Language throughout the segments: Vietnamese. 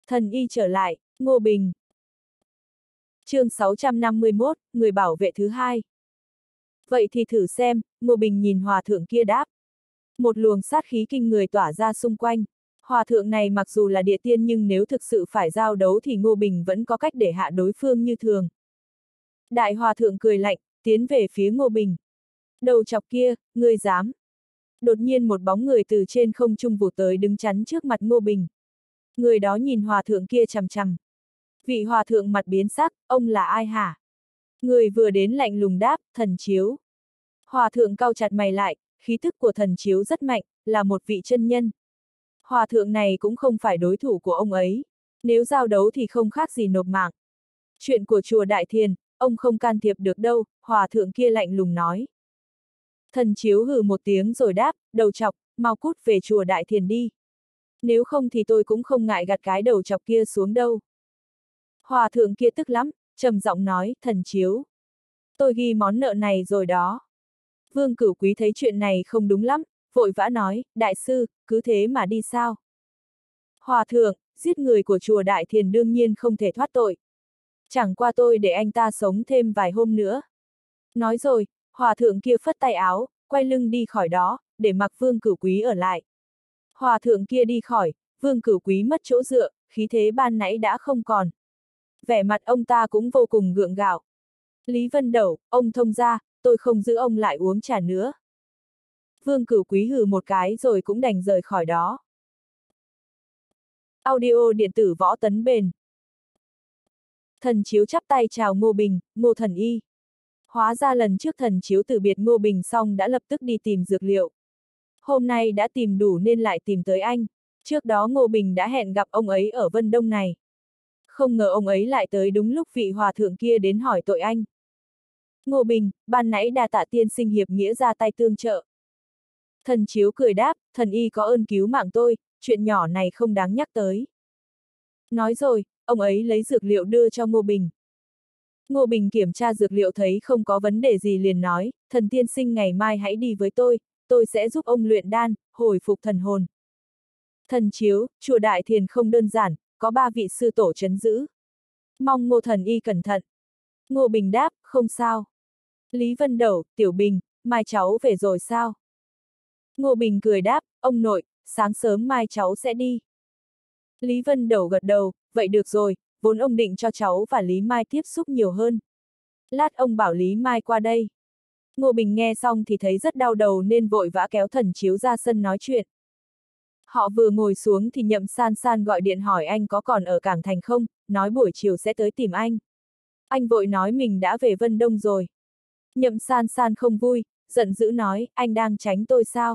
Thần y trở lại, Ngô Bình. Chương 651, người bảo vệ thứ hai. Vậy thì thử xem, Ngô Bình nhìn hòa thượng kia đáp. Một luồng sát khí kinh người tỏa ra xung quanh. Hòa thượng này mặc dù là địa tiên nhưng nếu thực sự phải giao đấu thì Ngô Bình vẫn có cách để hạ đối phương như thường. Đại hòa thượng cười lạnh, tiến về phía Ngô Bình. Đầu chọc kia, ngươi dám. Đột nhiên một bóng người từ trên không trung vụt tới đứng chắn trước mặt Ngô Bình. Người đó nhìn hòa thượng kia chằm chằm. Vị hòa thượng mặt biến sắc, ông là ai hả? Người vừa đến lạnh lùng đáp, Thần Chiếu. Hòa thượng cau chặt mày lại, khí thức của Thần Chiếu rất mạnh, là một vị chân nhân. Hòa thượng này cũng không phải đối thủ của ông ấy. Nếu giao đấu thì không khác gì nộp mạng. Chuyện của chùa Đại Thiền, ông không can thiệp được đâu, hòa thượng kia lạnh lùng nói. Thần Chiếu hừ một tiếng rồi đáp, đầu chọc, mau cút về chùa Đại Thiền đi. Nếu không thì tôi cũng không ngại gặt cái đầu chọc kia xuống đâu. Hòa thượng kia tức lắm, trầm giọng nói, Thần Chiếu. Tôi ghi món nợ này rồi đó. Vương Cửu Quý thấy chuyện này không đúng lắm, vội vã nói, đại sư, cứ thế mà đi sao? Hòa thượng, giết người của chùa Đại Thiền đương nhiên không thể thoát tội. Chẳng qua tôi để anh ta sống thêm vài hôm nữa. Nói rồi, hòa thượng kia phất tay áo, quay lưng đi khỏi đó, để mặc Vương Cửu Quý ở lại. Hòa thượng kia đi khỏi, Vương Cửu Quý mất chỗ dựa, khí thế ban nãy đã không còn. Vẻ mặt ông ta cũng vô cùng gượng gạo. Lý Vân Đẩu, ông thông ra, tôi không giữ ông lại uống trà nữa. Vương Cửu Quý hừ một cái rồi cũng đành rời khỏi đó. Audio điện tử Võ Tấn Bền. Thần Chiếu chắp tay chào Ngô Bình, Ngô thần y. Hóa ra lần trước Thần Chiếu từ biệt Ngô Bình xong đã lập tức đi tìm dược liệu. Hôm nay đã tìm đủ nên lại tìm tới anh. Trước đó Ngô Bình đã hẹn gặp ông ấy ở Vân Đông này. Không ngờ ông ấy lại tới đúng lúc vị hòa thượng kia đến hỏi tội anh. Ngô Bình, ban nãy đa tạ tiên sinh hiệp nghĩa ra tay tương trợ. Thần Chiếu cười đáp, thần y có ơn cứu mạng tôi, chuyện nhỏ này không đáng nhắc tới. Nói rồi, ông ấy lấy dược liệu đưa cho Ngô Bình. Ngô Bình kiểm tra dược liệu thấy không có vấn đề gì liền nói, thần tiên sinh ngày mai hãy đi với tôi sẽ giúp ông luyện đan, hồi phục thần hồn. Thần Chiếu, chùa Đại Thiền không đơn giản, có 3 vị sư tổ trấn giữ. Mong Ngô thần y cẩn thận. Ngô Bình đáp, không sao. Lý Vân Đẩu, Tiểu Bình, mai cháu về rồi sao? Ngô Bình cười đáp, ông nội, sáng sớm mai cháu sẽ đi. Lý Vân Đẩu gật đầu, vậy được rồi, vốn ông định cho cháu và Lý Mai tiếp xúc nhiều hơn. Lát ông bảo Lý Mai qua đây. Ngô Bình nghe xong thì thấy rất đau đầu nên vội vã kéo Thần Chiếu ra sân nói chuyện. Họ vừa ngồi xuống thì Nhậm San San gọi điện hỏi anh có còn ở Cảng Thành không, nói buổi chiều sẽ tới tìm anh. Anh vội nói mình đã về Vân Đông rồi. Nhậm San San không vui, giận dữ nói, anh đang tránh tôi sao?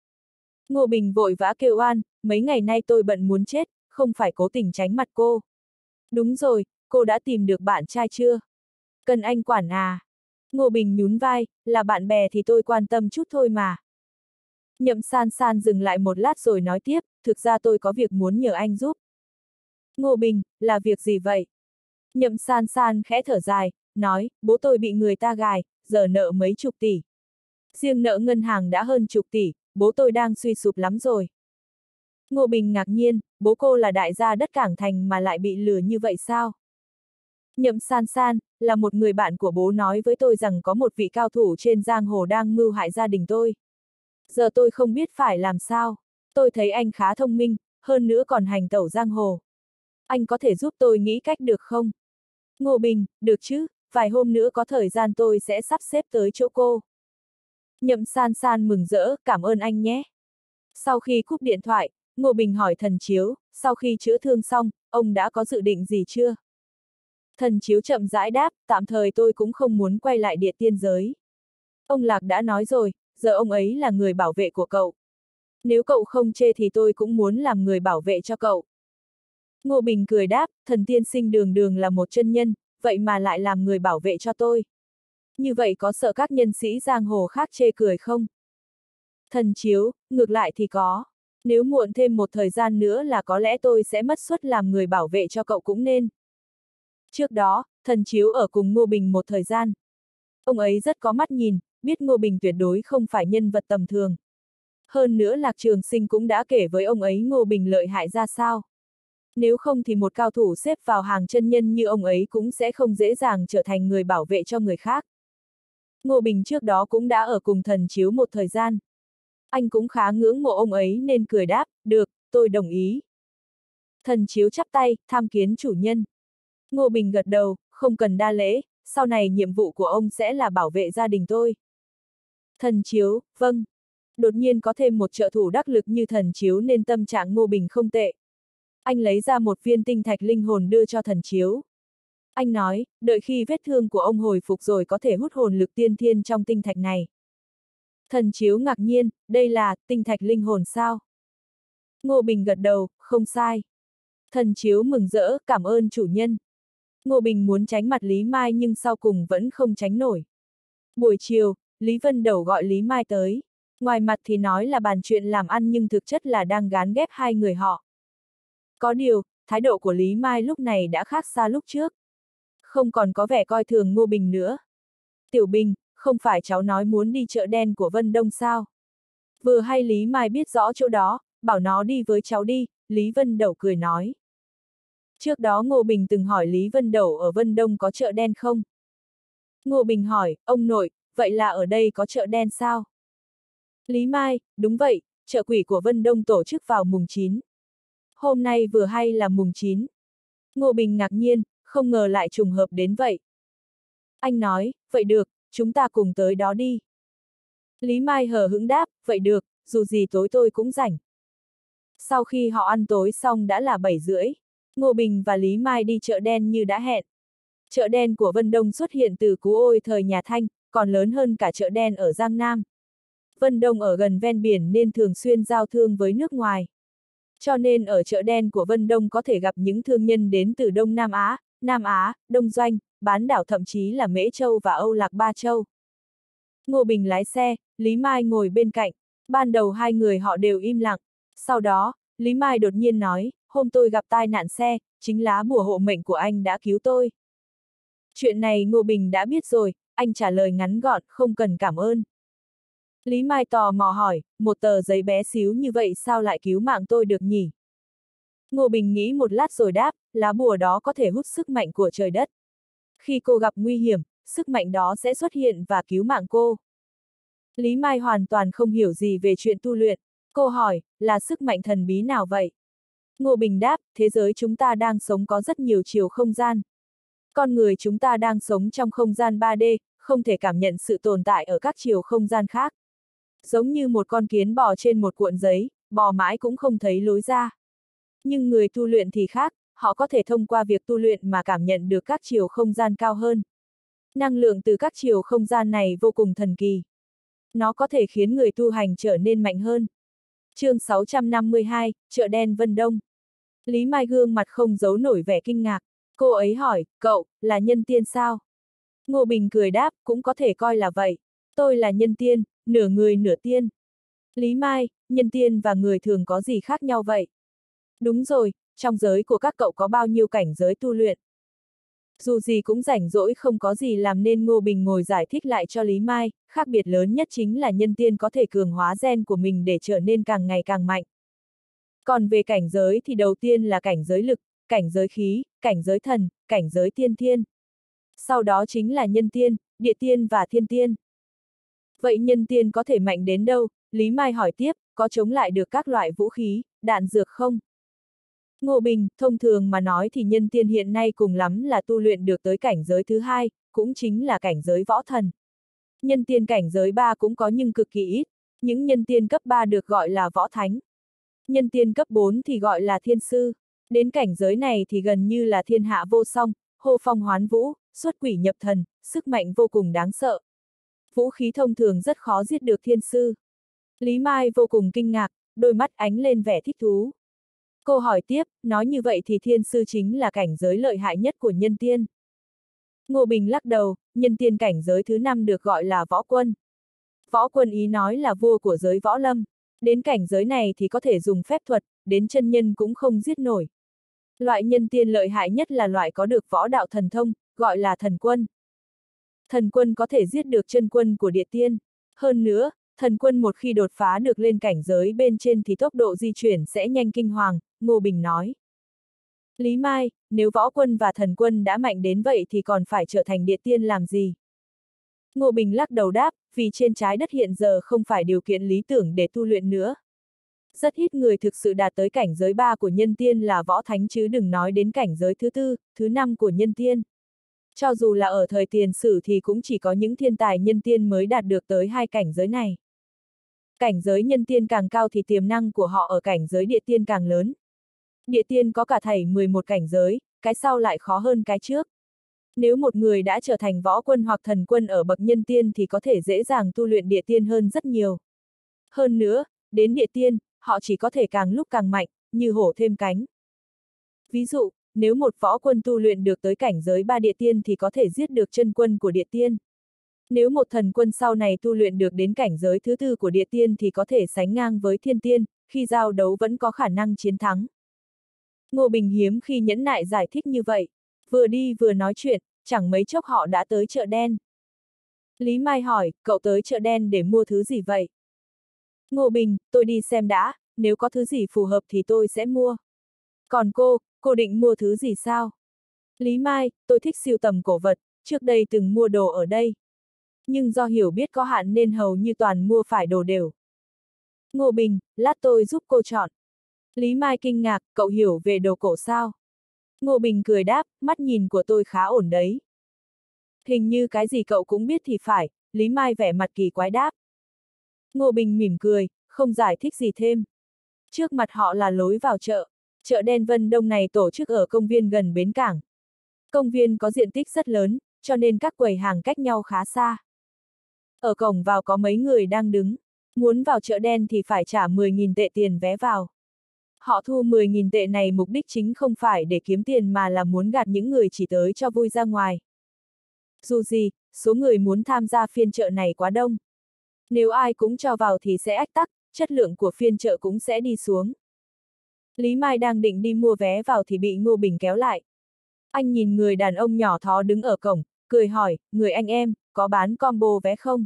Ngô Bình vội vã kêu oan, mấy ngày nay tôi bận muốn chết, không phải cố tình tránh mặt cô. Đúng rồi, cô đã tìm được bạn trai chưa? Cần anh quản à? Ngô Bình nhún vai, là bạn bè thì tôi quan tâm chút thôi mà. Nhậm San San dừng lại một lát rồi nói tiếp, thực ra tôi có việc muốn nhờ anh giúp. Ngô Bình, là việc gì vậy? Nhậm San San khẽ thở dài, nói, bố tôi bị người ta gài, giờ nợ mấy chục tỷ. Riêng nợ ngân hàng đã hơn chục tỷ, bố tôi đang suy sụp lắm rồi. Ngô Bình ngạc nhiên, bố cô là đại gia đất Cảng Thành mà lại bị lừa như vậy sao? Nhậm San San, là một người bạn của bố nói với tôi rằng có một vị cao thủ trên giang hồ đang mưu hại gia đình tôi. Giờ tôi không biết phải làm sao. Tôi thấy anh khá thông minh, hơn nữa còn hành tẩu giang hồ. Anh có thể giúp tôi nghĩ cách được không? Ngô Bình, được chứ, vài hôm nữa có thời gian tôi sẽ sắp xếp tới chỗ cô. Nhậm San San mừng rỡ, cảm ơn anh nhé. Sau khi cúp điện thoại, Ngô Bình hỏi Thần Chiếu, sau khi chữa thương xong, ông đã có dự định gì chưa? Thần Chiếu chậm rãi đáp, tạm thời tôi cũng không muốn quay lại địa tiên giới. Ông Lạc đã nói rồi, giờ ông ấy là người bảo vệ của cậu. Nếu cậu không chê thì tôi cũng muốn làm người bảo vệ cho cậu. Ngô Bình cười đáp, thần tiên sinh đường đường là một chân nhân, vậy mà lại làm người bảo vệ cho tôi. Như vậy có sợ các nhân sĩ giang hồ khác chê cười không? Thần Chiếu, ngược lại thì có. Nếu muộn thêm một thời gian nữa là có lẽ tôi sẽ mất suất làm người bảo vệ cho cậu cũng nên. Trước đó, Thần Chiếu ở cùng Ngô Bình một thời gian. Ông ấy rất có mắt nhìn, biết Ngô Bình tuyệt đối không phải nhân vật tầm thường. Hơn nữa Lạc Trường Sinh cũng đã kể với ông ấy Ngô Bình lợi hại ra sao. Nếu không thì một cao thủ xếp vào hàng chân nhân như ông ấy cũng sẽ không dễ dàng trở thành người bảo vệ cho người khác. Ngô Bình trước đó cũng đã ở cùng Thần Chiếu một thời gian. Anh cũng khá ngưỡng mộ ông ấy nên cười đáp, được, tôi đồng ý. Thần Chiếu chắp tay, tham kiến chủ nhân. Ngô Bình gật đầu, không cần đa lễ, sau này nhiệm vụ của ông sẽ là bảo vệ gia đình tôi. Thần Chiếu, vâng. Đột nhiên có thêm một trợ thủ đắc lực như Thần Chiếu nên tâm trạng Ngô Bình không tệ. Anh lấy ra một viên tinh thạch linh hồn đưa cho Thần Chiếu. Anh nói, đợi khi vết thương của ông hồi phục rồi có thể hút hồn lực tiên thiên trong tinh thạch này. Thần Chiếu ngạc nhiên, đây là tinh thạch linh hồn sao? Ngô Bình gật đầu, không sai. Thần Chiếu mừng rỡ, cảm ơn chủ nhân. Ngô Bình muốn tránh mặt Lý Mai nhưng sau cùng vẫn không tránh nổi. Buổi chiều, Lý Vân Đẩu gọi Lý Mai tới. Ngoài mặt thì nói là bàn chuyện làm ăn nhưng thực chất là đang gán ghép hai người họ. Có điều, thái độ của Lý Mai lúc này đã khác xa lúc trước. Không còn có vẻ coi thường Ngô Bình nữa. Tiểu Bình, không phải cháu nói muốn đi chợ đen của Vân Đông sao? Vừa hay Lý Mai biết rõ chỗ đó, bảo nó đi với cháu đi, Lý Vân Đẩu cười nói. Trước đó Ngô Bình từng hỏi Lý Vân Đẩu ở Vân Đông có chợ đen không? Ngô Bình hỏi, ông nội, vậy là ở đây có chợ đen sao? Lý Mai, đúng vậy, chợ quỷ của Vân Đông tổ chức vào mùng 9. Hôm nay vừa hay là mùng 9. Ngô Bình ngạc nhiên, không ngờ lại trùng hợp đến vậy. Anh nói, vậy được, chúng ta cùng tới đó đi. Lý Mai hờ hững đáp, vậy được, dù gì tối tôi cũng rảnh. Sau khi họ ăn tối xong đã là 7:30. Ngô Bình và Lý Mai đi chợ đen như đã hẹn. Chợ đen của Vân Đông xuất hiện từ Cú Ôi thời nhà Thanh, còn lớn hơn cả chợ đen ở Giang Nam. Vân Đông ở gần ven biển nên thường xuyên giao thương với nước ngoài. Cho nên ở chợ đen của Vân Đông có thể gặp những thương nhân đến từ Đông Nam Á, Đông Doanh, Bán đảo thậm chí là Mễ Châu và Âu Lạc Ba Châu. Ngô Bình lái xe, Lý Mai ngồi bên cạnh. Ban đầu hai người họ đều im lặng. Sau đó, Lý Mai đột nhiên nói, hôm tôi gặp tai nạn xe, chính lá bùa hộ mệnh của anh đã cứu tôi. Chuyện này Ngô Bình đã biết rồi, anh trả lời ngắn gọn, không cần cảm ơn. Lý Mai tò mò hỏi, một tờ giấy bé xíu như vậy sao lại cứu mạng tôi được nhỉ? Ngô Bình nghĩ một lát rồi đáp, lá bùa đó có thể hút sức mạnh của trời đất. Khi cô gặp nguy hiểm, sức mạnh đó sẽ xuất hiện và cứu mạng cô. Lý Mai hoàn toàn không hiểu gì về chuyện tu luyện. Cô hỏi, là sức mạnh thần bí nào vậy? Ngô Bình đáp, thế giới chúng ta đang sống có rất nhiều chiều không gian. Con người chúng ta đang sống trong không gian 3D, không thể cảm nhận sự tồn tại ở các chiều không gian khác. Giống như một con kiến bò trên một cuộn giấy, bò mãi cũng không thấy lối ra. Nhưng người tu luyện thì khác, họ có thể thông qua việc tu luyện mà cảm nhận được các chiều không gian cao hơn. Năng lượng từ các chiều không gian này vô cùng thần kỳ. Nó có thể khiến người tu hành trở nên mạnh hơn. Chương 652, chợ đen Vân Đông. Lý Mai gương mặt không giấu nổi vẻ kinh ngạc. Cô ấy hỏi, cậu, là nhân tiên sao? Ngô Bình cười đáp, cũng có thể coi là vậy. Tôi là nhân tiên, nửa người nửa tiên. Lý Mai, nhân tiên và người thường có gì khác nhau vậy? Đúng rồi, trong giới của các cậu có bao nhiêu cảnh giới tu luyện? Dù gì cũng rảnh rỗi không có gì làm nên Ngô Bình ngồi giải thích lại cho Lý Mai, khác biệt lớn nhất chính là nhân tiên có thể cường hóa gen của mình để trở nên càng ngày càng mạnh. Còn về cảnh giới thì đầu tiên là cảnh giới lực, cảnh giới khí, cảnh giới thần, cảnh giới tiên thiên. Sau đó chính là nhân tiên, địa tiên và thiên tiên. Vậy nhân tiên có thể mạnh đến đâu? Lý Mai hỏi tiếp, có chống lại được các loại vũ khí, đạn dược không? Ngô Bình, thông thường mà nói thì nhân tiên hiện nay cùng lắm là tu luyện được tới cảnh giới thứ hai, cũng chính là cảnh giới võ thần. Nhân tiên cảnh giới 3 cũng có nhưng cực kỳ ít, những nhân tiên cấp 3 được gọi là võ thánh. Nhân tiên cấp 4 thì gọi là thiên sư. Đến cảnh giới này thì gần như là thiên hạ vô song, hô phong hoán vũ, xuất quỷ nhập thần, sức mạnh vô cùng đáng sợ. Vũ khí thông thường rất khó giết được thiên sư. Lý Mai vô cùng kinh ngạc, đôi mắt ánh lên vẻ thích thú. Cô hỏi tiếp, nói như vậy thì thiên sư chính là cảnh giới lợi hại nhất của nhân tiên. Ngô Bình lắc đầu, nhân tiên cảnh giới thứ 5 được gọi là võ quân. Võ quân ý nói là vua của giới võ lâm. Đến cảnh giới này thì có thể dùng phép thuật, đến chân nhân cũng không giết nổi. Loại nhân tiên lợi hại nhất là loại có được võ đạo thần thông, gọi là thần quân. Thần quân có thể giết được chân quân của địa tiên. Hơn nữa, thần quân một khi đột phá được lên cảnh giới bên trên thì tốc độ di chuyển sẽ nhanh kinh hoàng, Ngô Bình nói. Lý Mai, nếu võ quân và thần quân đã mạnh đến vậy thì còn phải trở thành địa tiên làm gì? Ngô Bình lắc đầu đáp, vì trên trái đất hiện giờ không phải điều kiện lý tưởng để tu luyện nữa. Rất ít người thực sự đạt tới cảnh giới 3 của nhân tiên là võ thánh chứ đừng nói đến cảnh giới thứ 4, thứ 5 của nhân tiên. Cho dù là ở thời tiền sử thì cũng chỉ có những thiên tài nhân tiên mới đạt được tới hai cảnh giới này. Cảnh giới nhân tiên càng cao thì tiềm năng của họ ở cảnh giới địa tiên càng lớn. Địa tiên có cả thảy 11 cảnh giới, cái sau lại khó hơn cái trước. Nếu một người đã trở thành võ quân hoặc thần quân ở bậc nhân tiên thì có thể dễ dàng tu luyện địa tiên hơn rất nhiều. Hơn nữa, đến địa tiên, họ chỉ có thể càng lúc càng mạnh, như hổ thêm cánh. Ví dụ, nếu một võ quân tu luyện được tới cảnh giới 3 địa tiên thì có thể giết được chân quân của địa tiên. Nếu một thần quân sau này tu luyện được đến cảnh giới thứ 4 của địa tiên thì có thể sánh ngang với thiên tiên, khi giao đấu vẫn có khả năng chiến thắng. Ngô Bình hiếm khi nhẫn nại giải thích như vậy. Vừa đi vừa nói chuyện, chẳng mấy chốc họ đã tới chợ đen. Lý Mai hỏi, cậu tới chợ đen để mua thứ gì vậy? Ngô Bình, tôi đi xem đã, nếu có thứ gì phù hợp thì tôi sẽ mua. Còn cô định mua thứ gì sao? Lý Mai, tôi thích sưu tầm cổ vật, trước đây từng mua đồ ở đây. Nhưng do hiểu biết có hạn nên hầu như toàn mua phải đồ đều. Ngô Bình, lát tôi giúp cô chọn. Lý Mai kinh ngạc, cậu hiểu về đồ cổ sao? Ngô Bình cười đáp, mắt nhìn của tôi khá ổn đấy. Hình như cái gì cậu cũng biết thì phải, Lý Mai vẻ mặt kỳ quái đáp. Ngô Bình mỉm cười, không giải thích gì thêm. Trước mặt họ là lối vào chợ. Chợ đen Vân Đông này tổ chức ở công viên gần bến cảng. Công viên có diện tích rất lớn, cho nên các quầy hàng cách nhau khá xa. Ở cổng vào có mấy người đang đứng. Muốn vào chợ đen thì phải trả 10.000 tệ tiền vé vào. Họ thu 10.000 tệ này mục đích chính không phải để kiếm tiền mà là muốn gạt những người chỉ tới cho vui ra ngoài. Dù gì, số người muốn tham gia phiên chợ này quá đông. Nếu ai cũng cho vào thì sẽ ách tắc, chất lượng của phiên chợ cũng sẽ đi xuống. Lý Mai đang định đi mua vé vào thì bị Ngô Bình kéo lại. Anh nhìn người đàn ông nhỏ thó đứng ở cổng, cười hỏi, người anh em, có bán combo vé không?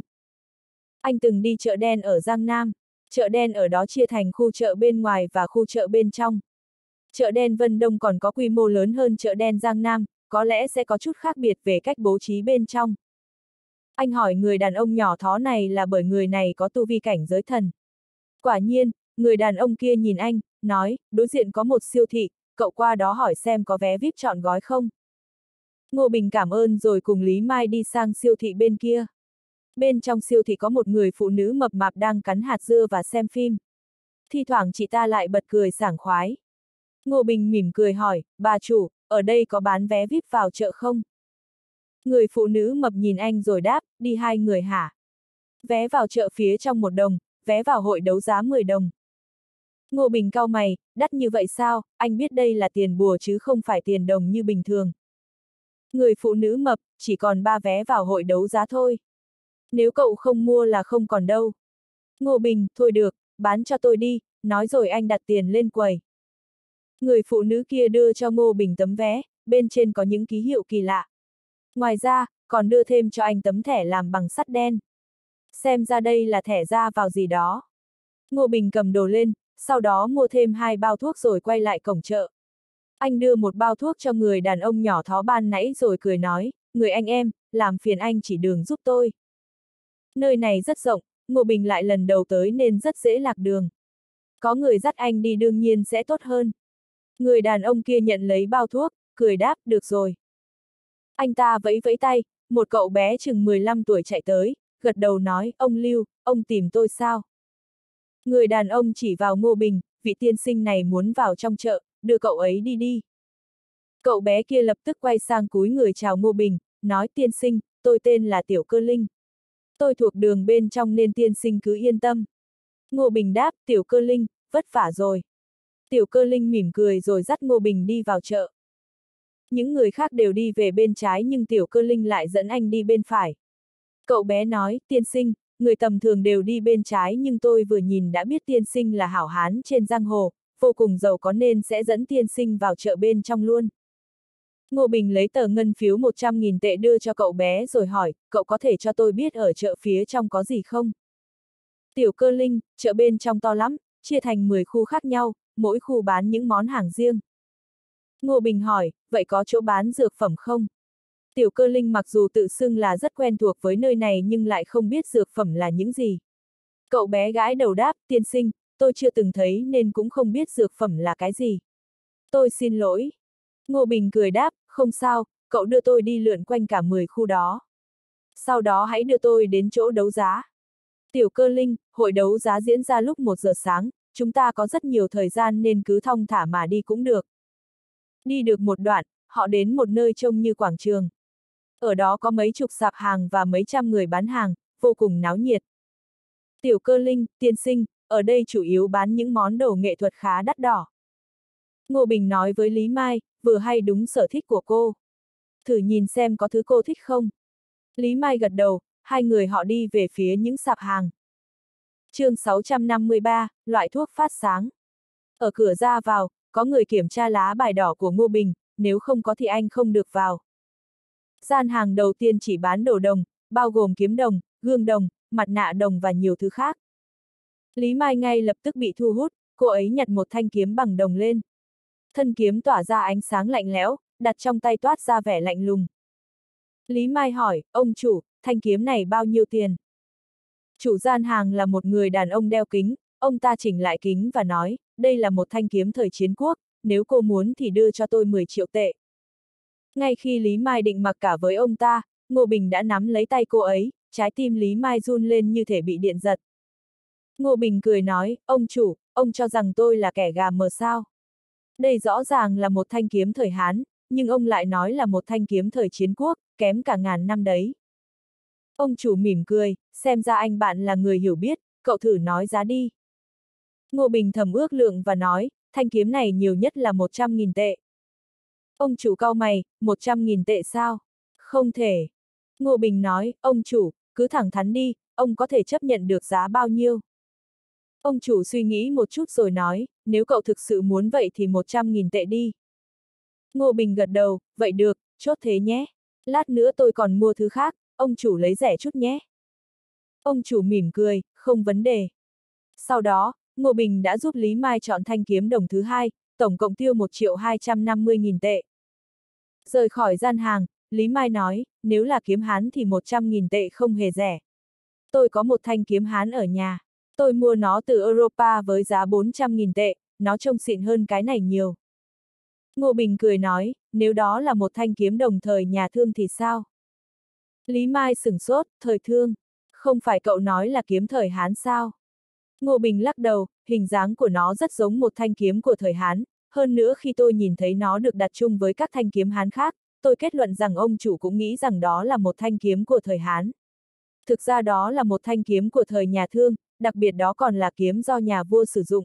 Anh từng đi chợ đen ở Giang Nam. Chợ đen ở đó chia thành khu chợ bên ngoài và khu chợ bên trong. Chợ đen Vân Đông còn có quy mô lớn hơn chợ đen Giang Nam, có lẽ sẽ có chút khác biệt về cách bố trí bên trong. Anh hỏi người đàn ông nhỏ thó này là bởi người này có tu vi cảnh giới thần. Quả nhiên, người đàn ông kia nhìn anh, nói, đối diện có một siêu thị, cậu qua đó hỏi xem có vé VIP chọn gói không. Ngô Bình cảm ơn rồi cùng Lý Mai đi sang siêu thị bên kia. Bên trong siêu thị có một người phụ nữ mập mạp đang cắn hạt dưa và xem phim. Thi thoảng chị ta lại bật cười sảng khoái. Ngô Bình mỉm cười hỏi, bà chủ, ở đây có bán vé VIP vào chợ không? Người phụ nữ mập nhìn anh rồi đáp, đi 2 người hả? Vé vào chợ phía trong 1 đồng, vé vào hội đấu giá 10 đồng. Ngô Bình cau mày, đắt như vậy sao, anh biết đây là tiền bùa chứ không phải tiền đồng như bình thường. Người phụ nữ mập, chỉ còn 3 vé vào hội đấu giá thôi. Nếu cậu không mua là không còn đâu. Ngô Bình, thôi được, bán cho tôi đi, nói rồi anh đặt tiền lên quầy. Người phụ nữ kia đưa cho Ngô Bình tấm vé, bên trên có những ký hiệu kỳ lạ. Ngoài ra, còn đưa thêm cho anh tấm thẻ làm bằng sắt đen. Xem ra đây là thẻ ra vào gì đó. Ngô Bình cầm đồ lên, sau đó mua thêm 2 bao thuốc rồi quay lại cổng chợ. Anh đưa một bao thuốc cho người đàn ông nhỏ thó ban nãy rồi cười nói, người anh em, làm phiền anh chỉ đường giúp tôi. Nơi này rất rộng, Ngô Bình lại lần đầu tới nên rất dễ lạc đường. Có người dắt anh đi đương nhiên sẽ tốt hơn. Người đàn ông kia nhận lấy bao thuốc, cười đáp, được rồi. Anh ta vẫy vẫy tay, một cậu bé chừng 15 tuổi chạy tới, gật đầu nói, ông Lưu, ông tìm tôi sao? Người đàn ông chỉ vào Ngô Bình, vị tiên sinh này muốn vào trong chợ, đưa cậu ấy đi đi. Cậu bé kia lập tức quay sang cúi người chào Ngô Bình, nói tiên sinh, tôi tên là Tiểu Cơ Linh. Tôi thuộc đường bên trong nên tiên sinh cứ yên tâm. Ngô Bình đáp, Tiểu Cơ Linh, vất vả rồi. Tiểu Cơ Linh mỉm cười rồi dắt Ngô Bình đi vào chợ. Những người khác đều đi về bên trái nhưng Tiểu Cơ Linh lại dẫn anh đi bên phải. Cậu bé nói, tiên sinh, người tầm thường đều đi bên trái nhưng tôi vừa nhìn đã biết tiên sinh là hảo hán trên giang hồ, vô cùng giàu có nên sẽ dẫn tiên sinh vào chợ bên trong luôn. Ngô Bình lấy tờ ngân phiếu 100.000 tệ đưa cho cậu bé rồi hỏi, cậu có thể cho tôi biết ở chợ phía trong có gì không? Tiểu Cơ Linh, chợ bên trong to lắm, chia thành 10 khu khác nhau, mỗi khu bán những món hàng riêng. Ngô Bình hỏi, vậy có chỗ bán dược phẩm không? Tiểu Cơ Linh mặc dù tự xưng là rất quen thuộc với nơi này nhưng lại không biết dược phẩm là những gì. Cậu bé gãi đầu đáp, tiên sinh, tôi chưa từng thấy nên cũng không biết dược phẩm là cái gì. Tôi xin lỗi. Ngô Bình cười đáp, không sao, cậu đưa tôi đi lượn quanh cả 10 khu đó. Sau đó hãy đưa tôi đến chỗ đấu giá. Tiểu Cơ Linh, hội đấu giá diễn ra lúc 1 giờ sáng, chúng ta có rất nhiều thời gian nên cứ thong thả mà đi cũng được. Đi được một đoạn, họ đến một nơi trông như quảng trường. Ở đó có mấy chục sạp hàng và mấy trăm người bán hàng, vô cùng náo nhiệt. Tiểu Cơ Linh, tiên sinh, ở đây chủ yếu bán những món đồ nghệ thuật khá đắt đỏ. Ngô Bình nói với Lý Mai, vừa hay đúng sở thích của cô. Thử nhìn xem có thứ cô thích không. Lý Mai gật đầu, hai người họ đi về phía những sạp hàng. Chương 653, loại thuốc phát sáng. Ở cửa ra vào, có người kiểm tra lá bài đỏ của Ngô Bình, nếu không có thì anh không được vào. Gian hàng đầu tiên chỉ bán đồ đồng, bao gồm kiếm đồng, gương đồng, mặt nạ đồng và nhiều thứ khác. Lý Mai ngay lập tức bị thu hút, cô ấy nhặt một thanh kiếm bằng đồng lên. Thân kiếm tỏa ra ánh sáng lạnh lẽo, đặt trong tay toát ra vẻ lạnh lùng. Lý Mai hỏi, ông chủ, thanh kiếm này bao nhiêu tiền? Chủ gian hàng là một người đàn ông đeo kính, ông ta chỉnh lại kính và nói, đây là một thanh kiếm thời chiến quốc, nếu cô muốn thì đưa cho tôi 10 triệu tệ. Ngay khi Lý Mai định mặc cả với ông ta, Ngô Bình đã nắm lấy tay cô ấy, trái tim Lý Mai run lên như thể bị điện giật. Ngô Bình cười nói, ông chủ, ông cho rằng tôi là kẻ gà mờ sao? Đây rõ ràng là một thanh kiếm thời Hán, nhưng ông lại nói là một thanh kiếm thời chiến quốc, kém cả ngàn năm đấy. Ông chủ mỉm cười, xem ra anh bạn là người hiểu biết, cậu thử nói giá đi. Ngô Bình thầm ước lượng và nói, thanh kiếm này nhiều nhất là 100.000 tệ. Ông chủ cau mày, 100.000 tệ sao? Không thể. Ngô Bình nói, ông chủ, cứ thẳng thắn đi, ông có thể chấp nhận được giá bao nhiêu? Ông chủ suy nghĩ một chút rồi nói, nếu cậu thực sự muốn vậy thì 100.000 tệ đi. Ngô Bình gật đầu, vậy được, chốt thế nhé. Lát nữa tôi còn mua thứ khác, ông chủ lấy rẻ chút nhé. Ông chủ mỉm cười, không vấn đề. Sau đó, Ngô Bình đã giúp Lý Mai chọn thanh kiếm đồng thứ hai, tổng cộng tiêu 1.250.000 tệ. Rời khỏi gian hàng, Lý Mai nói, nếu là kiếm Hán thì 100.000 tệ không hề rẻ. Tôi có một thanh kiếm Hán ở nhà. Tôi mua nó từ Europa với giá 400.000 tệ, nó trông xịn hơn cái này nhiều. Ngô Bình cười nói, nếu đó là một thanh kiếm đồng thời nhà Thương thì sao? Lý Mai sửng sốt, thời Thương. Không phải cậu nói là kiếm thời Hán sao? Ngô Bình lắc đầu, hình dáng của nó rất giống một thanh kiếm của thời Hán, hơn nữa khi tôi nhìn thấy nó được đặt chung với các thanh kiếm Hán khác, tôi kết luận rằng ông chủ cũng nghĩ rằng đó là một thanh kiếm của thời Hán. Thực ra đó là một thanh kiếm của thời nhà Thương, đặc biệt đó còn là kiếm do nhà vua sử dụng.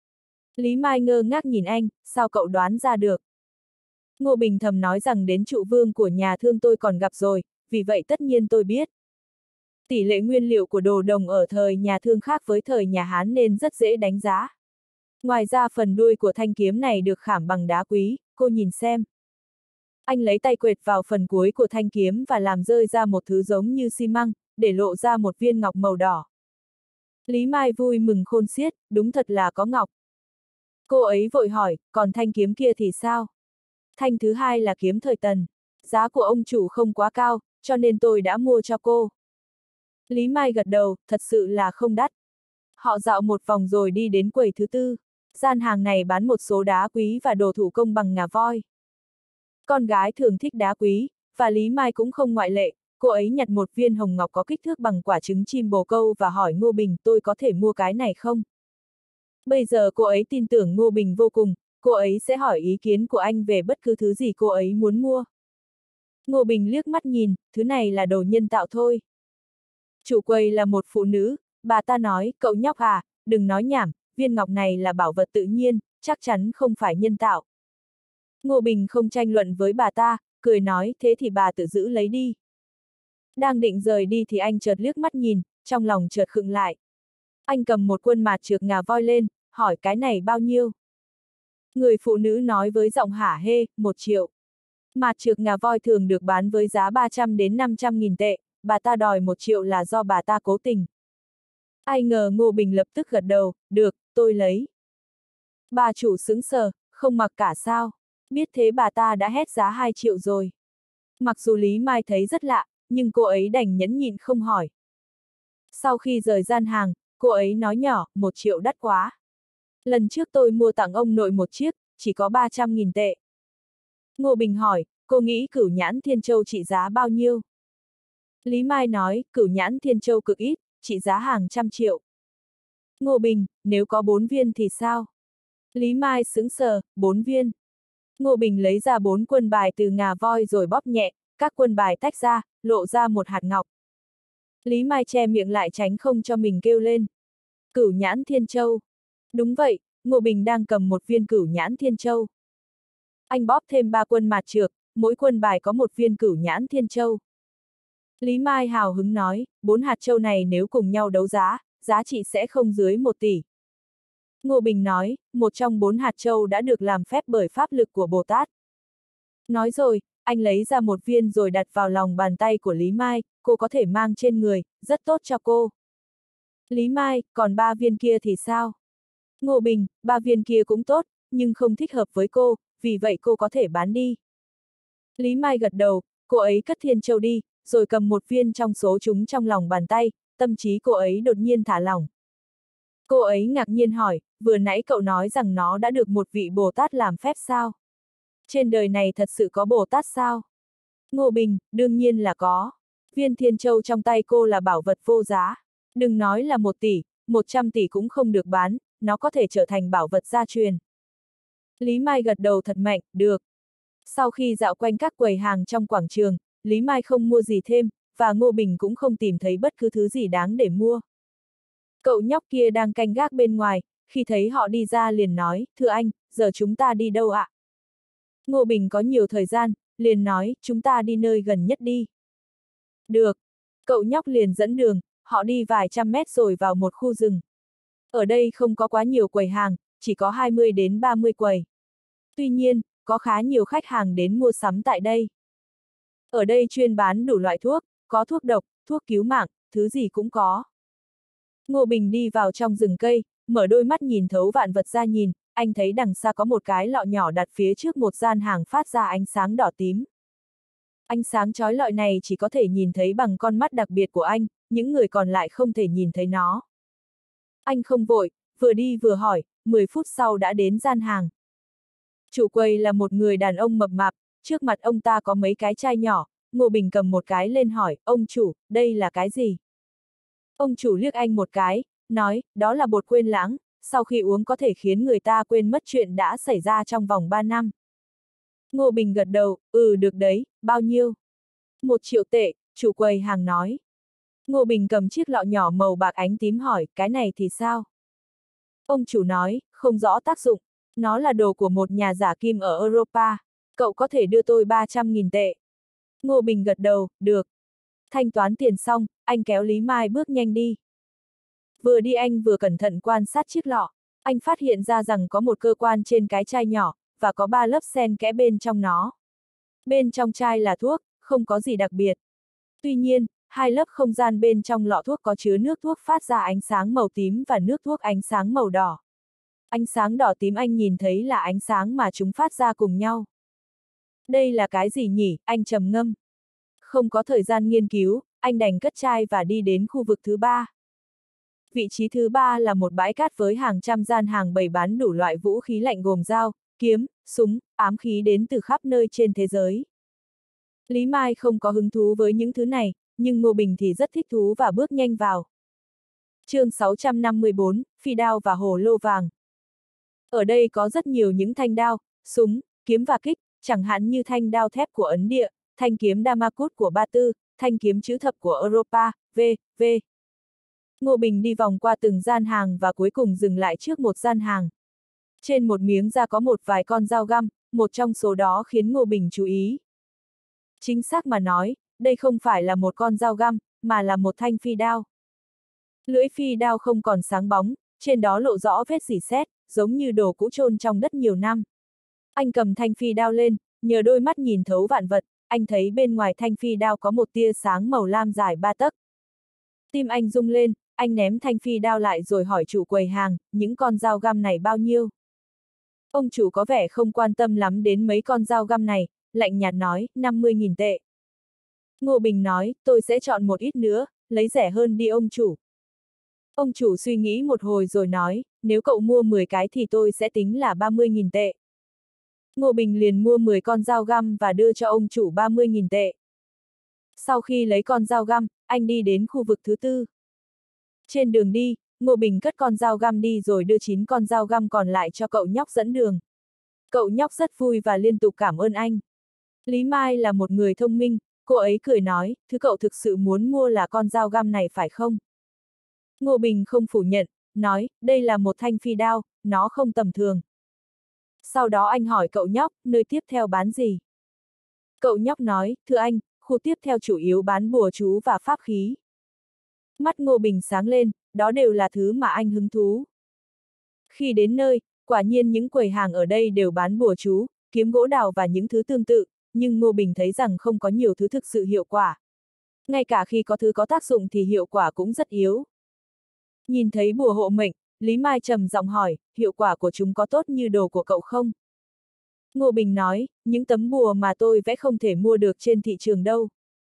Lý Mai ngơ ngác nhìn anh, sao cậu đoán ra được? Ngô Bình thầm nói rằng đến trụ vương của nhà Thương tôi còn gặp rồi, vì vậy tất nhiên tôi biết. Tỷ lệ nguyên liệu của đồ đồng ở thời nhà Thương khác với thời nhà Hán nên rất dễ đánh giá. Ngoài ra phần đuôi của thanh kiếm này được khảm bằng đá quý, cô nhìn xem. Anh lấy tay quệt vào phần cuối của thanh kiếm và làm rơi ra một thứ giống như xi măng, để lộ ra một viên ngọc màu đỏ. Lý Mai vui mừng khôn xiết, đúng thật là có ngọc. Cô ấy vội hỏi, còn thanh kiếm kia thì sao? Thanh thứ hai là kiếm thời Tần. Giá của ông chủ không quá cao, cho nên tôi đã mua cho cô. Lý Mai gật đầu, thật sự là không đắt. Họ dạo một vòng rồi đi đến quầy thứ tư. Gian hàng này bán một số đá quý và đồ thủ công bằng ngà voi. Con gái thường thích đá quý, và Lý Mai cũng không ngoại lệ, cô ấy nhặt một viên hồng ngọc có kích thước bằng quả trứng chim bồ câu và hỏi Ngô Bình tôi có thể mua cái này không? Bây giờ cô ấy tin tưởng Ngô Bình vô cùng, cô ấy sẽ hỏi ý kiến của anh về bất cứ thứ gì cô ấy muốn mua. Ngô Bình liếc mắt nhìn, thứ này là đồ nhân tạo thôi. Chủ quầy là một phụ nữ, bà ta nói, cậu nhóc à, đừng nói nhảm, viên ngọc này là bảo vật tự nhiên, chắc chắn không phải nhân tạo. Ngô Bình không tranh luận với bà ta, cười nói, thế thì bà tự giữ lấy đi. Đang định rời đi thì anh chợt liếc mắt nhìn, trong lòng chợt khựng lại. Anh cầm một quân mạt trược ngà voi lên, hỏi cái này bao nhiêu? Người phụ nữ nói với giọng hả hê, 1 triệu. Mạt trược ngà voi thường được bán với giá 300 đến 500.000 tệ, bà ta đòi 1 triệu là do bà ta cố tình. Ai ngờ Ngô Bình lập tức gật đầu, được, tôi lấy. Bà chủ sững sờ, không mặc cả sao? Biết thế bà ta đã hét giá 2 triệu rồi. Mặc dù Lý Mai thấy rất lạ, nhưng cô ấy đành nhẫn nhịn không hỏi. Sau khi rời gian hàng, cô ấy nói nhỏ, 1 triệu đắt quá. Lần trước tôi mua tặng ông nội một chiếc, chỉ có 300.000 tệ. Ngô Bình hỏi, cô nghĩ cửu nhãn Thiên Châu trị giá bao nhiêu? Lý Mai nói, cửu nhãn Thiên Châu cực ít, trị giá hàng trăm triệu. Ngô Bình, nếu có 4 viên thì sao? Lý Mai sững sờ, 4 viên. Ngô Bình lấy ra 4 quân bài từ ngà voi rồi bóp nhẹ, các quân bài tách ra, lộ ra một hạt ngọc. Lý Mai che miệng lại tránh không cho mình kêu lên. Cửu nhãn Thiên Châu. Đúng vậy, Ngô Bình đang cầm một viên cửu nhãn Thiên Châu. Anh bóp thêm 3 quân mạt trược, mỗi quân bài có một viên cửu nhãn Thiên Châu. Lý Mai hào hứng nói, 4 hạt châu này nếu cùng nhau đấu giá, giá trị sẽ không dưới 1 tỷ. Ngô Bình nói, một trong 4 hạt châu đã được làm phép bởi pháp lực của Bồ Tát. Nói rồi, anh lấy ra một viên rồi đặt vào lòng bàn tay của Lý Mai, cô có thể mang trên người, rất tốt cho cô. Lý Mai, còn 3 viên kia thì sao? Ngô Bình, 3 viên kia cũng tốt, nhưng không thích hợp với cô, vì vậy cô có thể bán đi. Lý Mai gật đầu, cô ấy cất Thiên Châu đi, rồi cầm một viên trong số chúng trong lòng bàn tay, tâm trí cô ấy đột nhiên thả lỏng. Cô ấy ngạc nhiên hỏi, vừa nãy cậu nói rằng nó đã được một vị Bồ Tát làm phép sao? Trên đời này thật sự có Bồ Tát sao? Ngô Bình, đương nhiên là có. Viên Thiên Châu trong tay cô là bảo vật vô giá. Đừng nói là 1 tỷ, 100 tỷ cũng không được bán, nó có thể trở thành bảo vật gia truyền. Lý Mai gật đầu thật mạnh, được. Sau khi dạo quanh các quầy hàng trong quảng trường, Lý Mai không mua gì thêm, và Ngô Bình cũng không tìm thấy bất cứ thứ gì đáng để mua. Cậu nhóc kia đang canh gác bên ngoài, khi thấy họ đi ra liền nói, thưa anh, giờ chúng ta đi đâu ạ? Ngô Bình có nhiều thời gian, liền nói, chúng ta đi nơi gần nhất đi. Được. Cậu nhóc liền dẫn đường, họ đi vài trăm mét rồi vào một khu rừng. Ở đây không có quá nhiều quầy hàng, chỉ có 20 đến 30 quầy. Tuy nhiên, có khá nhiều khách hàng đến mua sắm tại đây. Ở đây chuyên bán đủ loại thuốc, có thuốc độc, thuốc cứu mạng, thứ gì cũng có. Ngô Bình đi vào trong rừng cây, mở đôi mắt nhìn thấu vạn vật ra nhìn, anh thấy đằng xa có một cái lọ nhỏ đặt phía trước một gian hàng phát ra ánh sáng đỏ tím. Ánh sáng chói lọi này chỉ có thể nhìn thấy bằng con mắt đặc biệt của anh, những người còn lại không thể nhìn thấy nó. Anh không vội, vừa đi vừa hỏi, 10 phút sau đã đến gian hàng. Chủ quầy là một người đàn ông mập mạp, trước mặt ông ta có mấy cái chai nhỏ, Ngô Bình cầm một cái lên hỏi, ông chủ, đây là cái gì? Ông chủ liếc anh một cái, nói, đó là bột quên lãng, sau khi uống có thể khiến người ta quên mất chuyện đã xảy ra trong vòng 3 năm. Ngô Bình gật đầu, được đấy, bao nhiêu? 1 triệu tệ, chủ quầy hàng nói. Ngô Bình cầm chiếc lọ nhỏ màu bạc ánh tím hỏi, cái này thì sao? Ông chủ nói, không rõ tác dụng, nó là đồ của một nhà giả kim ở Europa, cậu có thể đưa tôi 300.000 tệ. Ngô Bình gật đầu, được. Thanh toán tiền xong, anh kéo Lý Mai bước nhanh đi. Vừa đi anh vừa cẩn thận quan sát chiếc lọ, anh phát hiện ra rằng có một cơ quan trên cái chai nhỏ, và có 3 lớp xen kẽ bên trong nó. Bên trong chai là thuốc, không có gì đặc biệt. Tuy nhiên, 2 lớp không gian bên trong lọ thuốc có chứa nước thuốc phát ra ánh sáng màu tím và nước thuốc ánh sáng màu đỏ. Ánh sáng đỏ tím anh nhìn thấy là ánh sáng mà chúng phát ra cùng nhau. Đây là cái gì nhỉ, anh trầm ngâm. Không có thời gian nghiên cứu, anh đành cất chai và đi đến khu vực thứ 3. Vị trí thứ 3 là một bãi cát với hàng trăm gian hàng bày bán đủ loại vũ khí lạnh gồm dao, kiếm, súng, ám khí đến từ khắp nơi trên thế giới. Lý Mai không có hứng thú với những thứ này, nhưng Ngô Bình thì rất thích thú và bước nhanh vào. Chương 654, Phi đao và hồ lô vàng. Ở đây có rất nhiều những thanh đao, súng, kiếm và kích, chẳng hạn như thanh đao thép của Ấn Địa, thanh kiếm Damascus của Ba Tư, thanh kiếm chữ thập của Europa, v.v. Ngô Bình đi vòng qua từng gian hàng và cuối cùng dừng lại trước một gian hàng. Trên một miếng da có một vài con dao găm, một trong số đó khiến Ngô Bình chú ý. Chính xác mà nói, đây không phải là một con dao găm, mà là một thanh phi đao. Lưỡi phi đao không còn sáng bóng, trên đó lộ rõ vết rỉ sét, giống như đồ cũ chôn trong đất nhiều năm. Anh cầm thanh phi đao lên, nhờ đôi mắt nhìn thấu vạn vật, anh thấy bên ngoài thanh phi đao có một tia sáng màu lam dài 3 tấc. Tim anh rung lên, anh ném thanh phi đao lại rồi hỏi chủ quầy hàng, những con dao găm này bao nhiêu? Ông chủ có vẻ không quan tâm lắm đến mấy con dao găm này, lạnh nhạt nói, 50.000 tệ. Ngô Bình nói, tôi sẽ chọn một ít nữa, lấy rẻ hơn đi ông chủ. Ông chủ suy nghĩ một hồi rồi nói, nếu cậu mua 10 cái thì tôi sẽ tính là 30.000 tệ. Ngô Bình liền mua 10 con dao găm và đưa cho ông chủ 30.000 tệ. Sau khi lấy con dao găm, anh đi đến khu vực thứ tư. Trên đường đi, Ngô Bình cất con dao găm đi rồi đưa 9 con dao găm còn lại cho cậu nhóc dẫn đường. Cậu nhóc rất vui và liên tục cảm ơn anh. Lý Mai là một người thông minh, cô ấy cười nói, thứ cậu thực sự muốn mua là con dao găm này phải không? Ngô Bình không phủ nhận, nói, đây là một thanh phi đao, nó không tầm thường. Sau đó anh hỏi cậu nhóc, nơi tiếp theo bán gì? Cậu nhóc nói, thưa anh, khu tiếp theo chủ yếu bán bùa chú và pháp khí. Mắt Ngô Bình sáng lên, đó đều là thứ mà anh hứng thú. Khi đến nơi, quả nhiên những quầy hàng ở đây đều bán bùa chú, kiếm gỗ đào và những thứ tương tự, nhưng Ngô Bình thấy rằng không có nhiều thứ thực sự hiệu quả. Ngay cả khi có thứ có tác dụng thì hiệu quả cũng rất yếu. Nhìn thấy bùa hộ mệnh, Lý Mai trầm giọng hỏi, hiệu quả của chúng có tốt như đồ của cậu không? Ngô Bình nói, những tấm bùa mà tôi vẽ không thể mua được trên thị trường đâu.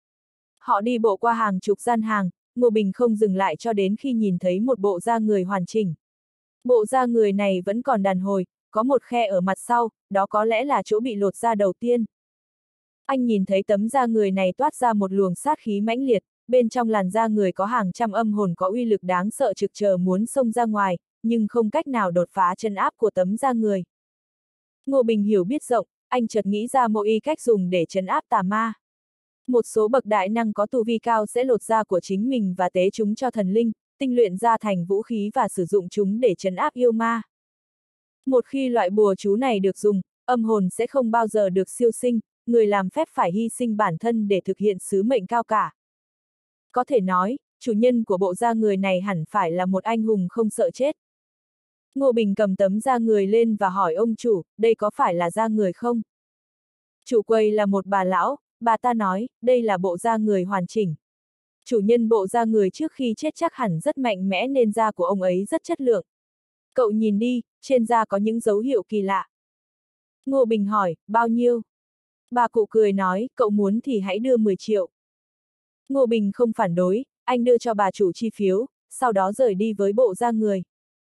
Họ đi bộ qua hàng chục gian hàng, Ngô Bình không dừng lại cho đến khi nhìn thấy một bộ da người hoàn chỉnh. Bộ da người này vẫn còn đàn hồi, có một khe ở mặt sau, đó có lẽ là chỗ bị lột da đầu tiên. Anh nhìn thấy tấm da người này toát ra một luồng sát khí mãnh liệt, bên trong làn da người có hàng trăm âm hồn có uy lực đáng sợ trực chờ muốn xông ra ngoài, nhưng không cách nào đột phá chân áp của tấm da người. Ngô Bình hiểu biết rộng, anh chợt nghĩ ra một cách dùng để trấn áp tà ma. Một số bậc đại năng có tu vi cao sẽ lột da của chính mình và tế chúng cho thần linh, tinh luyện ra thành vũ khí và sử dụng chúng để trấn áp yêu ma. Một khi loại bùa chú này được dùng, âm hồn sẽ không bao giờ được siêu sinh, người làm phép phải hy sinh bản thân để thực hiện sứ mệnh cao cả. Có thể nói, chủ nhân của bộ da người này hẳn phải là một anh hùng không sợ chết. Ngô Bình cầm tấm da người lên và hỏi ông chủ, đây có phải là da người không? Chủ quầy là một bà lão, bà ta nói, đây là bộ da người hoàn chỉnh. Chủ nhân bộ da người trước khi chết chắc hẳn rất mạnh mẽ nên da của ông ấy rất chất lượng. Cậu nhìn đi, trên da có những dấu hiệu kỳ lạ. Ngô Bình hỏi, bao nhiêu? Bà cụ cười nói, cậu muốn thì hãy đưa 10 triệu. Ngô Bình không phản đối, anh đưa cho bà chủ chi phiếu, sau đó rời đi với bộ da người.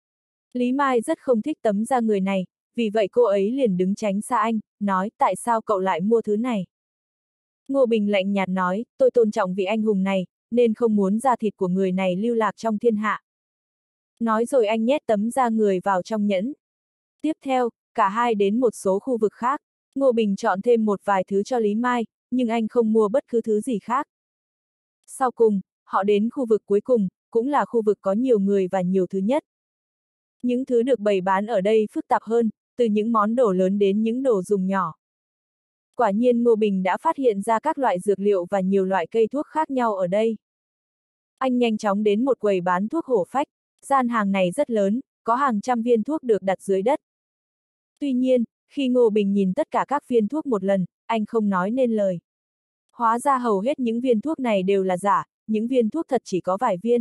Lý Mai rất không thích tấm da người này, vì vậy cô ấy liền đứng tránh xa anh, nói, tại sao cậu lại mua thứ này? Ngô Bình lạnh nhạt nói, tôi tôn trọng vị anh hùng này, nên không muốn da thịt của người này lưu lạc trong thiên hạ. Nói rồi anh nhét tấm da người vào trong nhẫn. Tiếp theo, cả hai đến một số khu vực khác, Ngô Bình chọn thêm một vài thứ cho Lý Mai, nhưng anh không mua bất cứ thứ gì khác. Sau cùng, họ đến khu vực cuối cùng, cũng là khu vực có nhiều người và nhiều thứ nhất. Những thứ được bày bán ở đây phức tạp hơn, từ những món đồ lớn đến những đồ dùng nhỏ. Quả nhiên Ngô Bình đã phát hiện ra các loại dược liệu và nhiều loại cây thuốc khác nhau ở đây. Anh nhanh chóng đến một quầy bán thuốc hổ phách, gian hàng này rất lớn, có hàng trăm viên thuốc được đặt dưới đất. Tuy nhiên, khi Ngô Bình nhìn tất cả các viên thuốc một lần, anh không nói nên lời. Hóa ra hầu hết những viên thuốc này đều là giả, những viên thuốc thật chỉ có vài viên.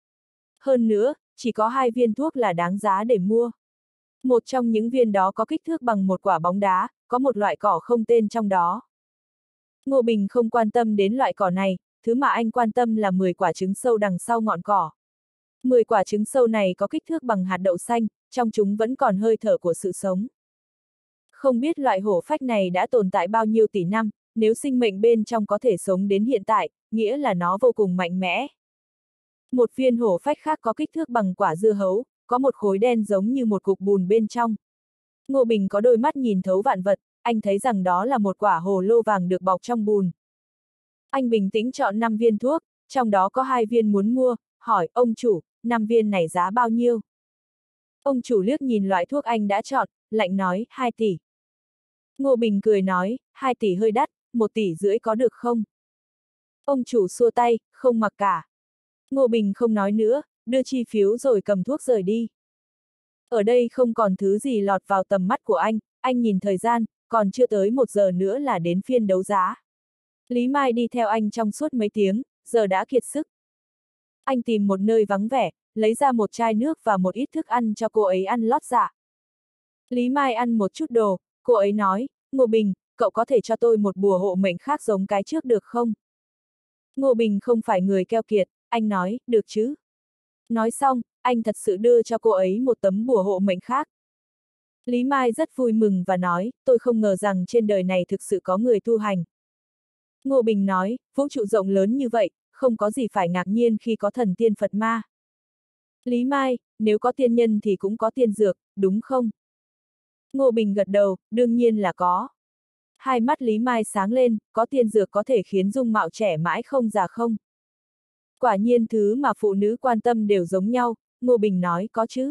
Hơn nữa, chỉ có 2 viên thuốc là đáng giá để mua. Một trong những viên đó có kích thước bằng một quả bóng đá, có một loại cỏ không tên trong đó. Ngô Bình không quan tâm đến loại cỏ này, thứ mà anh quan tâm là 10 quả trứng sâu đằng sau ngọn cỏ. 10 quả trứng sâu này có kích thước bằng hạt đậu xanh, trong chúng vẫn còn hơi thở của sự sống. Không biết loại hổ phách này đã tồn tại bao nhiêu tỷ năm, nếu sinh mệnh bên trong có thể sống đến hiện tại, nghĩa là nó vô cùng mạnh mẽ. Một viên hổ phách khác có kích thước bằng quả dưa hấu, có một khối đen giống như một cục bùn bên trong. Ngô Bình có đôi mắt nhìn thấu vạn vật, anh thấy rằng đó là một quả hồ lô vàng được bọc trong bùn. Anh bình tĩnh chọn 5 viên thuốc, trong đó có 2 viên muốn mua, hỏi, ông chủ, 5 viên này giá bao nhiêu? Ông chủ liếc nhìn loại thuốc anh đã chọn, lạnh nói, 2 tỷ. Ngô Bình cười nói, 2 tỷ hơi đắt, 1,5 tỷ có được không? Ông chủ xua tay, không mặc cả. Ngô Bình không nói nữa, đưa chi phiếu rồi cầm thuốc rời đi. Ở đây không còn thứ gì lọt vào tầm mắt của anh nhìn thời gian, còn chưa tới 1 giờ nữa là đến phiên đấu giá. Lý Mai đi theo anh trong suốt mấy tiếng, giờ đã kiệt sức. Anh tìm một nơi vắng vẻ, lấy ra một chai nước và một ít thức ăn cho cô ấy ăn lót dạ. Lý Mai ăn một chút đồ, cô ấy nói, Ngô Bình, cậu có thể cho tôi một bùa hộ mệnh khác giống cái trước được không? Ngô Bình không phải người keo kiệt, anh nói, được chứ. Nói xong, anh thật sự đưa cho cô ấy một tấm bùa hộ mệnh khác. Lý Mai rất vui mừng và nói, tôi không ngờ rằng trên đời này thực sự có người tu hành. Ngô Bình nói, vũ trụ rộng lớn như vậy, không có gì phải ngạc nhiên khi có thần tiên Phật ma. Lý Mai, nếu có tiên nhân thì cũng có tiên dược, đúng không? Ngô Bình gật đầu, đương nhiên là có. Hai mắt Lý Mai sáng lên, có tiên dược có thể khiến dung mạo trẻ mãi không già không? Quả nhiên thứ mà phụ nữ quan tâm đều giống nhau, Ngô Bình nói, có chứ.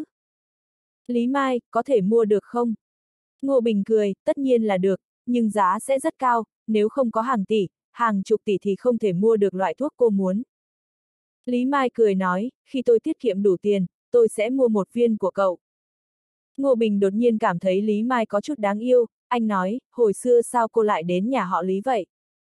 Lý Mai, có thể mua được không? Ngô Bình cười, tất nhiên là được, nhưng giá sẽ rất cao, nếu không có hàng tỷ, hàng chục tỷ thì không thể mua được loại thuốc cô muốn. Lý Mai cười nói, khi tôi tiết kiệm đủ tiền, tôi sẽ mua một viên của cậu. Ngô Bình đột nhiên cảm thấy Lý Mai có chút đáng yêu, anh nói, hồi xưa sao cô lại đến nhà họ Lý vậy?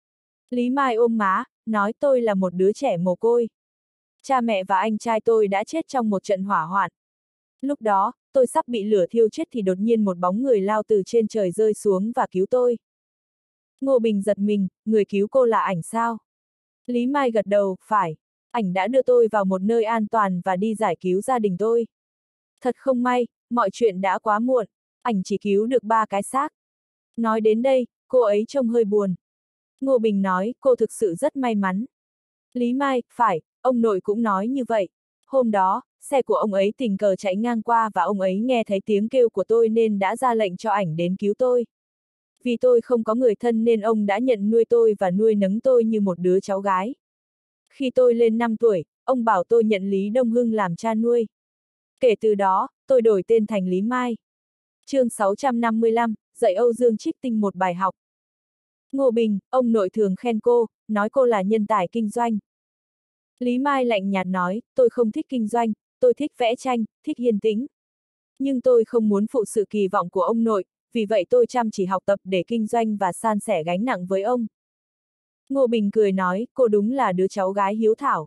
Lý Mai ôm má, nói tôi là một đứa trẻ mồ côi. Cha mẹ và anh trai tôi đã chết trong một trận hỏa hoạn. Lúc đó, tôi sắp bị lửa thiêu chết thì đột nhiên một bóng người lao từ trên trời rơi xuống và cứu tôi. Ngô Bình giật mình, người cứu cô là ảnh sao? Lý Mai gật đầu, phải. Ảnh đã đưa tôi vào một nơi an toàn và đi giải cứu gia đình tôi. Thật không may, mọi chuyện đã quá muộn, ảnh chỉ cứu được 3 cái xác. Nói đến đây, cô ấy trông hơi buồn. Ngô Bình nói, cô thực sự rất may mắn. Lý Mai, phải, ông nội cũng nói như vậy. Hôm đó, xe của ông ấy tình cờ chạy ngang qua và ông ấy nghe thấy tiếng kêu của tôi nên đã ra lệnh cho ảnh đến cứu tôi. Vì tôi không có người thân nên ông đã nhận nuôi tôi và nuôi nấng tôi như một đứa cháu gái. Khi tôi lên 5 tuổi, ông bảo tôi nhận Lý Đông Hưng làm cha nuôi. Kể từ đó, tôi đổi tên thành Lý Mai. Chương 655, dạy Âu Dương Trích Tinh một bài học. Ngô Bình, ông nội thường khen cô, nói cô là nhân tài kinh doanh. Lý Mai lạnh nhạt nói, tôi không thích kinh doanh, tôi thích vẽ tranh, thích yên tĩnh. Nhưng tôi không muốn phụ sự kỳ vọng của ông nội, vì vậy tôi chăm chỉ học tập để kinh doanh và san sẻ gánh nặng với ông. Ngô Bình cười nói, cô đúng là đứa cháu gái hiếu thảo.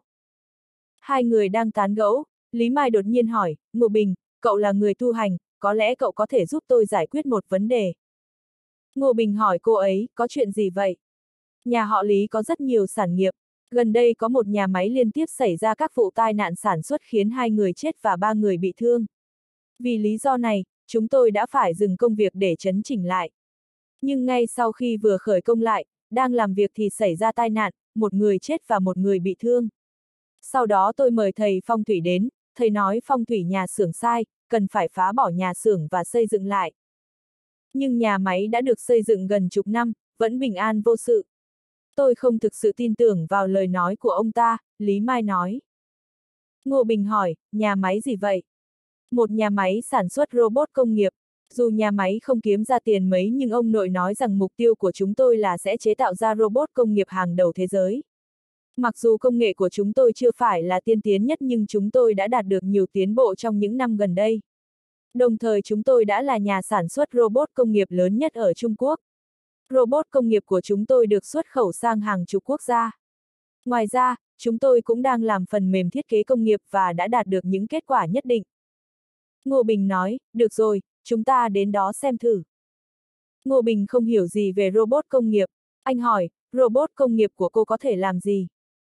Hai người đang tán gẫu, Lý Mai đột nhiên hỏi, Ngô Bình, cậu là người tu hành, có lẽ cậu có thể giúp tôi giải quyết một vấn đề. Ngô Bình hỏi cô ấy, có chuyện gì vậy? Nhà họ Lý có rất nhiều sản nghiệp, gần đây có một nhà máy liên tiếp xảy ra các vụ tai nạn sản xuất khiến 2 người chết và 3 người bị thương. Vì lý do này, chúng tôi đã phải dừng công việc để chấn chỉnh lại. Nhưng ngay sau khi vừa khởi công lại, đang làm việc thì xảy ra tai nạn, một người chết và một người bị thương. Sau đó tôi mời thầy phong thủy đến, thầy nói phong thủy nhà xưởng sai, cần phải phá bỏ nhà xưởng và xây dựng lại. Nhưng nhà máy đã được xây dựng gần chục năm, vẫn bình an vô sự. Tôi không thực sự tin tưởng vào lời nói của ông ta, Lý Mai nói. Ngô Bình hỏi, nhà máy gì vậy? Một nhà máy sản xuất robot công nghiệp. Dù nhà máy không kiếm ra tiền mấy nhưng ông nội nói rằng mục tiêu của chúng tôi là sẽ chế tạo ra robot công nghiệp hàng đầu thế giới. Mặc dù công nghệ của chúng tôi chưa phải là tiên tiến nhất nhưng chúng tôi đã đạt được nhiều tiến bộ trong những năm gần đây. Đồng thời chúng tôi đã là nhà sản xuất robot công nghiệp lớn nhất ở Trung Quốc. Robot công nghiệp của chúng tôi được xuất khẩu sang hàng chục quốc gia. Ngoài ra, chúng tôi cũng đang làm phần mềm thiết kế công nghiệp và đã đạt được những kết quả nhất định. Ngô Bình nói, được rồi, chúng ta đến đó xem thử. Ngô Bình không hiểu gì về robot công nghiệp. Anh hỏi, robot công nghiệp của cô có thể làm gì?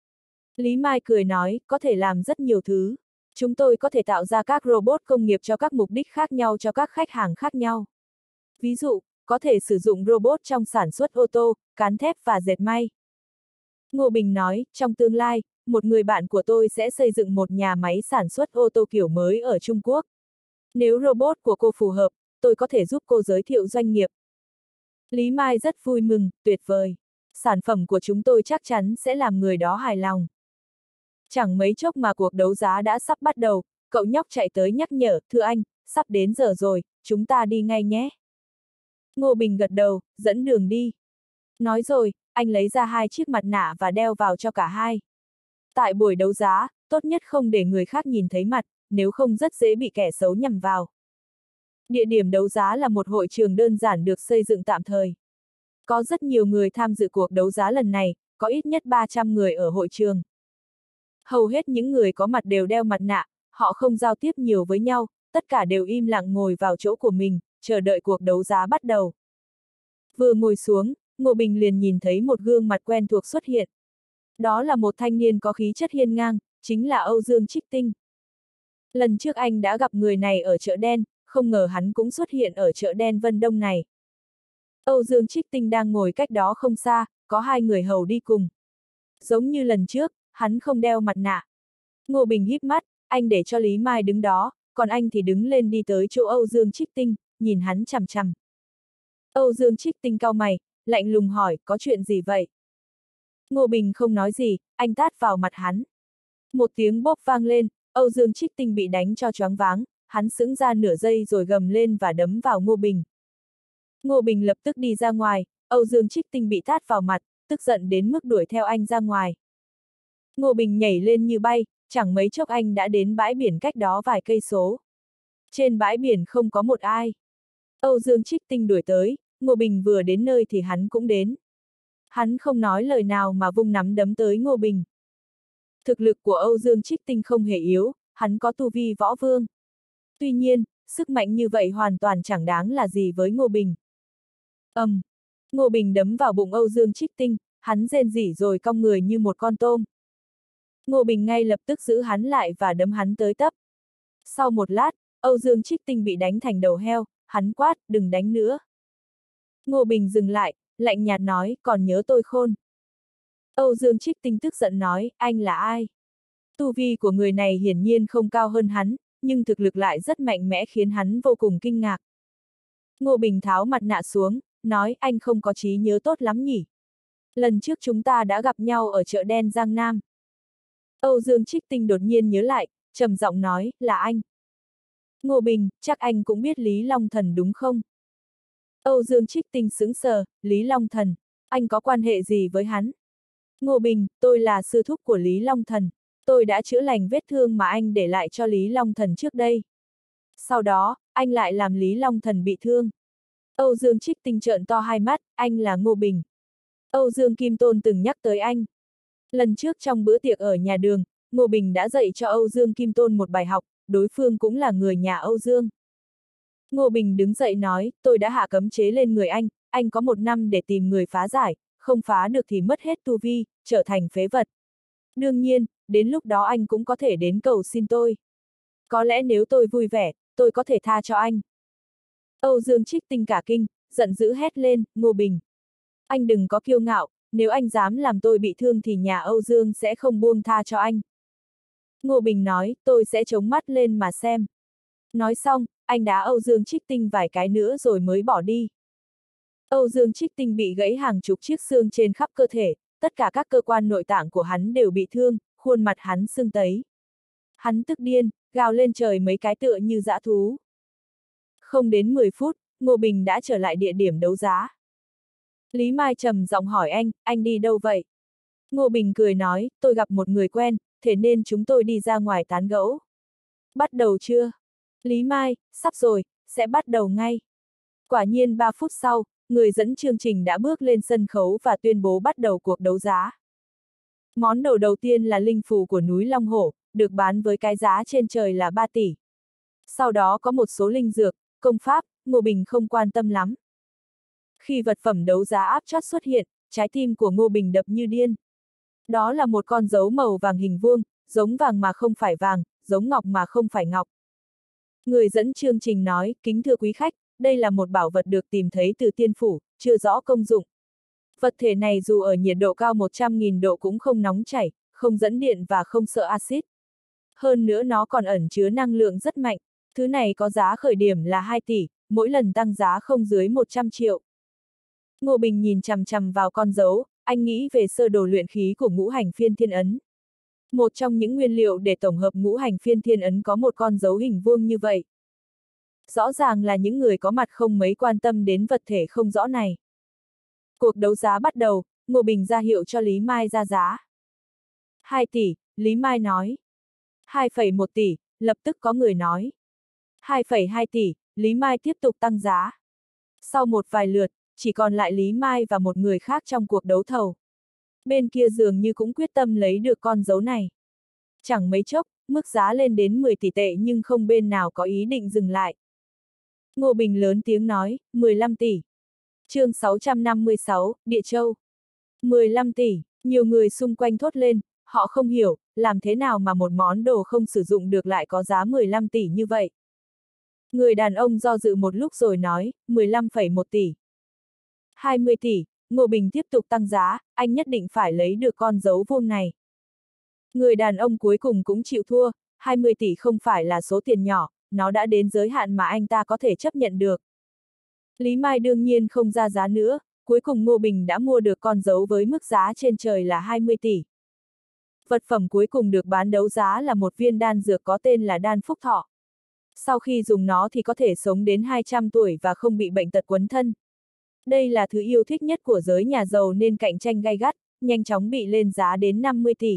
Lý Mai cười nói, có thể làm rất nhiều thứ. Chúng tôi có thể tạo ra các robot công nghiệp cho các mục đích khác nhau cho các khách hàng khác nhau. Ví dụ, có thể sử dụng robot trong sản xuất ô tô, cán thép và dệt may. Ngô Bình nói, trong tương lai, một người bạn của tôi sẽ xây dựng một nhà máy sản xuất ô tô kiểu mới ở Trung Quốc. Nếu robot của cô phù hợp, tôi có thể giúp cô giới thiệu doanh nghiệp. Lý Mai rất vui mừng, tuyệt vời. Sản phẩm của chúng tôi chắc chắn sẽ làm người đó hài lòng. Chẳng mấy chốc mà cuộc đấu giá đã sắp bắt đầu, cậu nhóc chạy tới nhắc nhở, thưa anh, sắp đến giờ rồi, chúng ta đi ngay nhé. Ngô Bình gật đầu, dẫn đường đi. Nói rồi, anh lấy ra 2 chiếc mặt nạ và đeo vào cho cả hai. Tại buổi đấu giá, tốt nhất không để người khác nhìn thấy mặt, nếu không rất dễ bị kẻ xấu nhằm vào. Địa điểm đấu giá là một hội trường đơn giản được xây dựng tạm thời. Có rất nhiều người tham dự cuộc đấu giá lần này, có ít nhất 300 người ở hội trường. Hầu hết những người có mặt đều đeo mặt nạ, họ không giao tiếp nhiều với nhau, tất cả đều im lặng ngồi vào chỗ của mình, chờ đợi cuộc đấu giá bắt đầu. Vừa ngồi xuống, Ngô Bình liền nhìn thấy một gương mặt quen thuộc xuất hiện. Đó là một thanh niên có khí chất hiên ngang, chính là Âu Dương Trích Tinh. Lần trước anh đã gặp người này ở chợ đen, không ngờ hắn cũng xuất hiện ở chợ đen Vân Đông này. Âu Dương Trích Tinh đang ngồi cách đó không xa, có hai người hầu đi cùng. Giống như lần trước, hắn không đeo mặt nạ. Ngô Bình híp mắt, anh để cho Lý Mai đứng đó, còn anh thì đứng lên đi tới chỗ Âu Dương Trích Tinh, nhìn hắn chằm chằm. Âu Dương Trích Tinh cau mày, lạnh lùng hỏi, có chuyện gì vậy? Ngô Bình không nói gì, anh tát vào mặt hắn. Một tiếng bốp vang lên, Âu Dương Trích Tinh bị đánh cho choáng váng, hắn sững ra nửa giây rồi gầm lên và đấm vào Ngô Bình. Ngô Bình lập tức đi ra ngoài, Âu Dương Trích Tinh bị tát vào mặt, tức giận đến mức đuổi theo anh ra ngoài. Ngô Bình nhảy lên như bay, chẳng mấy chốc anh đã đến bãi biển cách đó vài cây số. Trên bãi biển không có một ai. Âu Dương Trích Tinh đuổi tới, Ngô Bình vừa đến nơi thì hắn cũng đến. Hắn không nói lời nào mà vung nắm đấm tới Ngô Bình. Thực lực của Âu Dương Trích Tinh không hề yếu, hắn có tu vi võ vương. Tuy nhiên, sức mạnh như vậy hoàn toàn chẳng đáng là gì với Ngô Bình. Ngô Bình đấm vào bụng Âu Dương Trích Tinh, hắn rên rỉ rồi cong người như một con tôm. Ngô Bình ngay lập tức giữ hắn lại và đấm hắn tới tấp. Sau một lát, Âu Dương Trích Tinh bị đánh thành đầu heo, hắn quát, đừng đánh nữa. Ngô Bình dừng lại, lạnh nhạt nói, còn nhớ tôi khôn. Âu Dương Trích Tinh tức giận nói, anh là ai? Tu vi của người này hiển nhiên không cao hơn hắn, nhưng thực lực lại rất mạnh mẽ khiến hắn vô cùng kinh ngạc. Ngô Bình tháo mặt nạ xuống, nói, anh không có trí nhớ tốt lắm nhỉ? Lần trước chúng ta đã gặp nhau ở chợ đen Giang Nam. Âu Dương Trích Tinh đột nhiên nhớ lại, trầm giọng nói, là anh. Ngô Bình, chắc anh cũng biết Lý Long Thần đúng không? Âu Dương Trích Tinh sững sờ, Lý Long Thần, anh có quan hệ gì với hắn? Ngô Bình, tôi là sư thúc của Lý Long Thần, tôi đã chữa lành vết thương mà anh để lại cho Lý Long Thần trước đây. Sau đó, anh lại làm Lý Long Thần bị thương. Âu Dương Trích Tinh trợn to hai mắt, anh là Ngô Bình. Âu Dương Kim Tôn từng nhắc tới anh. Lần trước trong bữa tiệc ở nhà đường, Ngô Bình đã dạy cho Âu Dương Kim Tôn một bài học, đối phương cũng là người nhà Âu Dương. Ngô Bình đứng dậy nói, tôi đã hạ cấm chế lên người anh có 1 năm để tìm người phá giải, không phá được thì mất hết tu vi, trở thành phế vật. Đương nhiên, đến lúc đó anh cũng có thể đến cầu xin tôi. Có lẽ nếu tôi vui vẻ, tôi có thể tha cho anh. Âu Dương Trích Tinh cả kinh, giận dữ hét lên, Ngô Bình. Anh đừng có kiêu ngạo, nếu anh dám làm tôi bị thương thì nhà Âu Dương sẽ không buông tha cho anh. Ngô Bình nói, tôi sẽ chống mắt lên mà xem. Nói xong, anh đá Âu Dương Trích Tinh vài cái nữa rồi mới bỏ đi. Âu Dương Trích Tinh bị gãy hàng chục chiếc xương trên khắp cơ thể, tất cả các cơ quan nội tạng của hắn đều bị thương, khuôn mặt hắn sưng tấy. Hắn tức điên, gào lên trời mấy cái tựa như dã thú. Không đến 10 phút, Ngô Bình đã trở lại địa điểm đấu giá. Lý Mai trầm giọng hỏi anh đi đâu vậy? Ngô Bình cười nói, tôi gặp một người quen, thế nên chúng tôi đi ra ngoài tán gẫu. Bắt đầu chưa? Lý Mai, sắp rồi, sẽ bắt đầu ngay. Quả nhiên 3 phút sau, người dẫn chương trình đã bước lên sân khấu và tuyên bố bắt đầu cuộc đấu giá. Món đồ đầu tiên là linh phù của núi Long Hổ, được bán với cái giá trên trời là 3 tỷ. Sau đó có một số linh dược, công pháp, Ngô Bình không quan tâm lắm. Khi vật phẩm đấu giá áp chót xuất hiện, trái tim của Ngô Bình đập như điên. Đó là một con dấu màu vàng hình vuông, giống vàng mà không phải vàng, giống ngọc mà không phải ngọc. Người dẫn chương trình nói, kính thưa quý khách, đây là một bảo vật được tìm thấy từ tiên phủ, chưa rõ công dụng. Vật thể này dù ở nhiệt độ cao 100.000 độ cũng không nóng chảy, không dẫn điện và không sợ axit. Hơn nữa nó còn ẩn chứa năng lượng rất mạnh, thứ này có giá khởi điểm là 2 tỷ, mỗi lần tăng giá không dưới 100 triệu. Ngô Bình nhìn chằm chằm vào con dấu, anh nghĩ về sơ đồ luyện khí của ngũ hành phiên thiên ấn. Một trong những nguyên liệu để tổng hợp ngũ hành phiên thiên ấn có một con dấu hình vuông như vậy. Rõ ràng là những người có mặt không mấy quan tâm đến vật thể không rõ này. Cuộc đấu giá bắt đầu, Ngô Bình ra hiệu cho Lý Mai ra giá. 2 tỷ, Lý Mai nói. 2,1 tỷ, lập tức có người nói. 2,2 tỷ, Lý Mai tiếp tục tăng giá. Sau một vài lượt, chỉ còn lại Lý Mai và một người khác trong cuộc đấu thầu. Bên kia dường như cũng quyết tâm lấy được con dấu này. Chẳng mấy chốc, mức giá lên đến 10 tỷ tệ nhưng không bên nào có ý định dừng lại. Ngô Bình lớn tiếng nói, 15 tỷ. Chương 656, Địa Châu. 15 tỷ, nhiều người xung quanh thốt lên, họ không hiểu, làm thế nào mà một món đồ không sử dụng được lại có giá 15 tỷ như vậy. Người đàn ông do dự một lúc rồi nói, 15,1 tỷ. 20 tỷ, Ngô Bình tiếp tục tăng giá, anh nhất định phải lấy được con dấu vuông này. Người đàn ông cuối cùng cũng chịu thua, 20 tỷ không phải là số tiền nhỏ, nó đã đến giới hạn mà anh ta có thể chấp nhận được. Lý Mai đương nhiên không ra giá nữa, cuối cùng Ngô Bình đã mua được con dấu với mức giá trên trời là 20 tỷ. Vật phẩm cuối cùng được bán đấu giá là một viên đan dược có tên là đan phúc thọ. Sau khi dùng nó thì có thể sống đến 200 tuổi và không bị bệnh tật quấn thân. Đây là thứ yêu thích nhất của giới nhà giàu nên cạnh tranh gay gắt, nhanh chóng bị lên giá đến 50 tỷ.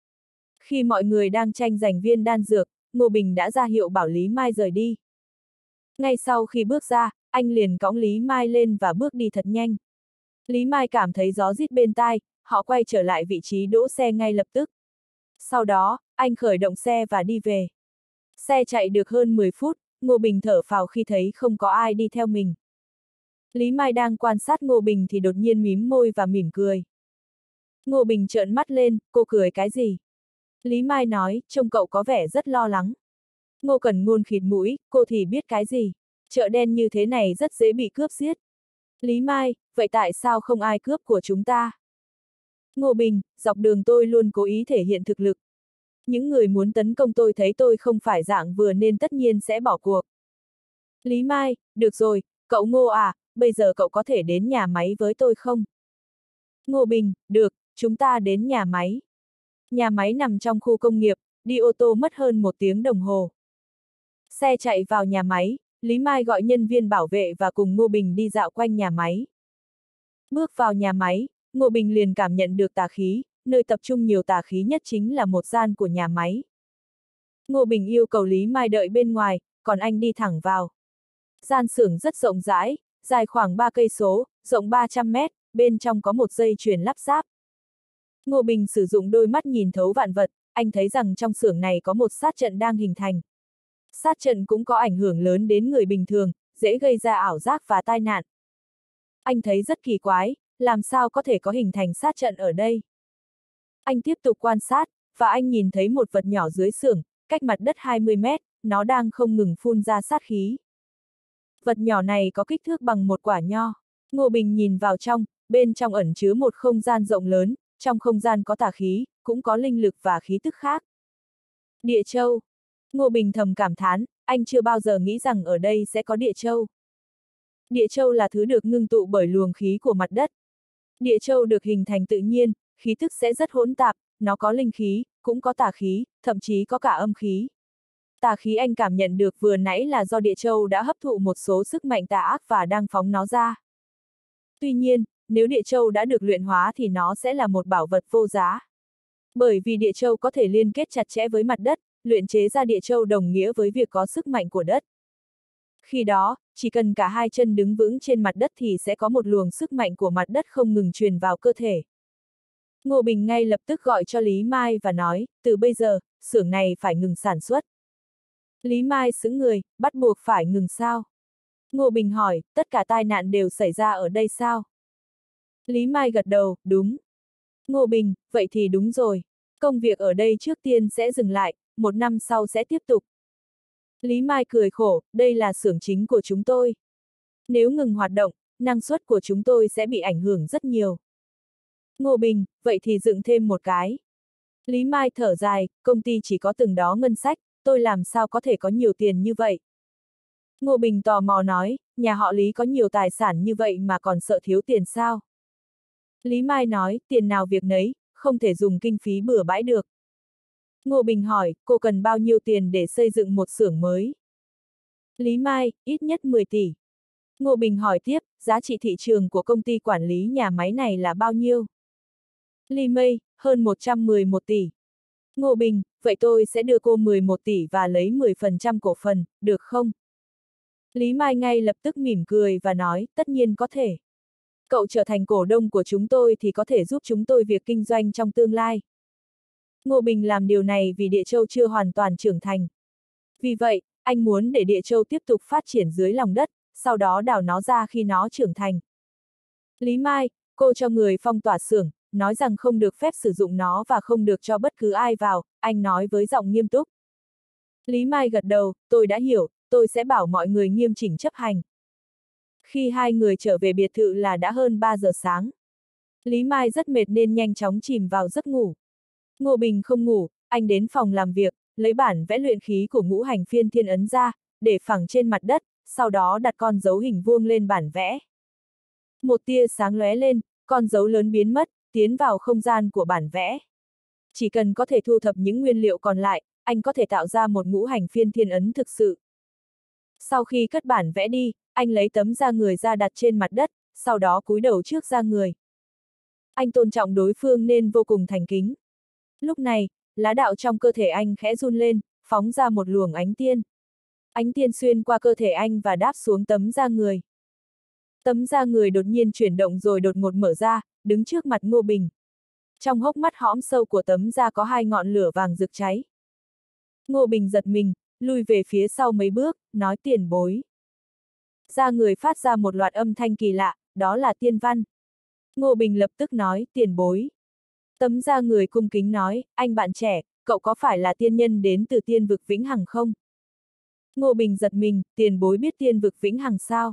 Khi mọi người đang tranh giành viên đan dược, Ngô Bình đã ra hiệu bảo Lý Mai rời đi. Ngay sau khi bước ra, anh liền cõng Lý Mai lên và bước đi thật nhanh. Lý Mai cảm thấy gió rít bên tai, họ quay trở lại vị trí đỗ xe ngay lập tức. Sau đó, anh khởi động xe và đi về. Xe chạy được hơn 10 phút, Ngô Bình thở phào khi thấy không có ai đi theo mình. Lý Mai đang quan sát Ngô Bình thì đột nhiên mím môi và mỉm cười. Ngô Bình trợn mắt lên, cô cười cái gì? Lý Mai nói, trông cậu có vẻ rất lo lắng. Ngô Cẩn Ngôn khịt mũi, cô thì biết cái gì? Chợ đen như thế này rất dễ bị cướp giết. Lý Mai, vậy tại sao không ai cướp của chúng ta? Ngô Bình, dọc đường tôi luôn cố ý thể hiện thực lực. Những người muốn tấn công tôi thấy tôi không phải dạng vừa nên tất nhiên sẽ bỏ cuộc. Lý Mai, được rồi, cậu Ngô à, bây giờ cậu có thể đến nhà máy với tôi không? Ngô Bình, được, chúng ta đến nhà máy. Nhà máy nằm trong khu công nghiệp, đi ô tô mất hơn 1 tiếng đồng hồ. Xe chạy vào nhà máy, Lý Mai gọi nhân viên bảo vệ và cùng Ngô Bình đi dạo quanh nhà máy. Bước vào nhà máy, Ngô Bình liền cảm nhận được tà khí, nơi tập trung nhiều tà khí nhất chính là một gian của nhà máy. Ngô Bình yêu cầu Lý Mai đợi bên ngoài, còn anh đi thẳng vào. Gian xưởng rất rộng rãi, dài khoảng 3 cây số, rộng 300 mét, bên trong có một dây chuyền lắp ráp. Ngô Bình sử dụng đôi mắt nhìn thấu vạn vật, anh thấy rằng trong xưởng này có một sát trận đang hình thành. Sát trận cũng có ảnh hưởng lớn đến người bình thường, dễ gây ra ảo giác và tai nạn. Anh thấy rất kỳ quái, làm sao có thể có hình thành sát trận ở đây? Anh tiếp tục quan sát, và anh nhìn thấy một vật nhỏ dưới xưởng, cách mặt đất 20 mét, nó đang không ngừng phun ra sát khí. Vật nhỏ này có kích thước bằng một quả nho. Ngô Bình nhìn vào trong, bên trong ẩn chứa một không gian rộng lớn, trong không gian có tà khí, cũng có linh lực và khí tức khác. Địa Châu. Ngô Bình thầm cảm thán, anh chưa bao giờ nghĩ rằng ở đây sẽ có Địa Châu. Địa Châu là thứ được ngưng tụ bởi luồng khí của mặt đất. Địa Châu được hình thành tự nhiên, khí tức sẽ rất hỗn tạp, nó có linh khí, cũng có tà khí, thậm chí có cả âm khí. Tà khí anh cảm nhận được vừa nãy là do Địa Châu đã hấp thụ một số sức mạnh tà ác và đang phóng nó ra. Tuy nhiên, nếu Địa Châu đã được luyện hóa thì nó sẽ là một bảo vật vô giá. Bởi vì Địa Châu có thể liên kết chặt chẽ với mặt đất, luyện chế ra Địa Châu đồng nghĩa với việc có sức mạnh của đất. Khi đó, chỉ cần cả hai chân đứng vững trên mặt đất thì sẽ có một luồng sức mạnh của mặt đất không ngừng truyền vào cơ thể. Ngô Bình ngay lập tức gọi cho Lý Mai và nói, từ bây giờ, xưởng này phải ngừng sản xuất. Lý Mai sững người, bắt buộc phải ngừng sao? Ngô Bình hỏi, tất cả tai nạn đều xảy ra ở đây sao? Lý Mai gật đầu, đúng. Ngô Bình, vậy thì đúng rồi. Công việc ở đây trước tiên sẽ dừng lại, 1 năm sau sẽ tiếp tục. Lý Mai cười khổ, đây là xưởng chính của chúng tôi. Nếu ngừng hoạt động, năng suất của chúng tôi sẽ bị ảnh hưởng rất nhiều. Ngô Bình, vậy thì dựng thêm một cái. Lý Mai thở dài, công ty chỉ có từng đó ngân sách, tôi làm sao có thể có nhiều tiền như vậy? Ngô Bình tò mò nói, nhà họ Lý có nhiều tài sản như vậy mà còn sợ thiếu tiền sao? Lý Mai nói, tiền nào việc nấy, không thể dùng kinh phí bừa bãi được. Ngô Bình hỏi, cô cần bao nhiêu tiền để xây dựng một xưởng mới? Lý Mai, ít nhất 10 tỷ. Ngô Bình hỏi tiếp, giá trị thị trường của công ty quản lý nhà máy này là bao nhiêu? Lý Mai, hơn 111 tỷ. Ngô Bình, vậy tôi sẽ đưa cô 11 tỷ và lấy 10% cổ phần, được không? Lý Mai ngay lập tức mỉm cười và nói, tất nhiên có thể. Cậu trở thành cổ đông của chúng tôi thì có thể giúp chúng tôi việc kinh doanh trong tương lai. Ngô Bình làm điều này vì Địa Châu chưa hoàn toàn trưởng thành. Vì vậy, anh muốn để địa châu tiếp tục phát triển dưới lòng đất, sau đó đào nó ra khi nó trưởng thành. Lý Mai, cô cho người phong tỏa xưởng, nói rằng không được phép sử dụng nó và không được cho bất cứ ai vào, anh nói với giọng nghiêm túc. Lý Mai gật đầu, tôi đã hiểu, tôi sẽ bảo mọi người nghiêm chỉnh chấp hành. Khi hai người trở về biệt thự là đã hơn 3 giờ sáng. Lý Mai rất mệt nên nhanh chóng chìm vào giấc ngủ. Ngô Bình không ngủ, anh đến phòng làm việc, lấy bản vẽ luyện khí của ngũ hành phiên thiên ấn ra, để phẳng trên mặt đất, sau đó đặt con dấu hình vuông lên bản vẽ. Một tia sáng lóe lên, con dấu lớn biến mất, tiến vào không gian của bản vẽ. Chỉ cần có thể thu thập những nguyên liệu còn lại, anh có thể tạo ra một ngũ hành phiên thiên ấn thực sự. Sau khi cất bản vẽ đi, anh lấy tấm da người ra đặt trên mặt đất, sau đó cúi đầu trước da người. Anh tôn trọng đối phương nên vô cùng thành kính. Lúc này, lá đạo trong cơ thể anh khẽ run lên, phóng ra một luồng ánh tiên. Ánh tiên xuyên qua cơ thể anh và đáp xuống tấm da người. Tấm da người đột nhiên chuyển động rồi đột ngột mở ra, đứng trước mặt Ngô Bình. Trong hốc mắt hõm sâu của tấm da có hai ngọn lửa vàng rực cháy. Ngô Bình giật mình, lui về phía sau mấy bước, nói tiền bối. Da người phát ra một loạt âm thanh kỳ lạ, đó là tiên văn. Ngô Bình lập tức nói, tiền bối. Tấm da người cung kính nói, anh bạn trẻ, cậu có phải là tiên nhân đến từ tiên vực Vĩnh Hằng không? Ngô Bình giật mình, tiền bối biết tiên vực Vĩnh Hằng sao?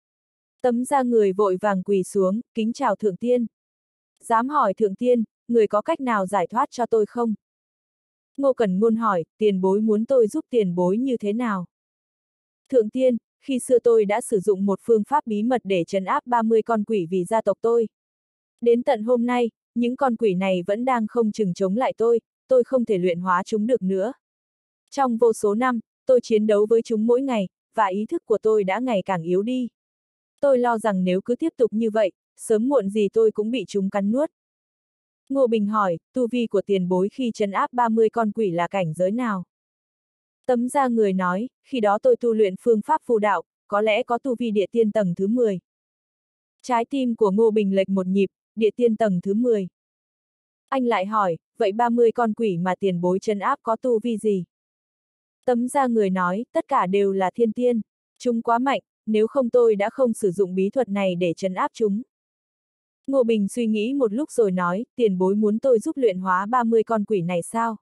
Tấm da người vội vàng quỳ xuống, kính chào thượng tiên. Dám hỏi thượng tiên, người có cách nào giải thoát cho tôi không? Ngô Cẩn Ngôn hỏi, tiền bối muốn tôi giúp tiền bối như thế nào? Thượng tiên, khi xưa tôi đã sử dụng một phương pháp bí mật để trấn áp 30 con quỷ vì gia tộc tôi. Đến tận hôm nay, những con quỷ này vẫn đang không chừng chống lại tôi không thể luyện hóa chúng được nữa. Trong vô số năm, tôi chiến đấu với chúng mỗi ngày, và ý thức của tôi đã ngày càng yếu đi. Tôi lo rằng nếu cứ tiếp tục như vậy, sớm muộn gì tôi cũng bị chúng cắn nuốt. Ngô Bình hỏi, tu vi của tiền bối khi trấn áp 30 con quỷ là cảnh giới nào? Tấm da người nói, khi đó tôi tu luyện phương pháp phù đạo, có lẽ có tu vi địa tiên tầng thứ 10. Trái tim của Ngô Bình lệch một nhịp, địa tiên tầng thứ 10. Anh lại hỏi, vậy 30 con quỷ mà tiền bối trấn áp có tu vi gì? Tấm da người nói, tất cả đều là thiên tiên. Chúng quá mạnh, nếu không tôi đã không sử dụng bí thuật này để trấn áp chúng. Ngô Bình suy nghĩ một lúc rồi nói, tiền bối muốn tôi giúp luyện hóa 30 con quỷ này sao?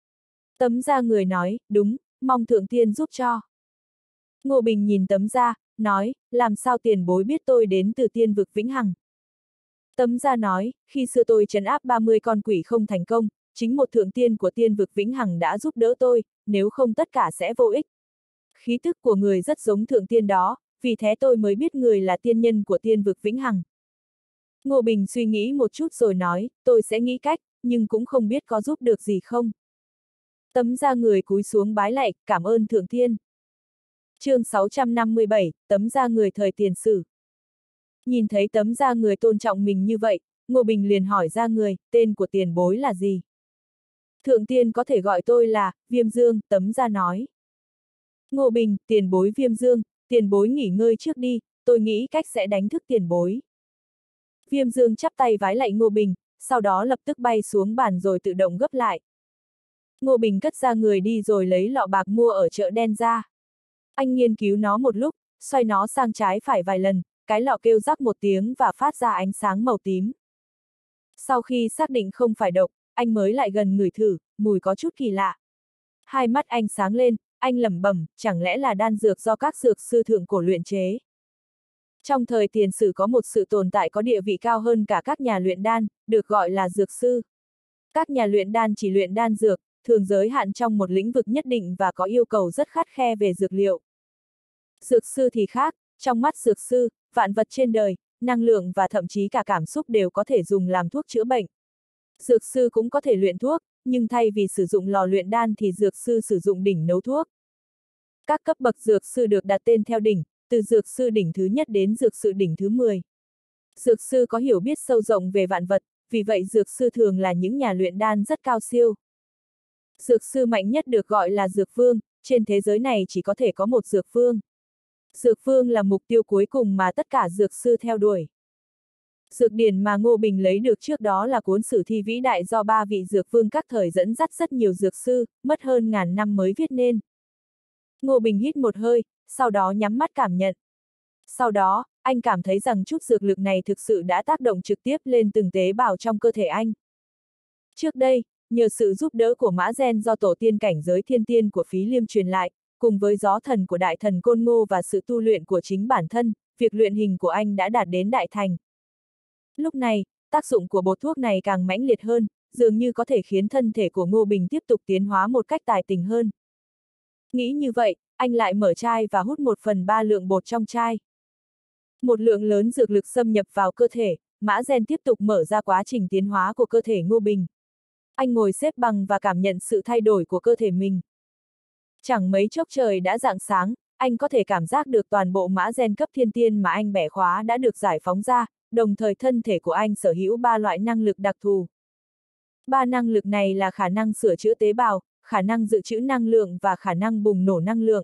Tấm da người nói, đúng, mong thượng tiên giúp cho. Ngô Bình nhìn tấm da, nói, làm sao tiền bối biết tôi đến từ tiên vực Vĩnh Hằng? Tấm da nói, khi xưa tôi trấn áp 30 con quỷ không thành công, chính một thượng tiên của tiên vực Vĩnh Hằng đã giúp đỡ tôi, nếu không tất cả sẽ vô ích. Khí tức của người rất giống thượng tiên đó, vì thế tôi mới biết người là tiên nhân của tiên vực Vĩnh Hằng. Ngô Bình suy nghĩ một chút rồi nói, tôi sẽ nghĩ cách, nhưng cũng không biết có giúp được gì không. Tấm da người cúi xuống bái lạy, cảm ơn thượng tiên. Chương 657, tấm da người thời tiền sử. Nhìn thấy tấm da người tôn trọng mình như vậy, Ngô Bình liền hỏi da người, tên của tiền bối là gì? Thượng tiên có thể gọi tôi là, Viêm Dương, tấm da nói. Ngô Bình, tiền bối Viêm Dương, tiền bối nghỉ ngơi trước đi, tôi nghĩ cách sẽ đánh thức tiền bối. Viêm Dương chắp tay vái lạy Ngô Bình, sau đó lập tức bay xuống bàn rồi tự động gấp lại. Ngô Bình cất ra người đi rồi lấy lọ bạc mua ở chợ đen ra. Anh nghiên cứu nó một lúc, xoay nó sang trái phải vài lần, cái lọ kêu rắc một tiếng và phát ra ánh sáng màu tím. Sau khi xác định không phải độc, anh mới lại gần ngửi thử, mùi có chút kỳ lạ. Hai mắt anh sáng lên, anh lẩm bẩm, chẳng lẽ là đan dược do các dược sư thượng cổ luyện chế. Trong thời tiền sử có một sự tồn tại có địa vị cao hơn cả các nhà luyện đan, được gọi là dược sư. Các nhà luyện đan chỉ luyện đan dược, thường giới hạn trong một lĩnh vực nhất định và có yêu cầu rất khắt khe về dược liệu. Dược sư thì khác, trong mắt dược sư, vạn vật trên đời, năng lượng và thậm chí cả cảm xúc đều có thể dùng làm thuốc chữa bệnh. Dược sư cũng có thể luyện thuốc, nhưng thay vì sử dụng lò luyện đan thì dược sư sử dụng đỉnh nấu thuốc. Các cấp bậc dược sư được đặt tên theo đỉnh, từ dược sư đỉnh thứ nhất đến dược sư đỉnh thứ 10. Dược sư có hiểu biết sâu rộng về vạn vật, vì vậy dược sư thường là những nhà luyện đan rất cao siêu. Dược sư mạnh nhất được gọi là dược vương, trên thế giới này chỉ có thể có một dược vương. Dược vương là mục tiêu cuối cùng mà tất cả dược sư theo đuổi. Dược điển mà Ngô Bình lấy được trước đó là cuốn sử thi vĩ đại do 3 vị dược vương các thời dẫn dắt rất nhiều dược sư, mất hơn ngàn năm mới viết nên. Ngô Bình hít một hơi, sau đó nhắm mắt cảm nhận. Sau đó, anh cảm thấy rằng chút dược lực này thực sự đã tác động trực tiếp lên từng tế bào trong cơ thể anh. Trước đây, nhờ sự giúp đỡ của mã gen do tổ tiên cảnh giới thiên tiên của Phí Liêm truyền lại, cùng với gió thần của đại thần Côn Ngô và sự tu luyện của chính bản thân, việc luyện hình của anh đã đạt đến đại thành. Lúc này, tác dụng của bột thuốc này càng mãnh liệt hơn, dường như có thể khiến thân thể của Ngô Bình tiếp tục tiến hóa một cách tài tình hơn. Nghĩ như vậy, anh lại mở chai và hút 1/3 lượng bột trong chai. Một lượng lớn dược lực xâm nhập vào cơ thể, mã gen tiếp tục mở ra quá trình tiến hóa của cơ thể Ngô Bình. Anh ngồi xếp bằng và cảm nhận sự thay đổi của cơ thể mình. Chẳng mấy chốc trời đã rạng sáng, anh có thể cảm giác được toàn bộ mã gen cấp thiên tiên mà anh bẻ khóa đã được giải phóng ra, đồng thời thân thể của anh sở hữu 3 loại năng lực đặc thù. 3 năng lực này là khả năng sửa chữa tế bào, khả năng dự trữ năng lượng và khả năng bùng nổ năng lượng.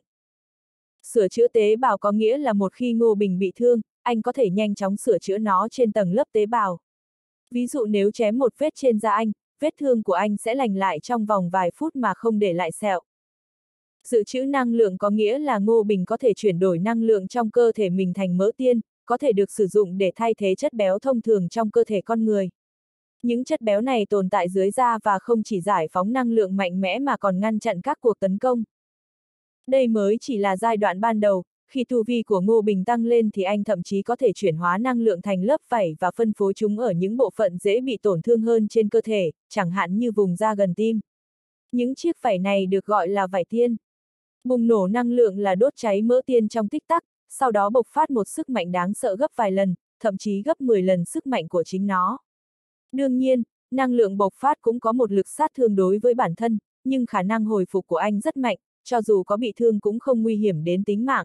Sửa chữa tế bào có nghĩa là một khi Ngô Bình bị thương, anh có thể nhanh chóng sửa chữa nó trên tầng lớp tế bào. Ví dụ nếu chém một vết trên da anh, vết thương của anh sẽ lành lại trong vòng vài phút mà không để lại sẹo. Dự trữ năng lượng có nghĩa là Ngô Bình có thể chuyển đổi năng lượng trong cơ thể mình thành mỡ tiên, có thể được sử dụng để thay thế chất béo thông thường trong cơ thể con người. Những chất béo này tồn tại dưới da và không chỉ giải phóng năng lượng mạnh mẽ mà còn ngăn chặn các cuộc tấn công. Đây mới chỉ là giai đoạn ban đầu, khi tu vi của Ngô Bình tăng lên thì anh thậm chí có thể chuyển hóa năng lượng thành lớp vảy và phân phối chúng ở những bộ phận dễ bị tổn thương hơn trên cơ thể, chẳng hạn như vùng da gần tim. Những chiếc vảy này được gọi là vảy tiên. Bùng nổ năng lượng là đốt cháy mỡ tiên trong tích tắc, sau đó bộc phát một sức mạnh đáng sợ gấp vài lần, thậm chí gấp 10 lần sức mạnh của chính nó. Đương nhiên, năng lượng bộc phát cũng có một lực sát thương đối với bản thân, nhưng khả năng hồi phục của anh rất mạnh, cho dù có bị thương cũng không nguy hiểm đến tính mạng.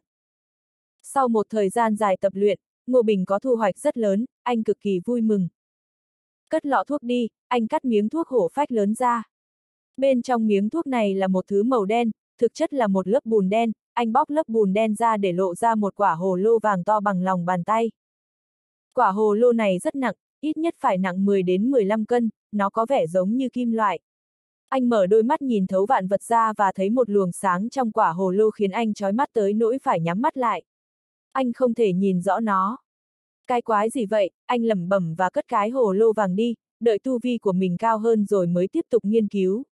Sau một thời gian dài tập luyện, Ngô Bình có thu hoạch rất lớn, anh cực kỳ vui mừng. Cất lọ thuốc đi, anh cắt miếng thuốc hổ phách lớn ra. Bên trong miếng thuốc này là một thứ màu đen, thực chất là một lớp bùn đen, anh bóc lớp bùn đen ra để lộ ra một quả hồ lô vàng to bằng lòng bàn tay. Quả hồ lô này rất nặng, ít nhất phải nặng 10 đến 15 cân, nó có vẻ giống như kim loại. Anh mở đôi mắt nhìn thấu vạn vật ra và thấy một luồng sáng trong quả hồ lô khiến anh chói mắt tới nỗi phải nhắm mắt lại. Anh không thể nhìn rõ nó. Cái quái gì vậy, anh lẩm bẩm và cất cái hồ lô vàng đi, đợi tu vi của mình cao hơn rồi mới tiếp tục nghiên cứu.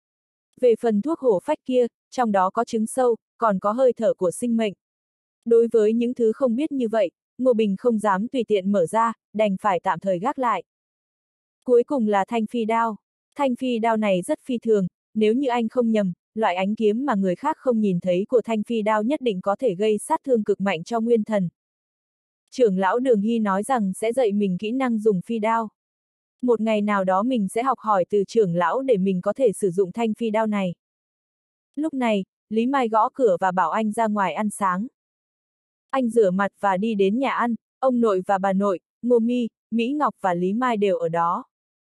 Về phần thuốc hổ phách kia, trong đó có trứng sâu, còn có hơi thở của sinh mệnh. Đối với những thứ không biết như vậy, Ngô Bình không dám tùy tiện mở ra, đành phải tạm thời gác lại. Cuối cùng là thanh phi đao. Thanh phi đao này rất phi thường, nếu như anh không nhầm, loại ánh kiếm mà người khác không nhìn thấy của thanh phi đao nhất định có thể gây sát thương cực mạnh cho nguyên thần. Trưởng lão Đường Hy nói rằng sẽ dạy mình kỹ năng dùng phi đao. Một ngày nào đó mình sẽ học hỏi từ trưởng lão để mình có thể sử dụng thanh phi đao này. Lúc này, Lý Mai gõ cửa và bảo anh ra ngoài ăn sáng. Anh rửa mặt và đi đến nhà ăn, ông nội và bà nội, Ngô Mi, Mỹ Ngọc và Lý Mai đều ở đó.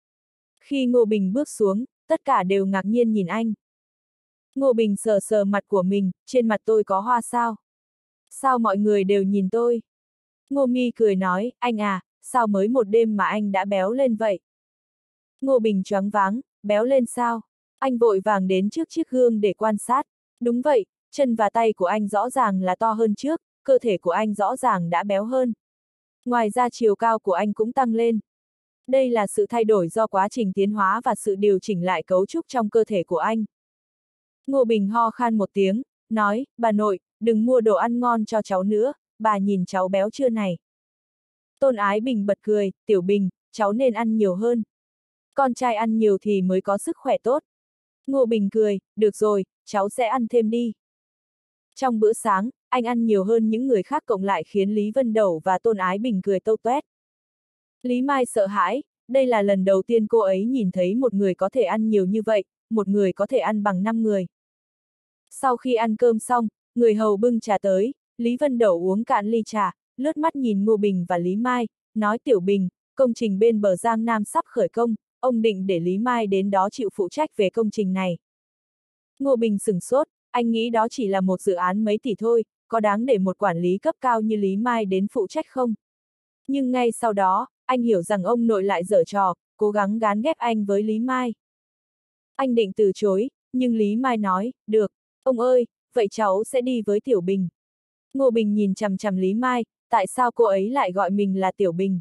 Khi Ngô Bình bước xuống, tất cả đều ngạc nhiên nhìn anh. Ngô Bình sờ sờ mặt của mình, trên mặt tôi có hoa sao? Sao mọi người đều nhìn tôi? Ngô Mi cười nói, anh à, sao mới một đêm mà anh đã béo lên vậy? Ngô Bình choáng váng, béo lên sao? Anh vội vàng đến trước chiếc gương để quan sát. Đúng vậy, chân và tay của anh rõ ràng là to hơn trước, cơ thể của anh rõ ràng đã béo hơn. Ngoài ra chiều cao của anh cũng tăng lên. Đây là sự thay đổi do quá trình tiến hóa và sự điều chỉnh lại cấu trúc trong cơ thể của anh. Ngô Bình ho khan một tiếng, nói, bà nội, đừng mua đồ ăn ngon cho cháu nữa, bà nhìn cháu béo chưa này. Tôn Ái Bình bật cười, Tiểu Bình, cháu nên ăn nhiều hơn. Con trai ăn nhiều thì mới có sức khỏe tốt. Ngô Bình cười, được rồi, cháu sẽ ăn thêm đi. Trong bữa sáng, anh ăn nhiều hơn những người khác cộng lại khiến Lý Vân Đẩu và Tôn Ái Bình cười tâu toét. Lý Mai sợ hãi, đây là lần đầu tiên cô ấy nhìn thấy một người có thể ăn nhiều như vậy, một người có thể ăn bằng 5 người. Sau khi ăn cơm xong, người hầu bưng trà tới, Lý Vân Đẩu uống cạn ly trà, lướt mắt nhìn Ngô Bình và Lý Mai, nói Tiểu Bình, công trình bên bờ Giang Nam sắp khởi công, ông định để Lý Mai đến đó chịu phụ trách về công trình này. Ngô Bình sửng sốt, anh nghĩ đó chỉ là một dự án mấy tỷ thôi, có đáng để một quản lý cấp cao như Lý Mai đến phụ trách không? Nhưng ngay sau đó, anh hiểu rằng ông nội lại giở trò, cố gắng gán ghép anh với Lý Mai. Anh định từ chối, nhưng Lý Mai nói, được, ông ơi, vậy cháu sẽ đi với Tiểu Bình. Ngô Bình nhìn chằm chằm Lý Mai, tại sao cô ấy lại gọi mình là Tiểu Bình?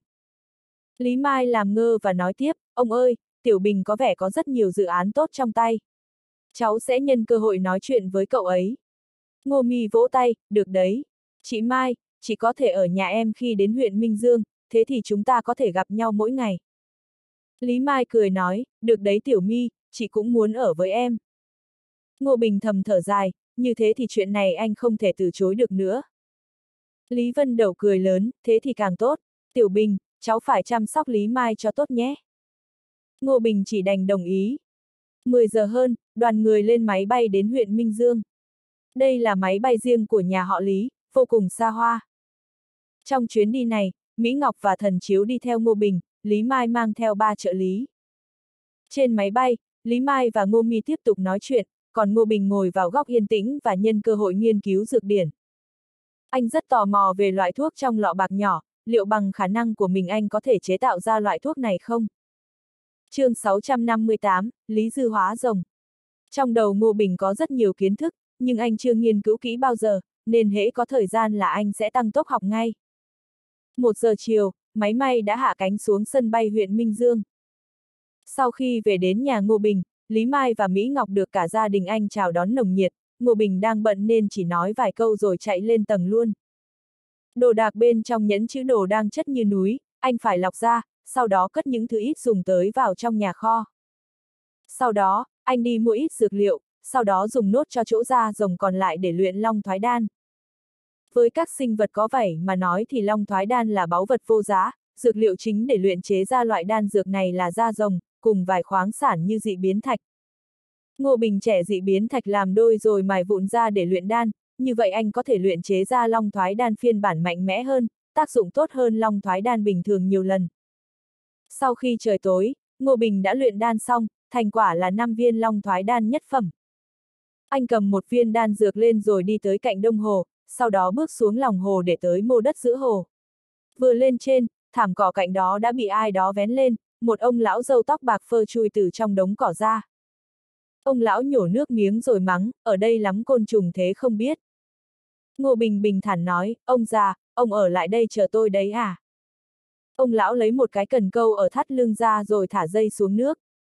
Lý Mai làm ngơ và nói tiếp, ông ơi, Tiểu Bình có vẻ có rất nhiều dự án tốt trong tay. Cháu sẽ nhân cơ hội nói chuyện với cậu ấy. Ngô Mi vỗ tay, được đấy. Chị Mai, chị có thể ở nhà em khi đến huyện Minh Dương, thế thì chúng ta có thể gặp nhau mỗi ngày. Lý Mai cười nói, được đấy Tiểu My, chị cũng muốn ở với em. Ngô Bình thầm thở dài, như thế thì chuyện này anh không thể từ chối được nữa. Lý Vân Đậu cười lớn, thế thì càng tốt. Tiểu Bình, cháu phải chăm sóc Lý Mai cho tốt nhé. Ngô Bình chỉ đành đồng ý. 10 giờ hơn, đoàn người lên máy bay đến huyện Minh Dương. Đây là máy bay riêng của nhà họ Lý, vô cùng xa hoa. Trong chuyến đi này, Mỹ Ngọc và Thần Chiếu đi theo Ngô Bình, Lý Mai mang theo 3 trợ lý. Trên máy bay, Lý Mai và Ngô Mi tiếp tục nói chuyện, còn Ngô Bình ngồi vào góc yên tĩnh và nhân cơ hội nghiên cứu dược điển. Anh rất tò mò về loại thuốc trong lọ bạc nhỏ, liệu bằng khả năng của mình anh có thể chế tạo ra loại thuốc này không? Chương 658, Lý Dư hóa rồng. Trong đầu Ngô Bình có rất nhiều kiến thức, nhưng anh chưa nghiên cứu kỹ bao giờ, nên hễ có thời gian là anh sẽ tăng tốc học ngay. 1 giờ chiều, máy bay đã hạ cánh xuống sân bay huyện Minh Dương. Sau khi về đến nhà Ngô Bình, Lý Mai và Mỹ Ngọc được cả gia đình anh chào đón nồng nhiệt, Ngô Bình đang bận nên chỉ nói vài câu rồi chạy lên tầng luôn. Đồ đạc bên trong nhẫn chữ đồ đang chất như núi, anh phải lọc ra, sau đó cất những thứ ít dùng tới vào trong nhà kho. Sau đó, anh đi mua ít dược liệu, sau đó dùng nốt cho chỗ da rồng còn lại để luyện long thoái đan. Với các sinh vật có vảy mà nói thì long thoái đan là báu vật vô giá, dược liệu chính để luyện chế ra loại đan dược này là da rồng, cùng vài khoáng sản như dị biến thạch. Ngô Bình trẻ dị biến thạch làm đôi rồi mài vụn ra để luyện đan, như vậy anh có thể luyện chế ra long thoái đan phiên bản mạnh mẽ hơn, tác dụng tốt hơn long thoái đan bình thường nhiều lần. Sau khi trời tối, Ngô Bình đã luyện đan xong, thành quả là 5 viên long thoái đan nhất phẩm. Anh cầm một viên đan dược lên rồi đi tới cạnh đông hồ, sau đó bước xuống lòng hồ để tới mô đất giữa hồ. Vừa lên trên, thảm cỏ cạnh đó đã bị ai đó vén lên, một ông lão râu tóc bạc phơ chui từ trong đống cỏ ra. Ông lão nhổ nước miếng rồi mắng, ở đây lắm côn trùng thế không biết. Ngô Bình bình thản nói, ông già, ông ở lại đây chờ tôi đấy à? Ông lão lấy một cái cần câu ở thắt lưng ra rồi thả dây xuống nước.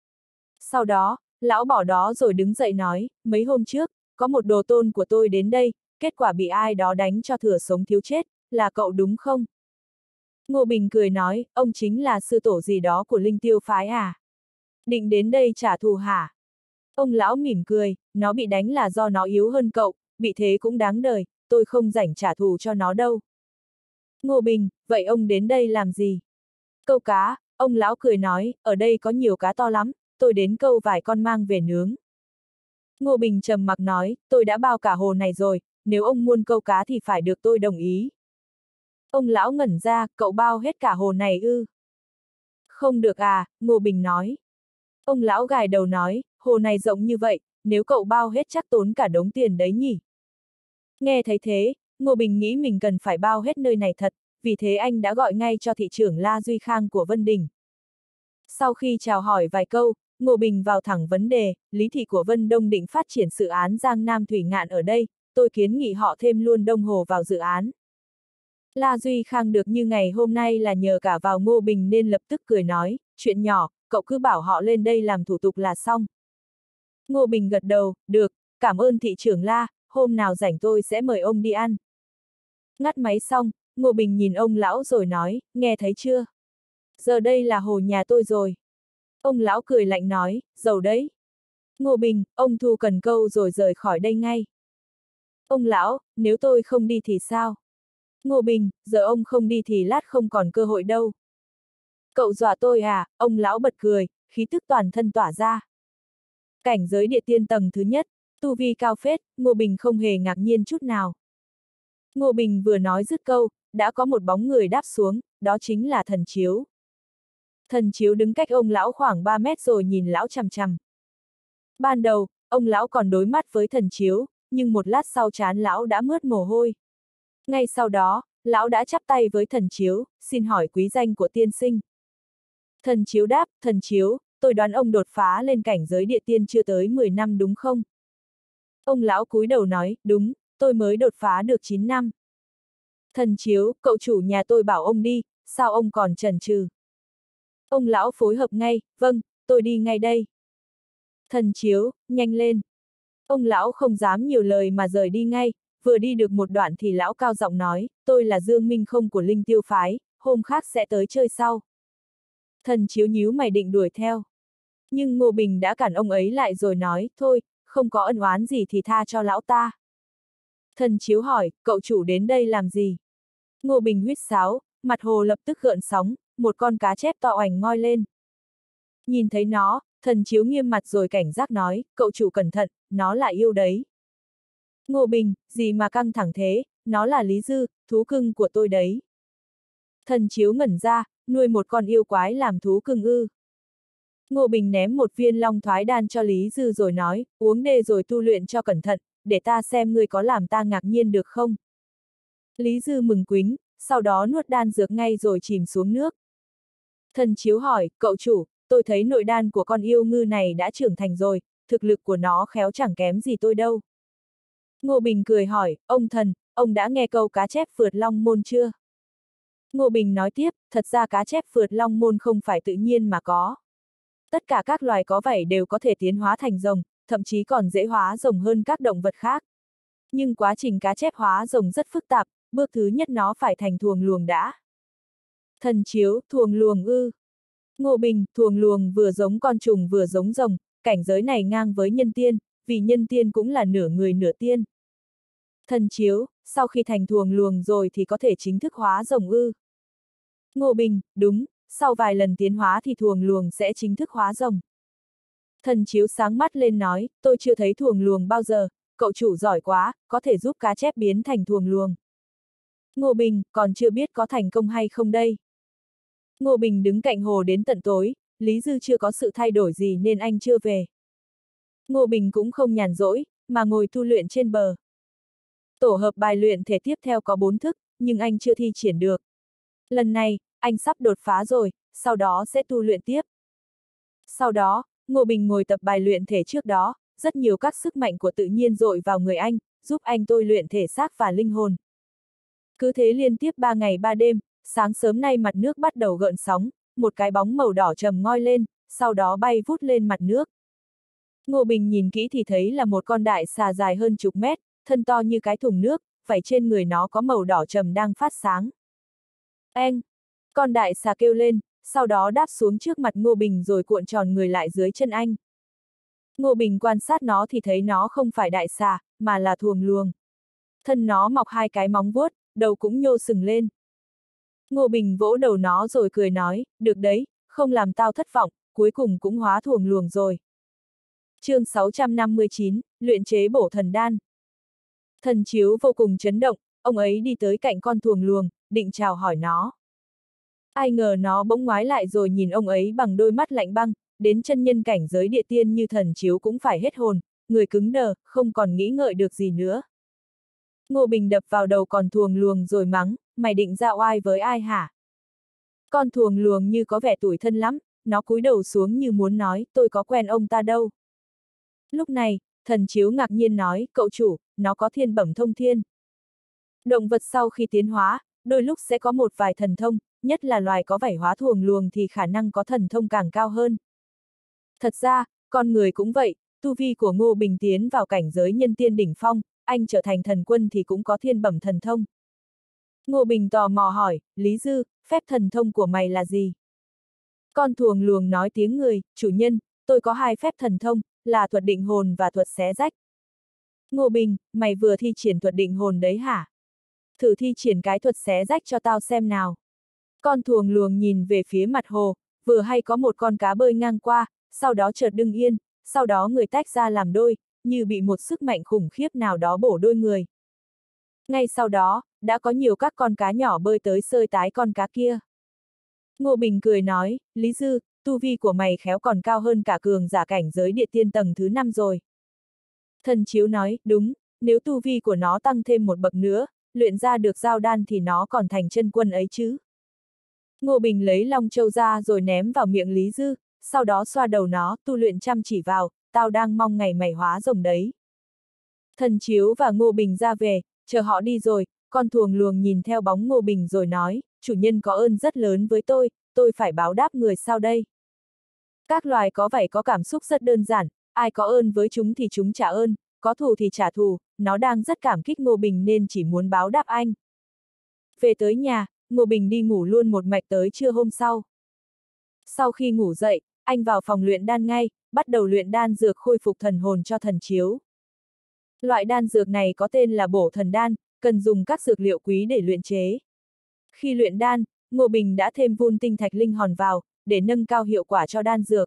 Sau đó, lão bỏ đó rồi đứng dậy nói, mấy hôm trước, có một đồ tôn của tôi đến đây, kết quả bị ai đó đánh cho thừa sống thiếu chết, là cậu đúng không? Ngô Bình cười nói, ông chính là sư tổ gì đó của Linh Tiêu phái à? Định đến đây trả thù hả? Ông lão mỉm cười, nó bị đánh là do nó yếu hơn cậu, bị thế cũng đáng đời, tôi không rảnh trả thù cho nó đâu. Ngô Bình, vậy ông đến đây làm gì? Câu cá, ông lão cười nói, ở đây có nhiều cá to lắm, tôi đến câu vài con mang về nướng. Ngô Bình trầm mặc nói, tôi đã bao cả hồ này rồi, nếu ông muốn câu cá thì phải được tôi đồng ý. Ông lão ngẩn ra, cậu bao hết cả hồ này ư? Không được à, Ngô Bình nói. Ông lão gài đầu nói, hồ này rộng như vậy, nếu cậu bao hết chắc tốn cả đống tiền đấy nhỉ. Nghe thấy thế, Ngô Bình nghĩ mình cần phải bao hết nơi này thật, vì thế anh đã gọi ngay cho thị trưởng La Duy Khang của Vân Đình. Sau khi chào hỏi vài câu, Ngô Bình vào thẳng vấn đề, Lý thị của Vân Đông định phát triển dự án Giang Nam Thủy Ngạn ở đây, tôi kiến nghị họ thêm luôn Đông Hồ vào dự án. La Duy Khang được như ngày hôm nay là nhờ cả vào Ngô Bình nên lập tức cười nói, chuyện nhỏ, cậu cứ bảo họ lên đây làm thủ tục là xong. Ngô Bình gật đầu, được, cảm ơn thị trưởng La, hôm nào rảnh tôi sẽ mời ông đi ăn. Ngắt máy xong, Ngô Bình nhìn ông lão rồi nói, nghe thấy chưa? Giờ đây là hồ nhà tôi rồi. Ông lão cười lạnh nói, giàu đấy. Ngô Bình, ông thu cần câu rồi rời khỏi đây ngay. Ông lão, nếu tôi không đi thì sao? Ngô Bình, giờ ông không đi thì lát không còn cơ hội đâu. Cậu dọa tôi à? Ông lão bật cười, khí tức toàn thân tỏa ra. Cảnh giới địa tiên tầng thứ nhất, tu vi cao phết, Ngô Bình không hề ngạc nhiên chút nào. Ngô Bình vừa nói dứt câu, đã có một bóng người đáp xuống, đó chính là Thần Chiếu. Thần Chiếu đứng cách ông lão khoảng 3 mét rồi nhìn lão chằm chằm. Ban đầu, ông lão còn đối mắt với Thần Chiếu, nhưng một lát sau trán lão đã mướt mồ hôi. Ngay sau đó, lão đã chắp tay với Thần Chiếu, xin hỏi quý danh của tiên sinh. Thần Chiếu đáp, Thần Chiếu, tôi đoán ông đột phá lên cảnh giới địa tiên chưa tới 10 năm đúng không? Ông lão cúi đầu nói, đúng, tôi mới đột phá được 9 năm. Thần chiếu, cậu chủ nhà tôi bảo ông đi, sao ông còn chần chừ? Ông lão phối hợp ngay, vâng, tôi đi ngay đây. Thần chiếu, nhanh lên. Ông lão không dám nhiều lời mà rời đi ngay, vừa đi được một đoạn thì lão cao giọng nói, tôi là Dương Minh Không của Linh Tiêu Phái, hôm khác sẽ tới chơi sau. Thần chiếu nhíu mày định đuổi theo. Nhưng Ngô Bình đã cản ông ấy lại rồi nói, thôi, không có ân oán gì thì tha cho lão ta. Thần chiếu hỏi, cậu chủ đến đây làm gì? Ngô Bình huýt sáo, mặt hồ lập tức gợn sóng, một con cá chép to oành ngoi lên. Nhìn thấy nó, thần chiếu nghiêm mặt rồi cảnh giác nói, cậu chủ cẩn thận, nó là yêu đấy. Ngô Bình, gì mà căng thẳng thế, nó là Lý Dư, thú cưng của tôi đấy. Thần chiếu ngẩn ra, nuôi một con yêu quái làm thú cưng ư. Ngô Bình ném một viên long thoái đan cho Lý Dư rồi nói, uống đê rồi tu luyện cho cẩn thận, để ta xem ngươi có làm ta ngạc nhiên được không. Lý Dư mừng quính, sau đó nuốt đan dược ngay rồi chìm xuống nước. Thần chiếu hỏi, cậu chủ, tôi thấy nội đan của con yêu ngư này đã trưởng thành rồi, thực lực của nó khéo chẳng kém gì tôi đâu. Ngô Bình cười hỏi, ông thần, ông đã nghe câu cá chép phượt long môn chưa? Ngô Bình nói tiếp, thật ra cá chép phượt long môn không phải tự nhiên mà có. Tất cả các loài có vảy đều có thể tiến hóa thành rồng, thậm chí còn dễ hóa rồng hơn các động vật khác. Nhưng quá trình cá chép hóa rồng rất phức tạp, bước thứ nhất nó phải thành thuồng luồng đã. Thần chiếu, thuồng luồng ư. Ngô Bình, thuồng luồng vừa giống con trùng vừa giống rồng, cảnh giới này ngang với nhân tiên, vì nhân tiên cũng là nửa người nửa tiên. Thần chiếu, sau khi thành thuồng luồng rồi thì có thể chính thức hóa rồng ư. Ngô Bình, đúng, sau vài lần tiến hóa thì thuồng luồng sẽ chính thức hóa rồng. Thần chiếu sáng mắt lên nói, tôi chưa thấy thuồng luồng bao giờ, cậu chủ giỏi quá, có thể giúp cá chép biến thành thuồng luồng. Ngô Bình, còn chưa biết có thành công hay không đây. Ngô Bình đứng cạnh hồ đến tận tối, Lý Dư chưa có sự thay đổi gì nên anh chưa về. Ngô Bình cũng không nhàn rỗi, mà ngồi tu luyện trên bờ. Tổ hợp bài luyện thể tiếp theo có 4 thức, nhưng anh chưa thi triển được. Lần này, anh sắp đột phá rồi, sau đó sẽ tu luyện tiếp. Sau đó, Ngô Bình ngồi tập bài luyện thể trước đó, rất nhiều các sức mạnh của tự nhiên dội vào người anh, giúp anh tôi luyện thể xác và linh hồn. Cứ thế liên tiếp 3 ngày 3 đêm, sáng sớm nay mặt nước bắt đầu gợn sóng, một cái bóng màu đỏ trầm ngoi lên, sau đó bay vút lên mặt nước. Ngô Bình nhìn kỹ thì thấy là một con đại xà dài hơn chục mét, thân to như cái thùng nước, vảy trên người nó có màu đỏ trầm đang phát sáng. Eng! Con đại xà kêu lên, sau đó đáp xuống trước mặt Ngô Bình rồi cuộn tròn người lại dưới chân anh. Ngô Bình quan sát nó thì thấy nó không phải đại xà, mà là thuồng luồng. Thân nó mọc 2 cái móng vuốt, đầu cũng nhô sừng lên. Ngô Bình vỗ đầu nó rồi cười nói, được đấy, không làm tao thất vọng, cuối cùng cũng hóa thuồng luồng rồi. Chương 659, luyện chế bổ thần đan. Thần chiếu vô cùng chấn động, ông ấy đi tới cạnh con thuồng luồng, định chào hỏi nó. Ai ngờ nó bỗng ngoái lại rồi nhìn ông ấy bằng đôi mắt lạnh băng, đến chân nhân cảnh giới địa tiên như thần chiếu cũng phải hết hồn, người cứng đờ, không còn nghĩ ngợi được gì nữa. Ngô Bình đập vào đầu con thuồng luồng rồi mắng, mày định ra oai với ai hả? Con thuồng luồng như có vẻ tủi thân lắm, nó cúi đầu xuống như muốn nói, tôi có quen ông ta đâu. Lúc này, thần chiếu ngạc nhiên nói, cậu chủ, nó có thiên bẩm thông thiên. Động vật sau khi tiến hóa, đôi lúc sẽ có một vài thần thông, nhất là loài có vảy hóa thuồng luồng thì khả năng có thần thông càng cao hơn. Thật ra, con người cũng vậy, tu vi của Ngô Bình tiến vào cảnh giới nhân tiên đỉnh phong, anh trở thành thần quân thì cũng có thiên bẩm thần thông. Ngô Bình tò mò hỏi, Lý Dư, phép thần thông của mày là gì? Con thuồng luồng nói tiếng người, chủ nhân, tôi có 2 phép thần thông, là thuật định hồn và thuật xé rách. Ngô Bình, mày vừa thi triển thuật định hồn đấy hả? Thử thi triển cái thuật xé rách cho tao xem nào. Con thuồng luồng nhìn về phía mặt hồ, vừa hay có một con cá bơi ngang qua, sau đó chợt đứng yên, sau đó người tách ra làm đôi, như bị một sức mạnh khủng khiếp nào đó bổ đôi người. Ngay sau đó, đã có nhiều các con cá nhỏ bơi tới xơi tái con cá kia. Ngô Bình cười nói, Lý Dư, tu vi của mày khéo còn cao hơn cả cường giả cảnh giới địa tiên tầng thứ 5 rồi. Thần chiếu nói, đúng, nếu tu vi của nó tăng thêm một bậc nữa, luyện ra được giao đan thì nó còn thành chân quân ấy chứ. Ngô Bình lấy long châu ra rồi ném vào miệng Lý Dư, sau đó xoa đầu nó, tu luyện chăm chỉ vào, tao đang mong ngày mày hóa rồng đấy. Thần Chiếu và Ngô Bình ra về, chờ họ đi rồi, con thuồng luồng nhìn theo bóng Ngô Bình rồi nói, chủ nhân có ơn rất lớn với tôi phải báo đáp người sao đây? Các loài có vảy có cảm xúc rất đơn giản, ai có ơn với chúng thì chúng trả ơn, có thù thì trả thù, nó đang rất cảm kích Ngô Bình nên chỉ muốn báo đáp anh. Về tới nhà, Ngô Bình đi ngủ luôn một mạch tới trưa hôm sau. Sau khi ngủ dậy, anh vào phòng luyện đan ngay, bắt đầu luyện đan dược khôi phục thần hồn cho Thần Chiếu. Loại đan dược này có tên là bổ thần đan, cần dùng các dược liệu quý để luyện chế. Khi luyện đan, Ngô Bình đã thêm vun tinh thạch linh hồn vào, để nâng cao hiệu quả cho đan dược.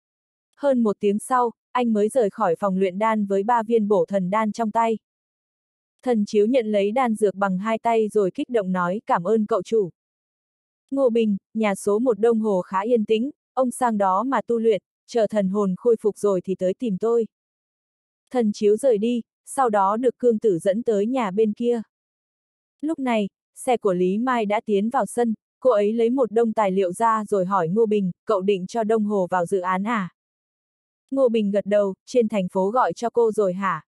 Hơn 1 tiếng sau, anh mới rời khỏi phòng luyện đan với 3 viên bổ thần đan trong tay. Thần Chiếu nhận lấy đan dược bằng 2 tay rồi kích động nói cảm ơn cậu chủ. Ngô Bình, nhà số 1 Đông Hồ khá yên tĩnh, ông sang đó mà tu luyện, chờ thần hồn khôi phục rồi thì tới tìm tôi. Thần Chiếu rời đi, sau đó được Cương Tử dẫn tới nhà bên kia. Lúc này, xe của Lý Mai đã tiến vào sân, cô ấy lấy một đống tài liệu ra rồi hỏi Ngô Bình, cậu định cho Đông Hồ vào dự án à? Ngô Bình gật đầu, trên thành phố gọi cho cô rồi hả?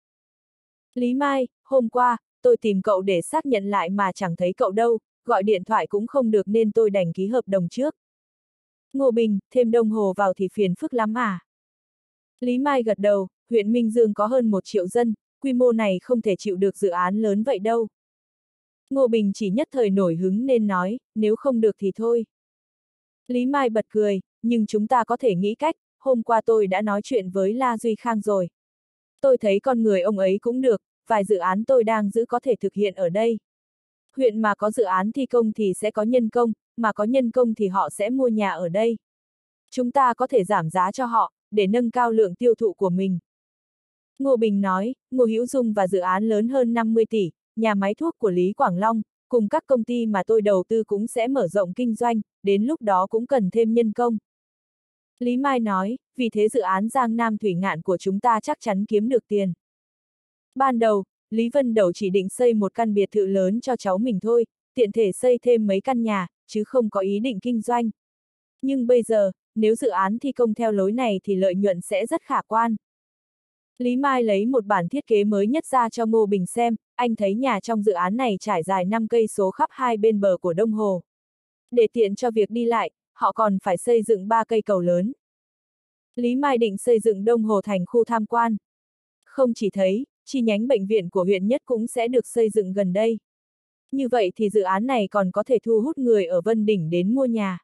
Lý Mai, hôm qua, tôi tìm cậu để xác nhận lại mà chẳng thấy cậu đâu, gọi điện thoại cũng không được nên tôi đành ký hợp đồng trước. Ngô Bình, thêm Đông Hồ vào thì phiền phức lắm à? Lý Mai gật đầu, huyện Minh Dương có hơn 1 triệu dân, quy mô này không thể chịu được dự án lớn vậy đâu. Ngô Bình chỉ nhất thời nổi hứng nên nói, nếu không được thì thôi. Lý Mai bật cười, nhưng chúng ta có thể nghĩ cách, hôm qua tôi đã nói chuyện với La Duy Khang rồi. Tôi thấy con người ông ấy cũng được, vài dự án tôi đang giữ có thể thực hiện ở đây. Huyện mà có dự án thi công thì sẽ có nhân công, mà có nhân công thì họ sẽ mua nhà ở đây. Chúng ta có thể giảm giá cho họ, để nâng cao lượng tiêu thụ của mình. Ngô Bình nói, Ngô Hữu Dung và dự án lớn hơn 50 tỷ, nhà máy thuốc của Lý Quảng Long, cùng các công ty mà tôi đầu tư cũng sẽ mở rộng kinh doanh, đến lúc đó cũng cần thêm nhân công. Lý Mai nói, vì thế dự án Giang Nam Thủy Ngạn của chúng ta chắc chắn kiếm được tiền. Ban đầu, Lý Vân Đẩu chỉ định xây một căn biệt thự lớn cho cháu mình thôi, tiện thể xây thêm mấy căn nhà, chứ không có ý định kinh doanh. Nhưng bây giờ, nếu dự án thi công theo lối này thì lợi nhuận sẽ rất khả quan. Lý Mai lấy một bản thiết kế mới nhất ra cho Ngô Bình xem, anh thấy nhà trong dự án này trải dài 5 cây số khắp 2 bên bờ của Đông Hồ. Để tiện cho việc đi lại, họ còn phải xây dựng 3 cây cầu lớn. Lý Mai định xây dựng Đông Hồ thành khu tham quan. Không chỉ thấy, chi nhánh bệnh viện của huyện Nhất cũng sẽ được xây dựng gần đây. Như vậy thì dự án này còn có thể thu hút người ở Vân Đỉnh đến mua nhà.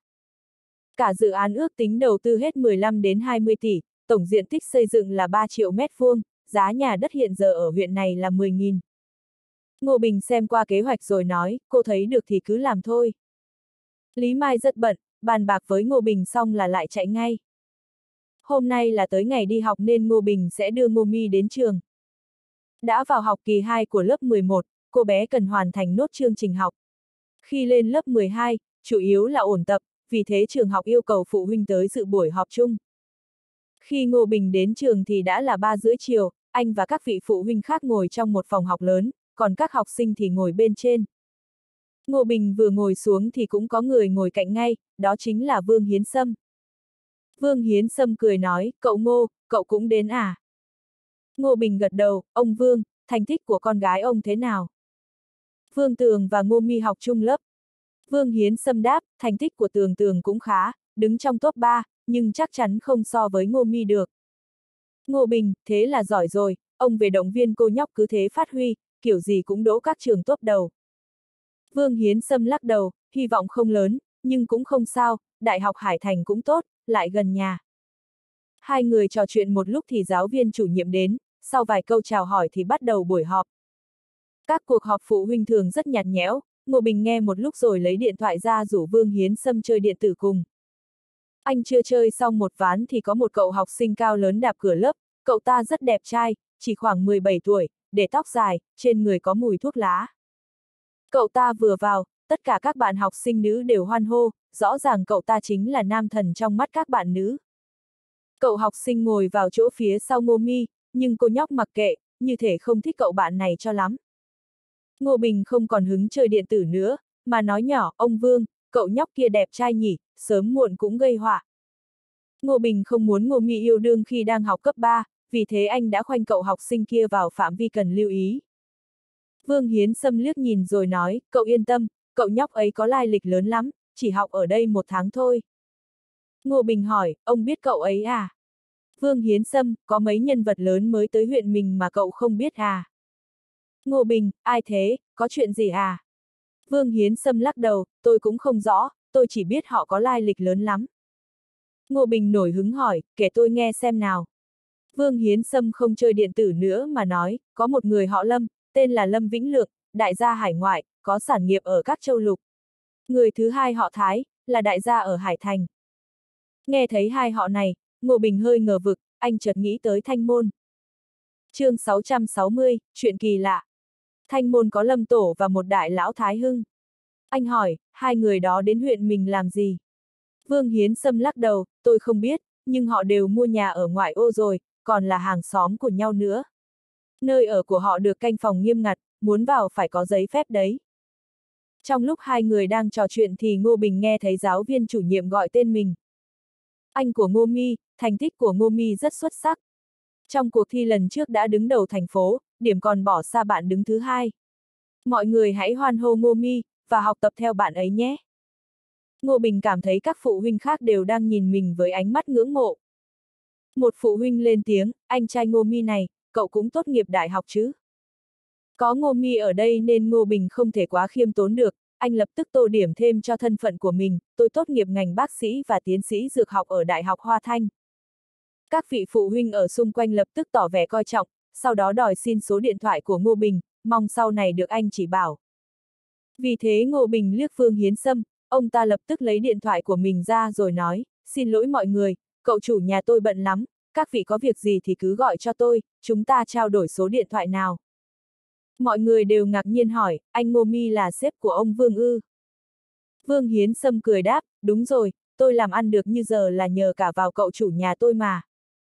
Cả dự án ước tính đầu tư hết 15 đến 20 tỷ, tổng diện tích xây dựng là 3 triệu mét vuông, giá nhà đất hiện giờ ở huyện này là 10.000. Ngô Bình xem qua kế hoạch rồi nói, cô thấy được thì cứ làm thôi. Lý Mai rất bận, bàn bạc với Ngô Bình xong là lại chạy ngay. Hôm nay là tới ngày đi học nên Ngô Bình sẽ đưa Ngô Mi đến trường. Đã vào học kỳ 2 của lớp 11, cô bé cần hoàn thành nốt chương trình học. Khi lên lớp 12, chủ yếu là ôn tập, vì thế trường học yêu cầu phụ huynh tới dự buổi họp chung. Khi Ngô Bình đến trường thì đã là 3 rưỡi chiều, anh và các vị phụ huynh khác ngồi trong một phòng học lớn, còn các học sinh thì ngồi bên trên. Ngô Bình vừa ngồi xuống thì cũng có người ngồi cạnh ngay, đó chính là Vương Hiến Sâm. Vương Hiến Sâm cười nói, cậu Ngô, cậu cũng đến à? Ngô Bình gật đầu, ông Vương, thành tích của con gái ông thế nào? Vương Tường và Ngô Mi học chung lớp. Vương Hiến Sâm đáp, thành tích của Tường Tường cũng khá, đứng trong top 3, nhưng chắc chắn không so với Ngô Mi được. Ngô Bình, thế là giỏi rồi, ông về động viên cô nhóc cứ thế phát huy, kiểu gì cũng đỗ các trường top đầu. Vương Hiến Sâm lắc đầu, hy vọng không lớn, nhưng cũng không sao, Đại học Hải Thành cũng tốt, lại gần nhà. Hai người trò chuyện một lúc thì giáo viên chủ nhiệm đến, sau vài câu chào hỏi thì bắt đầu buổi họp. Các cuộc họp phụ huynh thường rất nhạt nhẽo, Ngô Bình nghe một lúc rồi lấy điện thoại ra rủ Vương Hiến Sâm chơi điện tử cùng. Anh chưa chơi xong một ván thì có một cậu học sinh cao lớn đạp cửa lớp, cậu ta rất đẹp trai, chỉ khoảng 17 tuổi, để tóc dài, trên người có mùi thuốc lá. Cậu ta vừa vào, tất cả các bạn học sinh nữ đều hoan hô, rõ ràng cậu ta chính là nam thần trong mắt các bạn nữ. Cậu học sinh ngồi vào chỗ phía sau Ngô Mi, nhưng cô nhóc mặc kệ, như thể không thích cậu bạn này cho lắm. Ngô Bình không còn hứng chơi điện tử nữa, mà nói nhỏ, ông Vương, cậu nhóc kia đẹp trai nhỉ, sớm muộn cũng gây họa. Ngô Bình không muốn Ngô Mi yêu đương khi đang học cấp 3, vì thế anh đã khoanh cậu học sinh kia vào phạm vi cần lưu ý. Vương Hiến Sâm liếc nhìn rồi nói, cậu yên tâm, cậu nhóc ấy có lai lịch lớn lắm, chỉ học ở đây 1 tháng thôi. Ngô Bình hỏi, ông biết cậu ấy à? Vương Hiến Sâm, có mấy nhân vật lớn mới tới huyện mình mà cậu không biết à? Ngô Bình, ai thế, có chuyện gì à? Vương Hiến Sâm lắc đầu, tôi cũng không rõ, tôi chỉ biết họ có lai lịch lớn lắm. Ngô Bình nổi hứng hỏi, kể tôi nghe xem nào. Vương Hiến Sâm không chơi điện tử nữa mà nói, có một người họ Lâm, tên là Lâm Vĩnh Lượng, đại gia hải ngoại, có sản nghiệp ở các châu lục. Người thứ hai họ Thái, là đại gia ở Hải Thành. Nghe thấy hai họ này, Ngô Bình hơi ngờ vực, anh chợt nghĩ tới Thanh Môn. Chương 660, chuyện kỳ lạ. Thanh Môn có Lâm Tổ và một đại lão Thái Hưng. Anh hỏi, hai người đó đến huyện mình làm gì? Vương Hiến Sâm lắc đầu, tôi không biết, nhưng họ đều mua nhà ở ngoại ô rồi, còn là hàng xóm của nhau nữa. Nơi ở của họ được canh phòng nghiêm ngặt, muốn vào phải có giấy phép đấy. Trong lúc hai người đang trò chuyện thì Ngô Bình nghe thấy giáo viên chủ nhiệm gọi tên mình. Anh của Ngô Mi, thành tích của Ngô Mi rất xuất sắc. Trong cuộc thi lần trước đã đứng đầu thành phố, điểm còn bỏ xa bạn đứng thứ 2. Mọi người hãy hoan hô Ngô Mi, và học tập theo bạn ấy nhé. Ngô Bình cảm thấy các phụ huynh khác đều đang nhìn mình với ánh mắt ngưỡng mộ. Một phụ huynh lên tiếng, anh trai Ngô Mi này, cậu cũng tốt nghiệp đại học chứ? Có Ngô Mi ở đây nên Ngô Bình không thể quá khiêm tốn được, anh lập tức tô điểm thêm cho thân phận của mình, tôi tốt nghiệp ngành bác sĩ và tiến sĩ dược học ở Đại học Hoa Thanh. Các vị phụ huynh ở xung quanh lập tức tỏ vẻ coi trọng, sau đó đòi xin số điện thoại của Ngô Bình, mong sau này được anh chỉ bảo. Vì thế Ngô Bình liếc Vương Hiến Sâm, ông ta lập tức lấy điện thoại của mình ra rồi nói, xin lỗi mọi người, cậu chủ nhà tôi bận lắm, các vị có việc gì thì cứ gọi cho tôi, chúng ta trao đổi số điện thoại nào. Mọi người đều ngạc nhiên hỏi, anh Ngô Mi là sếp của ông Vương ư? Vương Hiến Sâm cười đáp, đúng rồi, tôi làm ăn được như giờ là nhờ cả vào cậu chủ nhà tôi mà.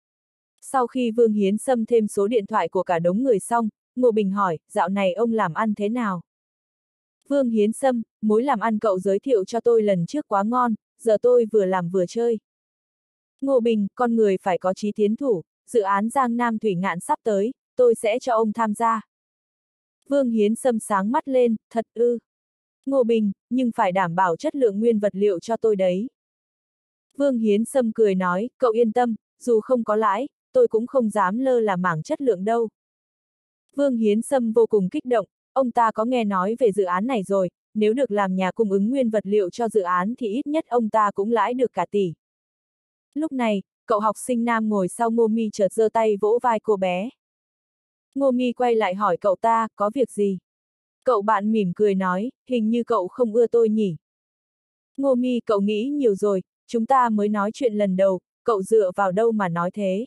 Sau khi Vương Hiến Sâm thêm số điện thoại của cả đống người xong, Ngô Bình hỏi, dạo này ông làm ăn thế nào? Vương Hiến Sâm, mối làm ăn cậu giới thiệu cho tôi lần trước quá ngon, giờ tôi vừa làm vừa chơi. Ngô Bình, con người phải có chí tiến thủ, dự án Giang Nam Thủy Ngạn sắp tới, tôi sẽ cho ông tham gia. Vương Hiến Sâm sáng mắt lên, thật ư? Ngô Bình, nhưng phải đảm bảo chất lượng nguyên vật liệu cho tôi đấy. Vương Hiến Sâm cười nói, cậu yên tâm, dù không có lãi, tôi cũng không dám lơ là mảng chất lượng đâu. Vương Hiến Sâm vô cùng kích động, ông ta có nghe nói về dự án này rồi, nếu được làm nhà cung ứng nguyên vật liệu cho dự án thì ít nhất ông ta cũng lãi được cả tỷ. Lúc này, cậu học sinh nam ngồi sau Ngô Mi chợt giơ tay vỗ vai cô bé. Ngô Mi quay lại hỏi cậu ta, có việc gì? Cậu bạn mỉm cười nói, hình như cậu không ưa tôi nhỉ? Ngô Mi, cậu nghĩ nhiều rồi, chúng ta mới nói chuyện lần đầu, cậu dựa vào đâu mà nói thế?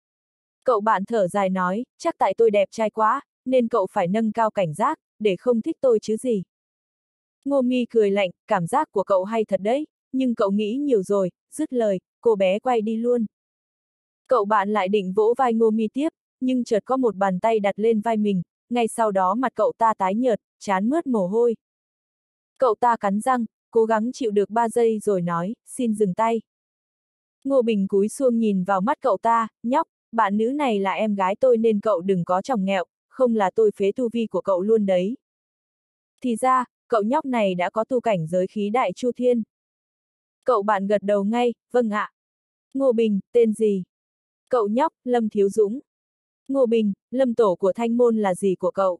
Cậu bạn thở dài nói, chắc tại tôi đẹp trai quá, nên cậu phải nâng cao cảnh giác, để không thích tôi chứ gì. Ngô Mi cười lạnh, cảm giác của cậu hay thật đấy, nhưng cậu nghĩ nhiều rồi, dứt lời, cô bé quay đi luôn. Cậu bạn lại định vỗ vai Ngô Mi tiếp, nhưng chợt có một bàn tay đặt lên vai mình, ngay sau đó mặt cậu ta tái nhợt, trán mướt mồ hôi. Cậu ta cắn răng, cố gắng chịu được 3 giây rồi nói, xin dừng tay. Ngô Bình cúi xuống nhìn vào mắt cậu ta, nhóc, bạn nữ này là em gái tôi nên cậu đừng có chòng nghẹo, không là tôi phế tu vi của cậu luôn đấy. Thì ra, cậu nhóc này đã có tu cảnh giới khí đại chu thiên. Cậu bạn gật đầu ngay, vâng ạ. Ngô Bình, tên gì? Cậu nhóc, Lâm Thiếu Dũng. Ngô Bình, Lâm tổ của Thanh Môn là gì của cậu?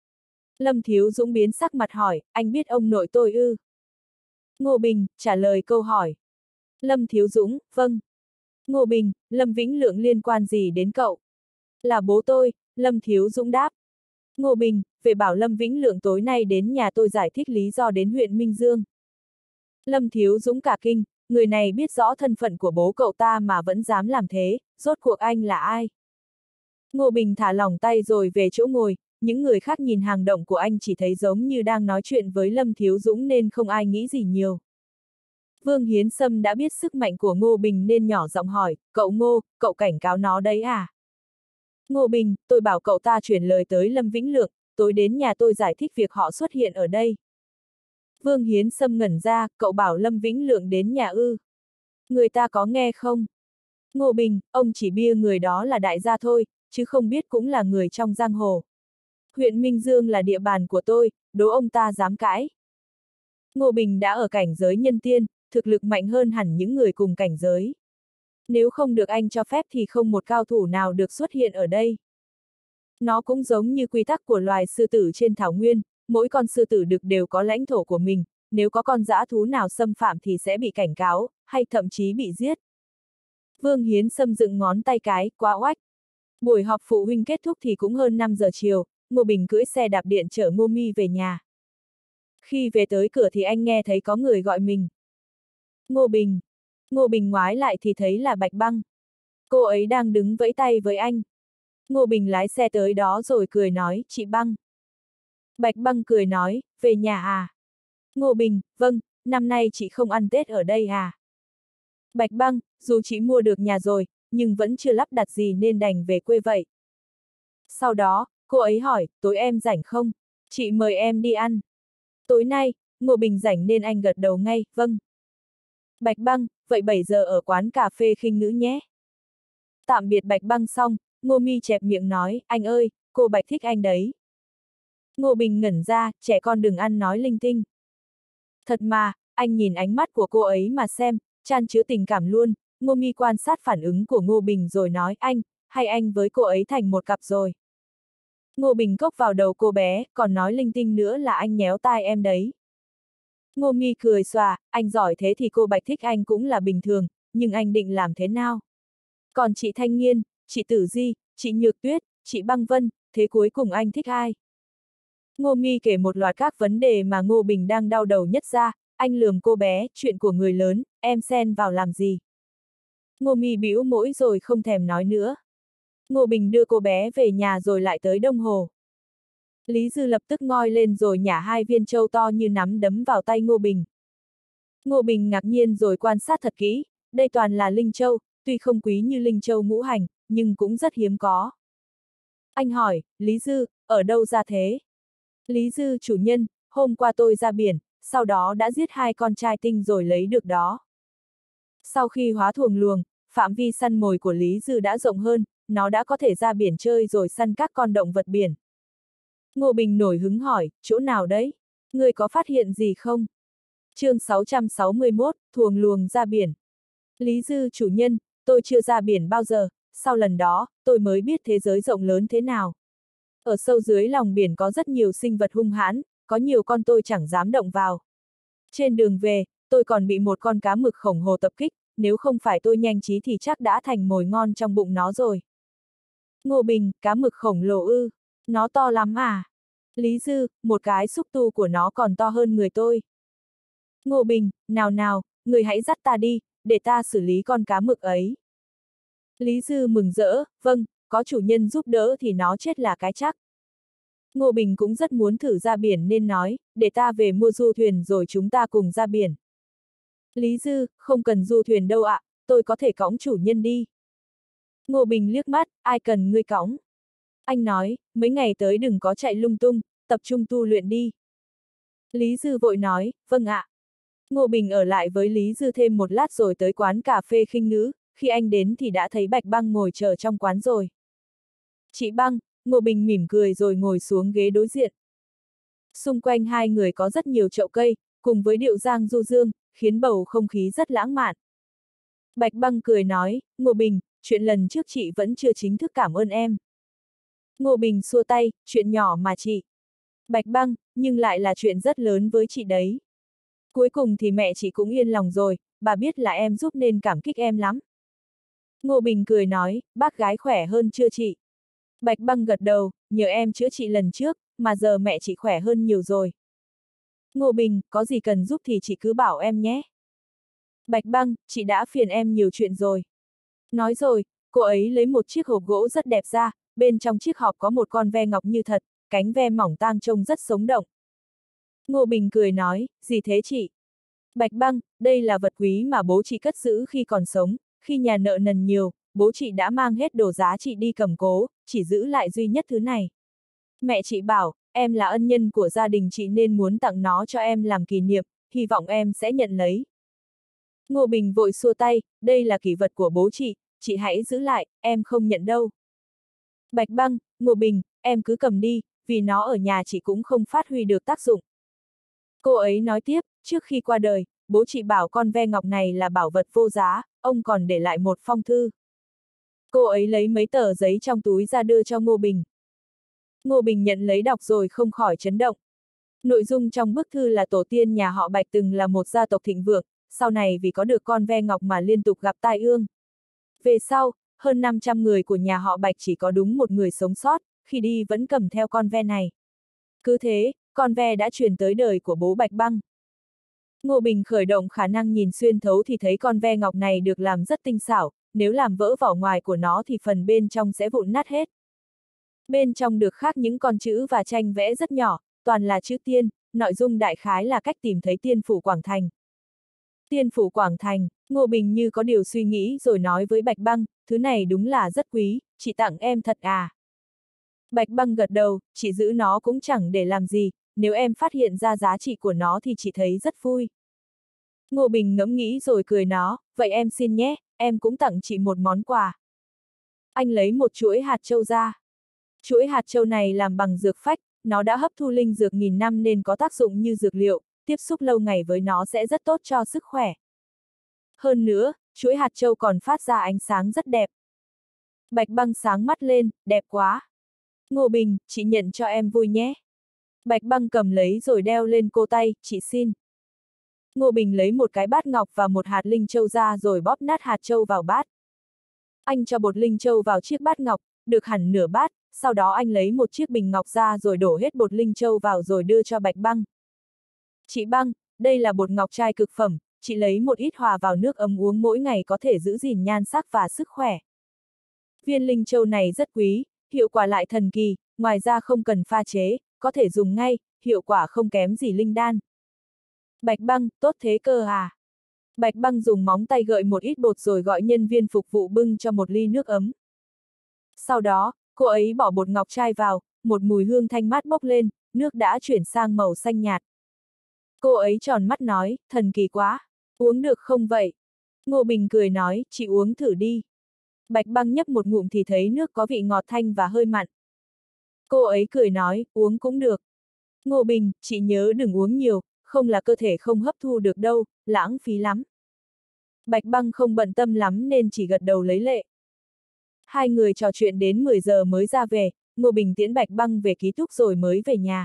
Lâm Thiếu Dũng biến sắc mặt hỏi, anh biết ông nội tôi ư? Ngô Bình, trả lời câu hỏi. Lâm Thiếu Dũng, vâng. Ngô Bình, Lâm Vĩnh Lượng liên quan gì đến cậu? Là bố tôi, Lâm Thiếu Dũng đáp. Ngô Bình, về bảo Lâm Vĩnh Lượng tối nay đến nhà tôi giải thích lý do đến huyện Minh Dương. Lâm Thiếu Dũng cả kinh, người này biết rõ thân phận của bố cậu ta mà vẫn dám làm thế, rốt cuộc anh là ai? Ngô Bình thả lỏng tay rồi về chỗ ngồi, những người khác nhìn hành động của anh chỉ thấy giống như đang nói chuyện với Lâm Thiếu Dũng nên không ai nghĩ gì nhiều. Vương Hiến Sâm đã biết sức mạnh của Ngô Bình nên nhỏ giọng hỏi, cậu Ngô, cậu cảnh cáo nó đấy à? Ngô Bình, tôi bảo cậu ta chuyển lời tới Lâm Vĩnh Lượng, tối đến nhà tôi giải thích việc họ xuất hiện ở đây. Vương Hiến Sâm ngẩn ra, cậu bảo Lâm Vĩnh Lượng đến nhà ư? Người ta có nghe không? Ngô Bình, ông chỉ bia người đó là đại gia thôi, chứ không biết cũng là người trong giang hồ. Huyện Minh Dương là địa bàn của tôi, đố ông ta dám cãi. Ngô Bình đã ở cảnh giới nhân tiên, thực lực mạnh hơn hẳn những người cùng cảnh giới. Nếu không được anh cho phép thì không một cao thủ nào được xuất hiện ở đây. Nó cũng giống như quy tắc của loài sư tử trên thảo nguyên, mỗi con sư tử đực đều có lãnh thổ của mình, nếu có con dã thú nào xâm phạm thì sẽ bị cảnh cáo, hay thậm chí bị giết. Vương Hiến Sâm dựng ngón tay cái, quá oách. Buổi họp phụ huynh kết thúc thì cũng hơn 5 giờ chiều, Ngô Bình cưỡi xe đạp điện chở Ngô Mi về nhà. Khi về tới cửa thì anh nghe thấy có người gọi mình. Ngô Bình. Ngô Bình ngoái lại thì thấy là Bạch Băng. Cô ấy đang đứng vẫy tay với anh. Ngô Bình lái xe tới đó rồi cười nói, chị Băng. Bạch Băng cười nói, về nhà à? Ngô Bình, vâng, năm nay chị không ăn Tết ở đây à? Bạch Băng, dù chị mua được nhà rồi, nhưng vẫn chưa lắp đặt gì nên đành về quê vậy. Sau đó, cô ấy hỏi, tối em rảnh không? Chị mời em đi ăn. Tối nay, Ngô Bình rảnh nên anh gật đầu ngay, vâng. Bạch Băng, vậy 7 giờ ở quán cà phê Khinh Ngữ nhé. Tạm biệt Bạch Băng xong, Ngô Mi chẹp miệng nói, anh ơi, cô Bạch thích anh đấy. Ngô Bình ngẩn ra, trẻ con đừng ăn nói linh tinh. Thật mà, anh nhìn ánh mắt của cô ấy mà xem, chan chứa tình cảm luôn. Ngô Mi quan sát phản ứng của Ngô Bình rồi nói, hay anh với cô ấy thành một cặp rồi. Ngô Bình cốc vào đầu cô bé, còn nói linh tinh nữa là anh nhéo tai em đấy. Ngô Mi cười xòa, anh giỏi thế thì cô Bạch thích anh cũng là bình thường, nhưng anh định làm thế nào? Còn chị Thanh Nghiên, chị Tử Di, chị Nhược Tuyết, chị Băng Vân, thế cuối cùng anh thích ai? Ngô Mi kể một loạt các vấn đề mà Ngô Bình đang đau đầu nhất ra, anh lườm cô bé, chuyện của người lớn, em xen vào làm gì? Ngô Mi bĩu môi rồi không thèm nói nữa. Ngô Bình đưa cô bé về nhà rồi lại tới Đông Hồ. Lý Dư lập tức ngoi lên rồi nhả 2 viên châu to như nắm đấm vào tay Ngô Bình. Ngô Bình ngạc nhiên rồi quan sát thật kỹ, đây toàn là linh châu, tuy không quý như linh châu ngũ hành, nhưng cũng rất hiếm có. Anh hỏi, Lý Dư, ở đâu ra thế? Lý Dư chủ nhân, hôm qua tôi ra biển, sau đó đã giết 2 con trai tinh rồi lấy được đó. Sau khi hóa thuồng luồng, phạm vi săn mồi của Lý Dư đã rộng hơn, nó đã có thể ra biển chơi rồi săn các con động vật biển. Ngô Bình nổi hứng hỏi, chỗ nào đấy? Người có phát hiện gì không? Chương 661, thuồng luồng ra biển. Lý Dư chủ nhân, tôi chưa ra biển bao giờ, sau lần đó, tôi mới biết thế giới rộng lớn thế nào. Ở sâu dưới lòng biển có rất nhiều sinh vật hung hãn, có nhiều con tôi chẳng dám động vào. Trên đường về, tôi còn bị một con cá mực khổng lồ tập kích, nếu không phải tôi nhanh trí thì chắc đã thành mồi ngon trong bụng nó rồi. Ngô Bình, cá mực khổng lồ ư? Nó to lắm à? Lý Dư, một cái xúc tu của nó còn to hơn người tôi. Ngô Bình, nào, người hãy dắt ta đi, để ta xử lý con cá mực ấy. Lý Dư mừng rỡ, vâng, có chủ nhân giúp đỡ thì nó chết là cái chắc. Ngô Bình cũng rất muốn thử ra biển nên nói, để ta về mua du thuyền rồi chúng ta cùng ra biển. Lý Dư, không cần du thuyền đâu ạ, tôi có thể cõng chủ nhân đi. Ngô Bình liếc mắt, ai cần ngươi cõng? Anh nói, mấy ngày tới đừng có chạy lung tung, tập trung tu luyện đi. Lý Dư vội nói, vâng ạ. Ngô Bình ở lại với Lý Dư thêm một lát rồi tới quán cà phê Khinh Ngữ, khi anh đến thì đã thấy Bạch Băng ngồi chờ trong quán rồi. Chị Băng, Ngô Bình mỉm cười rồi ngồi xuống ghế đối diện. Xung quanh hai người có rất nhiều chậu cây, cùng với điệu giang du dương, khiến bầu không khí rất lãng mạn. Bạch Băng cười nói, Ngô Bình, chuyện lần trước chị vẫn chưa chính thức cảm ơn em. Ngô Bình xua tay, chuyện nhỏ mà chị. Bạch Băng, nhưng lại là chuyện rất lớn với chị đấy. Cuối cùng thì mẹ chị cũng yên lòng rồi, bà biết là em giúp nên cảm kích em lắm. Ngô Bình cười nói, bác gái khỏe hơn chưa chị? Bạch Băng gật đầu, nhờ em chữa trị lần trước, mà giờ mẹ chị khỏe hơn nhiều rồi. Ngô Bình, có gì cần giúp thì chị cứ bảo em nhé. Bạch Băng, chị đã phiền em nhiều chuyện rồi. Nói rồi, cô ấy lấy một chiếc hộp gỗ rất đẹp ra, bên trong chiếc hộp có một con ve ngọc như thật, cánh ve mỏng tang trông rất sống động. Ngô Bình cười nói, gì thế chị? Bạch Băng, đây là vật quý mà bố chị cất giữ khi còn sống, khi nhà nợ nần nhiều, bố chị đã mang hết đồ giá trị đi cầm cố, chỉ giữ lại duy nhất thứ này. Mẹ chị bảo, em là ân nhân của gia đình chị nên muốn tặng nó cho em làm kỷ niệm, hy vọng em sẽ nhận lấy. Ngô Bình vội xua tay, đây là kỷ vật của bố chị, chị hãy giữ lại, em không nhận đâu. Bạch Băng, Ngô Bình, em cứ cầm đi, vì nó ở nhà chị cũng không phát huy được tác dụng. Cô ấy nói tiếp, trước khi qua đời, bố chị bảo con ve ngọc này là bảo vật vô giá, ông còn để lại một phong thư. Cô ấy lấy mấy tờ giấy trong túi ra đưa cho Ngô Bình. Ngô Bình nhận lấy đọc rồi không khỏi chấn động. Nội dung trong bức thư là tổ tiên nhà họ Bạch từng là một gia tộc thịnh vượng, sau này vì có được con ve ngọc mà liên tục gặp tai ương. Về sau, hơn 500 người của nhà họ Bạch chỉ có đúng một người sống sót, khi đi vẫn cầm theo con ve này. Cứ thế, con ve đã truyền tới đời của bố Bạch Băng. Ngô Bình khởi động khả năng nhìn xuyên thấu thì thấy con ve ngọc này được làm rất tinh xảo, nếu làm vỡ vỏ ngoài của nó thì phần bên trong sẽ vụn nát hết. Bên trong được khắc những con chữ và tranh vẽ rất nhỏ, toàn là chữ tiên, nội dung đại khái là cách tìm thấy tiên phủ Quảng Thành. Tiên phủ Quảng Thành, Ngô Bình như có điều suy nghĩ rồi nói với Bạch Băng, thứ này đúng là rất quý, chị tặng em thật à? Bạch Băng gật đầu, chị giữ nó cũng chẳng để làm gì, nếu em phát hiện ra giá trị của nó thì chị thấy rất vui. Ngô Bình ngẫm nghĩ rồi cười nó, vậy em xin nhé, em cũng tặng chị một món quà. Anh lấy một chuỗi hạt châu ra. Chuỗi hạt châu này làm bằng dược phách, nó đã hấp thu linh dược nghìn năm nên có tác dụng như dược liệu, tiếp xúc lâu ngày với nó sẽ rất tốt cho sức khỏe. Hơn nữa, chuỗi hạt châu còn phát ra ánh sáng rất đẹp. Bạch Băng sáng mắt lên, đẹp quá. Ngô Bình, chị nhận cho em vui nhé. Bạch Băng cầm lấy rồi đeo lên cô tay, chị xin. Ngô Bình lấy một cái bát ngọc và một hạt linh châu ra rồi bóp nát hạt châu vào bát. Anh cho bột linh châu vào chiếc bát ngọc, được hẳn nửa bát, sau đó anh lấy một chiếc bình ngọc ra rồi đổ hết bột linh châu vào rồi đưa cho Bạch Băng. Chị Băng, đây là bột ngọc trai cực phẩm, chị lấy một ít hòa vào nước ấm uống mỗi ngày có thể giữ gìn nhan sắc và sức khỏe. Viên linh châu này rất quý, hiệu quả lại thần kỳ, ngoài ra không cần pha chế, có thể dùng ngay, hiệu quả không kém gì linh đan. Bạch Băng, tốt thế cơ à? Bạch Băng dùng móng tay gợi một ít bột rồi gọi nhân viên phục vụ bưng cho một ly nước ấm. Sau đó, cô ấy bỏ bột ngọc trai vào, một mùi hương thanh mát bốc lên, nước đã chuyển sang màu xanh nhạt. Cô ấy tròn mắt nói, thần kỳ quá, uống được không vậy? Ngô Bình cười nói, chị uống thử đi. Bạch Băng nhấp một ngụm thì thấy nước có vị ngọt thanh và hơi mặn. Cô ấy cười nói, uống cũng được. Ngô Bình, chị nhớ đừng uống nhiều, không là cơ thể không hấp thu được đâu, lãng phí lắm. Bạch Băng không bận tâm lắm nên chỉ gật đầu lấy lệ. Hai người trò chuyện đến 10 giờ mới ra về, Ngô Bình tiễn Bạch Băng về ký túc rồi mới về nhà.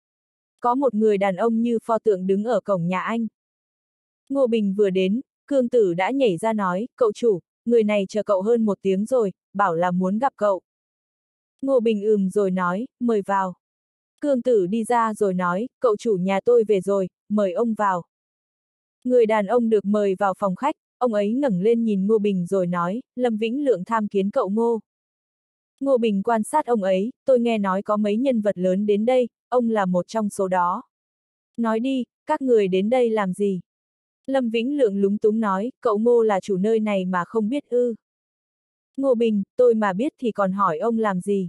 Có một người đàn ông như pho tượng đứng ở cổng nhà anh. Ngô Bình vừa đến, Cương Tử đã nhảy ra nói, cậu chủ, người này chờ cậu hơn 1 tiếng rồi, bảo là muốn gặp cậu. Ngô Bình rồi nói, mời vào. Cương Tử đi ra rồi nói, cậu chủ nhà tôi về rồi, mời ông vào. Người đàn ông được mời vào phòng khách, ông ấy ngẩng lên nhìn Ngô Bình rồi nói, Lâm Vĩnh Lượng tham kiến cậu Ngô. Ngô Bình quan sát ông ấy, tôi nghe nói có mấy nhân vật lớn đến đây, ông là một trong số đó. Nói đi, các người đến đây làm gì? Lâm Vĩnh Lượng lúng túng nói, cậu Ngô là chủ nơi này mà không biết ư. Ngô Bình, tôi mà biết thì còn hỏi ông làm gì?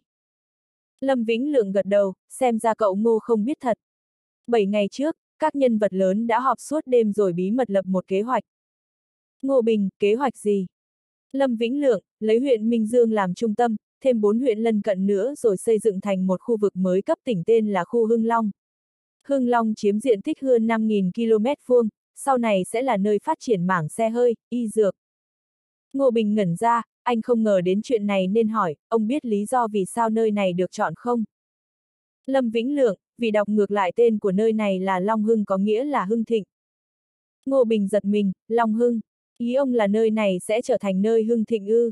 Lâm Vĩnh Lượng gật đầu, xem ra cậu Ngô không biết thật. 7 ngày trước, các nhân vật lớn đã họp suốt đêm rồi bí mật lập một kế hoạch. Ngô Bình, kế hoạch gì? Lâm Vĩnh Lượng, lấy huyện Minh Dương làm trung tâm, thêm 4 huyện lân cận nữa rồi xây dựng thành một khu vực mới cấp tỉnh tên là khu Hưng Long. Hưng Long chiếm diện tích hơn 5.000 km², sau này sẽ là nơi phát triển mảng xe hơi, y dược. Ngô Bình ngẩn ra, anh không ngờ đến chuyện này nên hỏi, ông biết lý do vì sao nơi này được chọn không? Lâm Vĩnh Lượng, vì đọc ngược lại tên của nơi này là Long Hưng có nghĩa là hưng thịnh. Ngô Bình giật mình, Long Hưng, ý ông là nơi này sẽ trở thành nơi hưng thịnh ư?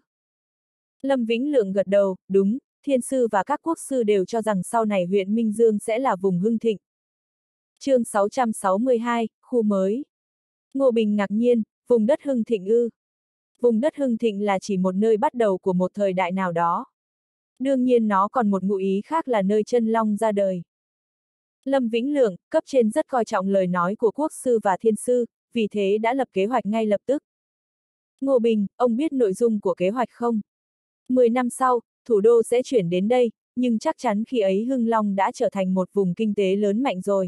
Lâm Vĩnh Lượng gật đầu, đúng, thiên sư và các quốc sư đều cho rằng sau này huyện Minh Dương sẽ là vùng hưng thịnh. Chương 662, khu mới. Ngô Bình ngạc nhiên, vùng đất hưng thịnh ư? Vùng đất hưng thịnh là chỉ một nơi bắt đầu của một thời đại nào đó. Đương nhiên nó còn một ngụ ý khác là nơi chân long ra đời. Lâm Vĩnh Lượng, cấp trên rất coi trọng lời nói của quốc sư và thiên sư, vì thế đã lập kế hoạch ngay lập tức. Ngô Bình, ông biết nội dung của kế hoạch không? 10 năm sau, thủ đô sẽ chuyển đến đây, nhưng chắc chắn khi ấy Hưng Long đã trở thành một vùng kinh tế lớn mạnh rồi.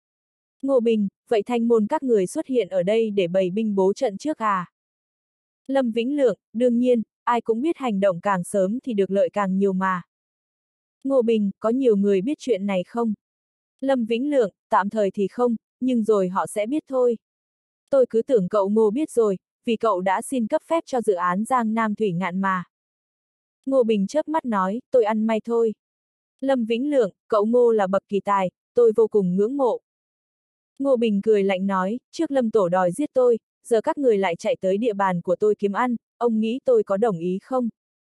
Ngô Bình, vậy thanh môn các người xuất hiện ở đây để bày binh bố trận trước à? Lâm Vĩnh Lượng, đương nhiên, ai cũng biết hành động càng sớm thì được lợi càng nhiều mà. Ngô Bình, có nhiều người biết chuyện này không? Lâm Vĩnh Lượng, tạm thời thì không, nhưng rồi họ sẽ biết thôi. Tôi cứ tưởng cậu Ngô biết rồi, vì cậu đã xin cấp phép cho dự án Giang Nam Thủy Ngạn mà. Ngô Bình chớp mắt nói, tôi ăn may thôi. Lâm Vĩnh Lượng, cậu Ngô là bậc kỳ tài, tôi vô cùng ngưỡng mộ. Ngô Bình cười lạnh nói, trước Lâm Tổ đòi giết tôi, giờ các người lại chạy tới địa bàn của tôi kiếm ăn, ông nghĩ tôi có đồng ý không?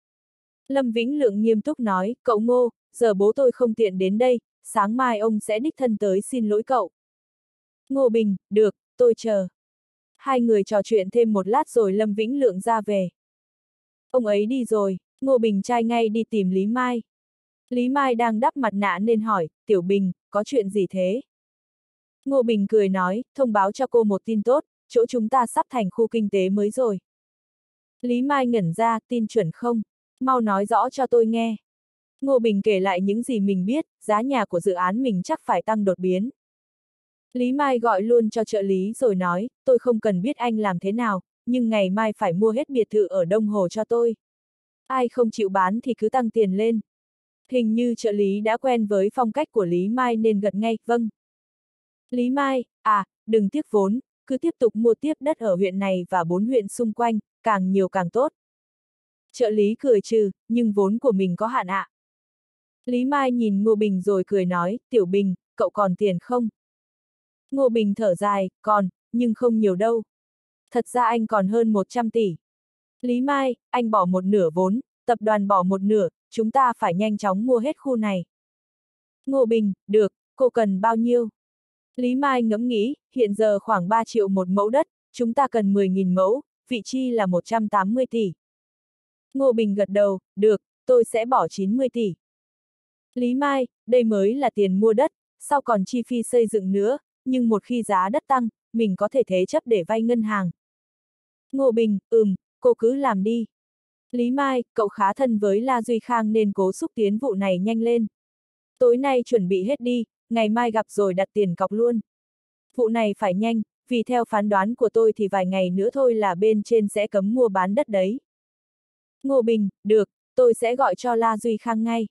Lâm Vĩnh Lượng nghiêm túc nói, cậu Ngô, giờ bố tôi không tiện đến đây, sáng mai ông sẽ đích thân tới xin lỗi cậu. Ngô Bình, được, tôi chờ. Hai người trò chuyện thêm một lát rồi Lâm Vĩnh Lượng ra về. Ông ấy đi rồi, Ngô Bình trai ngay đi tìm Lý Mai. Lý Mai đang đắp mặt nạ nên hỏi, Tiểu Bình, có chuyện gì thế? Ngô Bình cười nói, thông báo cho cô một tin tốt, chỗ chúng ta sắp thành khu kinh tế mới rồi. Lý Mai ngẩn ra, tin chuẩn không? Mau nói rõ cho tôi nghe. Ngô Bình kể lại những gì mình biết, giá nhà của dự án mình chắc phải tăng đột biến. Lý Mai gọi luôn cho trợ lý rồi nói, tôi không cần biết anh làm thế nào, nhưng ngày mai phải mua hết biệt thự ở Đông Hồ cho tôi. Ai không chịu bán thì cứ tăng tiền lên. Hình như trợ lý đã quen với phong cách của Lý Mai nên gật ngay, vâng. Lý Mai, đừng tiếc vốn, cứ tiếp tục mua tiếp đất ở huyện này và 4 huyện xung quanh, càng nhiều càng tốt. Trợ lý cười trừ, nhưng vốn của mình có hạn ạ. Lý Mai nhìn Ngô Bình rồi cười nói, Tiểu Bình, cậu còn tiền không? Ngô Bình thở dài, còn, nhưng không nhiều đâu. Thật ra anh còn hơn 100 tỷ. Lý Mai, anh bỏ một nửa vốn, tập đoàn bỏ một nửa, chúng ta phải nhanh chóng mua hết khu này. Ngô Bình, được, cô cần bao nhiêu? Lý Mai ngẫm nghĩ, hiện giờ khoảng 3 triệu một mẫu đất, chúng ta cần 10.000 mẫu, vị chi là 180 tỷ. Ngô Bình gật đầu, được, tôi sẽ bỏ 90 tỷ. Lý Mai, đây mới là tiền mua đất, sau còn chi phí xây dựng nữa, nhưng một khi giá đất tăng, mình có thể thế chấp để vay ngân hàng. Ngô Bình, cô cứ làm đi. Lý Mai, cậu khá thân với La Duy Khang nên cố xúc tiến vụ này nhanh lên. Tối nay chuẩn bị hết đi, ngày mai gặp rồi đặt tiền cọc luôn. Vụ này phải nhanh, vì theo phán đoán của tôi thì vài ngày nữa thôi là bên trên sẽ cấm mua bán đất đấy. Ngô Bình, được, tôi sẽ gọi cho La Duy Khang ngay.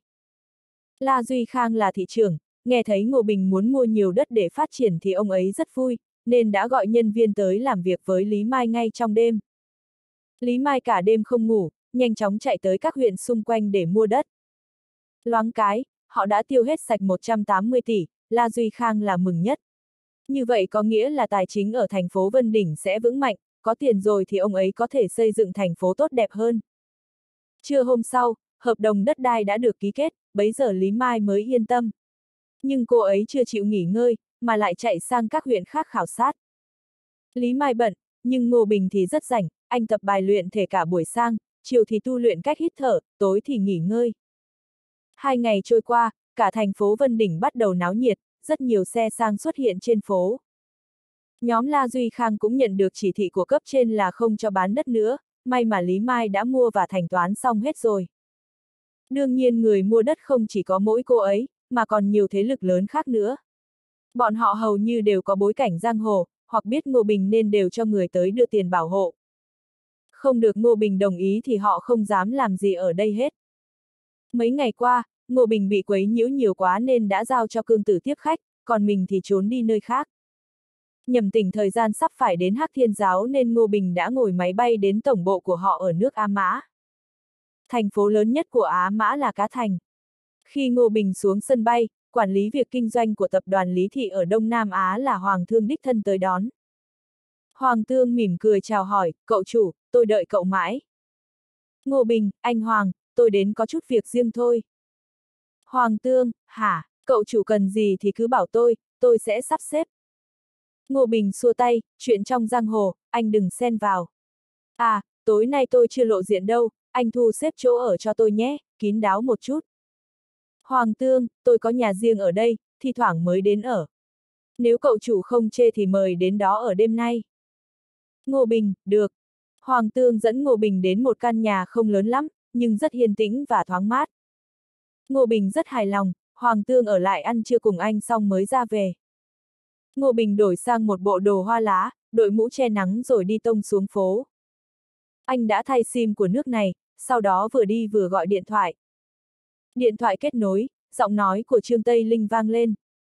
La Duy Khang là thị trưởng, nghe thấy Ngô Bình muốn mua nhiều đất để phát triển thì ông ấy rất vui, nên đã gọi nhân viên tới làm việc với Lý Mai ngay trong đêm. Lý Mai cả đêm không ngủ, nhanh chóng chạy tới các huyện xung quanh để mua đất. Loáng cái, họ đã tiêu hết sạch 180 tỷ, La Duy Khang là mừng nhất. Như vậy có nghĩa là tài chính ở thành phố Vân Đỉnh sẽ vững mạnh, có tiền rồi thì ông ấy có thể xây dựng thành phố tốt đẹp hơn. Trưa hôm sau, hợp đồng đất đai đã được ký kết, bấy giờ Lý Mai mới yên tâm. Nhưng cô ấy chưa chịu nghỉ ngơi, mà lại chạy sang các huyện khác khảo sát. Lý Mai bận, nhưng Ngô Bình thì rất rảnh, anh tập bài luyện thể cả buổi sang, chiều thì tu luyện cách hít thở, tối thì nghỉ ngơi. 2 ngày trôi qua, cả thành phố Vân Đỉnh bắt đầu náo nhiệt, rất nhiều xe sang xuất hiện trên phố. Nhóm La Duy Khang cũng nhận được chỉ thị của cấp trên là không cho bán đất nữa, may mà Lý Mai đã mua và thanh toán xong hết rồi. Đương nhiên người mua đất không chỉ có mỗi cô ấy, mà còn nhiều thế lực lớn khác nữa. Bọn họ hầu như đều có bối cảnh giang hồ, hoặc biết Ngô Bình nên đều cho người tới đưa tiền bảo hộ. Không được Ngô Bình đồng ý thì họ không dám làm gì ở đây hết. Mấy ngày qua, Ngô Bình bị quấy nhiễu nhiều quá nên đã giao cho Cương Tử tiếp khách, còn mình thì trốn đi nơi khác. Nhầm tỉnh thời gian sắp phải đến Hắc Thiên Giáo nên Ngô Bình đã ngồi máy bay đến tổng bộ của họ ở nước Á Mã. Thành phố lớn nhất của Á Mã là Cá Thành. Khi Ngô Bình xuống sân bay, quản lý việc kinh doanh của tập đoàn Lý Thị ở Đông Nam Á là Hoàng Thương đích thân tới đón. Hoàng Thương mỉm cười chào hỏi, cậu chủ, tôi đợi cậu mãi. Ngô Bình, anh Hoàng, tôi đến có chút việc riêng thôi. Hoàng Thương, hả, cậu chủ cần gì thì cứ bảo tôi sẽ sắp xếp. Ngô Bình xua tay, chuyện trong giang hồ, anh đừng xen vào. Tối nay tôi chưa lộ diện đâu, anh thu xếp chỗ ở cho tôi nhé, kín đáo một chút. Hoàng Thương, tôi có nhà riêng ở đây, thi thoảng mới đến ở. Nếu cậu chủ không chê thì mời đến đó ở đêm nay. Ngô Bình, được. Hoàng Thương dẫn Ngô Bình đến một căn nhà không lớn lắm, nhưng rất yên tĩnh và thoáng mát. Ngô Bình rất hài lòng, Hoàng Thương ở lại ăn trưa cùng anh xong mới ra về. Ngô Bình đổi sang một bộ đồ hoa lá, đội mũ che nắng rồi đi tông xuống phố. Anh đã thay sim của nước này, sau đó vừa đi vừa gọi điện thoại. Điện thoại kết nối, giọng nói của Trương Tây Linh vang lên.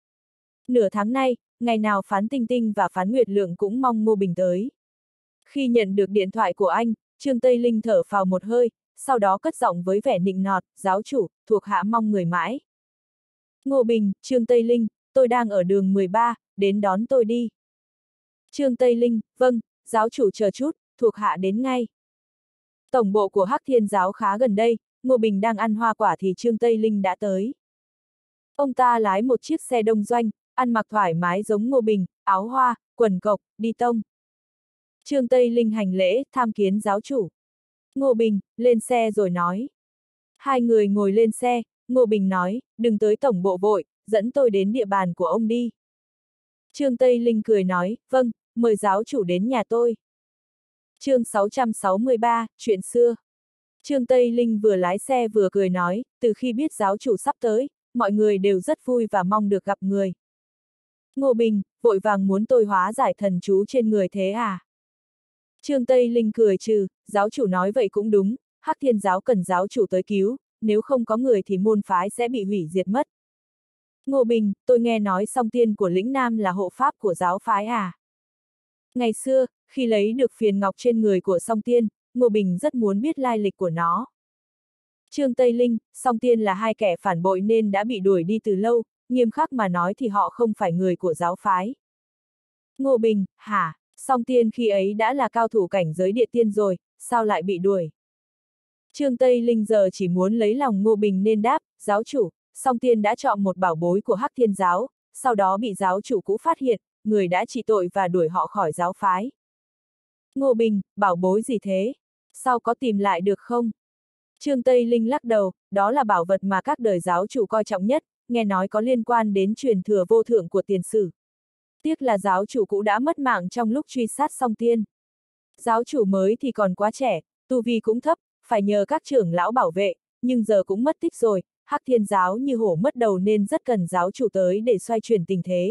Nửa tháng nay, ngày nào Phán Tinh Tinh và Phán Nguyệt Lượng cũng mong Ngô Bình tới. Khi nhận được điện thoại của anh, Trương Tây Linh thở phào một hơi, sau đó cất giọng với vẻ nịnh nọt, giáo chủ, thuộc hạ mong người mãi. Ngô Bình, Trương Tây Linh, tôi đang ở đường 13, đến đón tôi đi. Trương Tây Linh, vâng, giáo chủ chờ chút, thuộc hạ đến ngay. Tổng bộ của Hắc Thiên Giáo khá gần đây, Ngô Bình đang ăn hoa quả thì Trương Tây Linh đã tới. Ông ta lái một chiếc xe đông doanh, ăn mặc thoải mái giống Ngô Bình, áo hoa, quần cộc, đi tông. Trương Tây Linh hành lễ, tham kiến giáo chủ. Ngô Bình, lên xe rồi nói. Hai người ngồi lên xe, Ngô Bình nói, đừng tới tổng bộ vội, dẫn tôi đến địa bàn của ông đi. Trương Tây Linh cười nói, vâng, mời giáo chủ đến nhà tôi. Chương 663, chuyện xưa. Trương Tây Linh vừa lái xe vừa cười nói, từ khi biết giáo chủ sắp tới, mọi người đều rất vui và mong được gặp người. Ngô Bình, vội vàng muốn tôi hóa giải thần chú trên người thế à? Trương Tây Linh cười trừ, giáo chủ nói vậy cũng đúng, Hắc Thiên Giáo cần giáo chủ tới cứu, nếu không có người thì môn phái sẽ bị hủy diệt mất. Ngô Bình, tôi nghe nói Song Tiên của Lĩnh Nam là hộ pháp của giáo phái à? Ngày xưa, khi lấy được phiền ngọc trên người của Song Tiên, Ngô Bình rất muốn biết lai lịch của nó. Trương Tây Linh, Song Tiên là hai kẻ phản bội nên đã bị đuổi đi từ lâu, nghiêm khắc mà nói thì họ không phải người của giáo phái. Ngô Bình, hả, Song Tiên khi ấy đã là cao thủ cảnh giới địa tiên rồi, sao lại bị đuổi? Trương Tây Linh giờ chỉ muốn lấy lòng Ngô Bình nên đáp, giáo chủ, Song Tiên đã chọn một bảo bối của Hắc Thiên Giáo, sau đó bị giáo chủ cũ phát hiện, người đã trị tội và đuổi họ khỏi giáo phái. Ngô Bình, bảo bối gì thế? Sao có tìm lại được không? Trương Tây Linh lắc đầu, đó là bảo vật mà các đời giáo chủ coi trọng nhất, nghe nói có liên quan đến truyền thừa vô thượng của tiền sử. Tiếc là giáo chủ cũ đã mất mạng trong lúc truy sát Song Tiên. Giáo chủ mới thì còn quá trẻ, tu vi cũng thấp, phải nhờ các trưởng lão bảo vệ, nhưng giờ cũng mất tích rồi, Hắc Thiên Giáo như hổ mất đầu nên rất cần giáo chủ tới để xoay chuyển tình thế.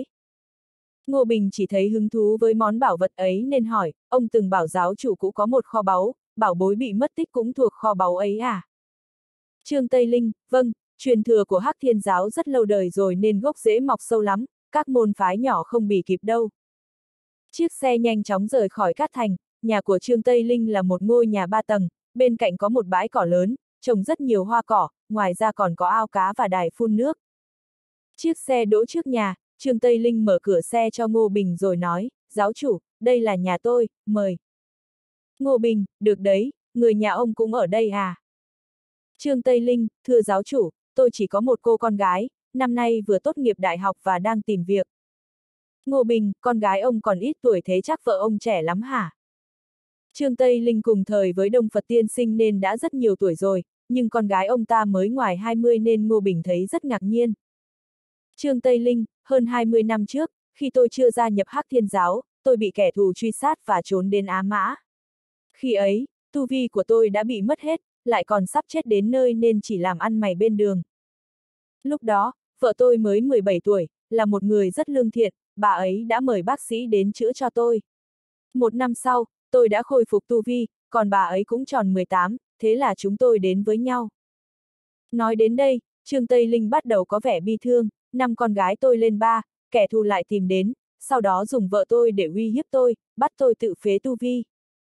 Ngô Bình chỉ thấy hứng thú với món bảo vật ấy nên hỏi, ông từng bảo giáo chủ cũ có một kho báu, bảo bối bị mất tích cũng thuộc kho báu ấy à? Trương Tây Linh, vâng, truyền thừa của Hắc Thiên Giáo rất lâu đời rồi nên gốc rễ mọc sâu lắm, các môn phái nhỏ không bì kịp đâu. Chiếc xe nhanh chóng rời khỏi Cát Thành, nhà của Trương Tây Linh là một ngôi nhà 3 tầng, bên cạnh có một bãi cỏ lớn, trồng rất nhiều hoa cỏ, ngoài ra còn có ao cá và đài phun nước. Chiếc xe đỗ trước nhà, Trương Tây Linh mở cửa xe cho Ngô Bình rồi nói, giáo chủ, đây là nhà tôi, mời. Ngô Bình, được đấy, người nhà ông cũng ở đây à? Trương Tây Linh, thưa giáo chủ, tôi chỉ có một cô con gái, năm nay vừa tốt nghiệp đại học và đang tìm việc. Ngô Bình, con gái ông còn ít tuổi thế chắc vợ ông trẻ lắm hả? Trương Tây Linh cùng thời với Đông Phật tiên sinh nên đã rất nhiều tuổi rồi, nhưng con gái ông ta mới ngoài 20 nên Ngô Bình thấy rất ngạc nhiên. Trương Tây Linh, hơn 20 năm trước, khi tôi chưa gia nhập Hắc Thiên Giáo, tôi bị kẻ thù truy sát và trốn đến Á Mã. Khi ấy, tu vi của tôi đã bị mất hết, lại còn sắp chết đến nơi nên chỉ làm ăn mày bên đường. Lúc đó, vợ tôi mới 17 tuổi, là một người rất lương thiện, bà ấy đã mời bác sĩ đến chữa cho tôi. Một năm sau, tôi đã khôi phục tu vi, còn bà ấy cũng tròn 18, thế là chúng tôi đến với nhau. Nói đến đây, Trương Tây Linh bắt đầu có vẻ bi thương, năm con gái tôi lên 3, kẻ thù lại tìm đến, sau đó dùng vợ tôi để uy hiếp tôi, bắt tôi tự phế tu vi.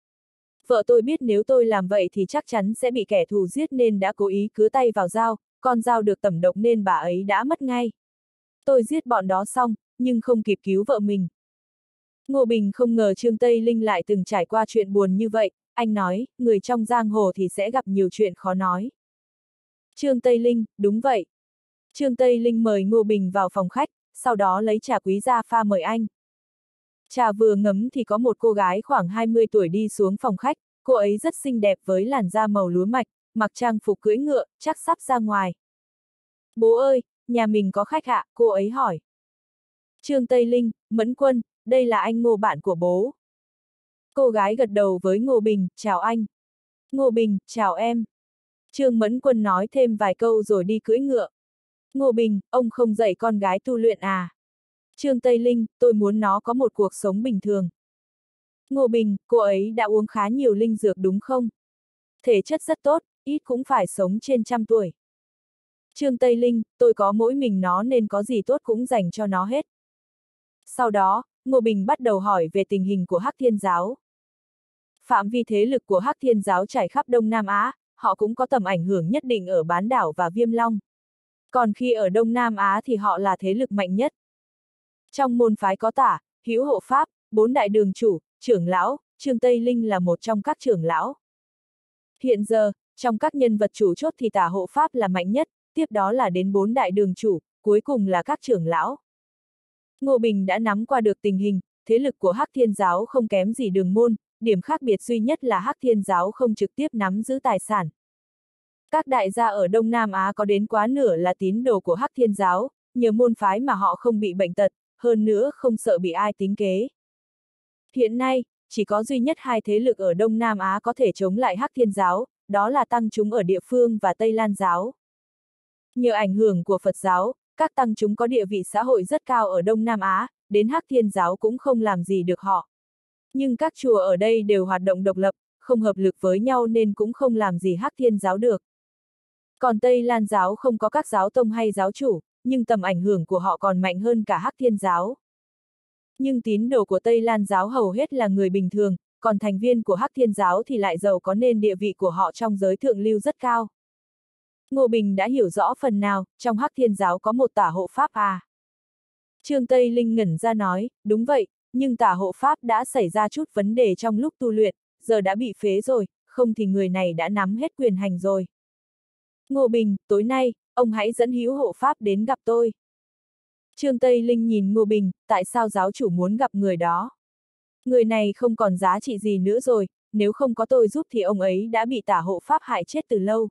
Vợ tôi biết nếu tôi làm vậy thì chắc chắn sẽ bị kẻ thù giết nên đã cố ý cứa tay vào dao, con dao được tẩm độc nên bà ấy đã mất ngay. Tôi giết bọn đó xong, nhưng không kịp cứu vợ mình. Ngô Bình không ngờ Trương Tây Linh lại từng trải qua chuyện buồn như vậy, anh nói, người trong giang hồ thì sẽ gặp nhiều chuyện khó nói. Trương Tây Linh, đúng vậy. Trương Tây Linh mời Ngô Bình vào phòng khách, sau đó lấy trà quý ra pha mời anh. Trà vừa ngấm thì có một cô gái khoảng 20 tuổi đi xuống phòng khách, cô ấy rất xinh đẹp với làn da màu lúa mạch, mặc trang phục cưỡi ngựa, chắc sắp ra ngoài. Bố ơi, nhà mình có khách ạ, cô ấy hỏi. Trương Tây Linh, Mẫn Quân, đây là anh Ngô bạn của bố. Cô gái gật đầu với Ngô Bình, chào anh. Ngô Bình, chào em. Trương Mẫn Quân nói thêm vài câu rồi đi cưỡi ngựa. Ngô Bình, ông không dạy con gái tu luyện à? Trương Tây Linh, tôi muốn nó có một cuộc sống bình thường. Ngô Bình, cô ấy đã uống khá nhiều linh dược đúng không? Thể chất rất tốt, ít cũng phải sống trên 100 tuổi. Trương Tây Linh, tôi có mỗi mình nó nên có gì tốt cũng dành cho nó hết. Sau đó, Ngô Bình bắt đầu hỏi về tình hình của Hắc Thiên Giáo. Phạm vi thế lực của Hắc Thiên Giáo trải khắp Đông Nam Á, họ cũng có tầm ảnh hưởng nhất định ở Bán Đảo và Viêm Long. Còn khi ở Đông Nam Á thì họ là thế lực mạnh nhất. Trong môn phái có Tả, Hữu Hộ Pháp, 4 đại đường chủ, trưởng lão, Trương Tây Linh là một trong các trưởng lão. Hiện giờ, trong các nhân vật chủ chốt thì Tả Hộ Pháp là mạnh nhất, tiếp đó là đến 4 đại đường chủ, cuối cùng là các trưởng lão. Ngô Bình đã nắm qua được tình hình, thế lực của Hắc Thiên Giáo không kém gì Đường Môn, điểm khác biệt duy nhất là Hắc Thiên Giáo không trực tiếp nắm giữ tài sản. Các đại gia ở Đông Nam Á có đến quá nửa là tín đồ của Hắc Thiên Giáo, nhờ môn phái mà họ không bị bệnh tật, hơn nữa không sợ bị ai tính kế. Hiện nay, chỉ có duy nhất hai thế lực ở Đông Nam Á có thể chống lại Hắc Thiên Giáo, đó là tăng chúng ở địa phương và Tây Lan Giáo. Nhờ ảnh hưởng của Phật giáo, các tăng chúng có địa vị xã hội rất cao ở Đông Nam Á, đến Hắc Thiên Giáo cũng không làm gì được họ. Nhưng các chùa ở đây đều hoạt động độc lập, không hợp lực với nhau nên cũng không làm gì Hắc Thiên Giáo được. Còn Tây Lan Giáo không có các giáo tông hay giáo chủ, nhưng tầm ảnh hưởng của họ còn mạnh hơn cả Hắc Thiên Giáo. Nhưng tín đồ của Tây Lan Giáo hầu hết là người bình thường, còn thành viên của Hắc Thiên Giáo thì lại giàu có nên địa vị của họ trong giới thượng lưu rất cao. Ngô Bình đã hiểu rõ phần nào, trong Hắc Thiên Giáo có một Tả Hộ Pháp à? Trương Tây Linh ngẩn ra nói, đúng vậy, nhưng Tả Hộ Pháp đã xảy ra chút vấn đề trong lúc tu luyện, giờ đã bị phế rồi, không thì người này đã nắm hết quyền hành rồi. Ngô Bình, tối nay, ông hãy dẫn Hữu Hộ Pháp đến gặp tôi. Trương Tây Linh nhìn Ngô Bình, tại sao giáo chủ muốn gặp người đó? Người này không còn giá trị gì nữa rồi, nếu không có tôi giúp thì ông ấy đã bị Tả Hộ Pháp hại chết từ lâu.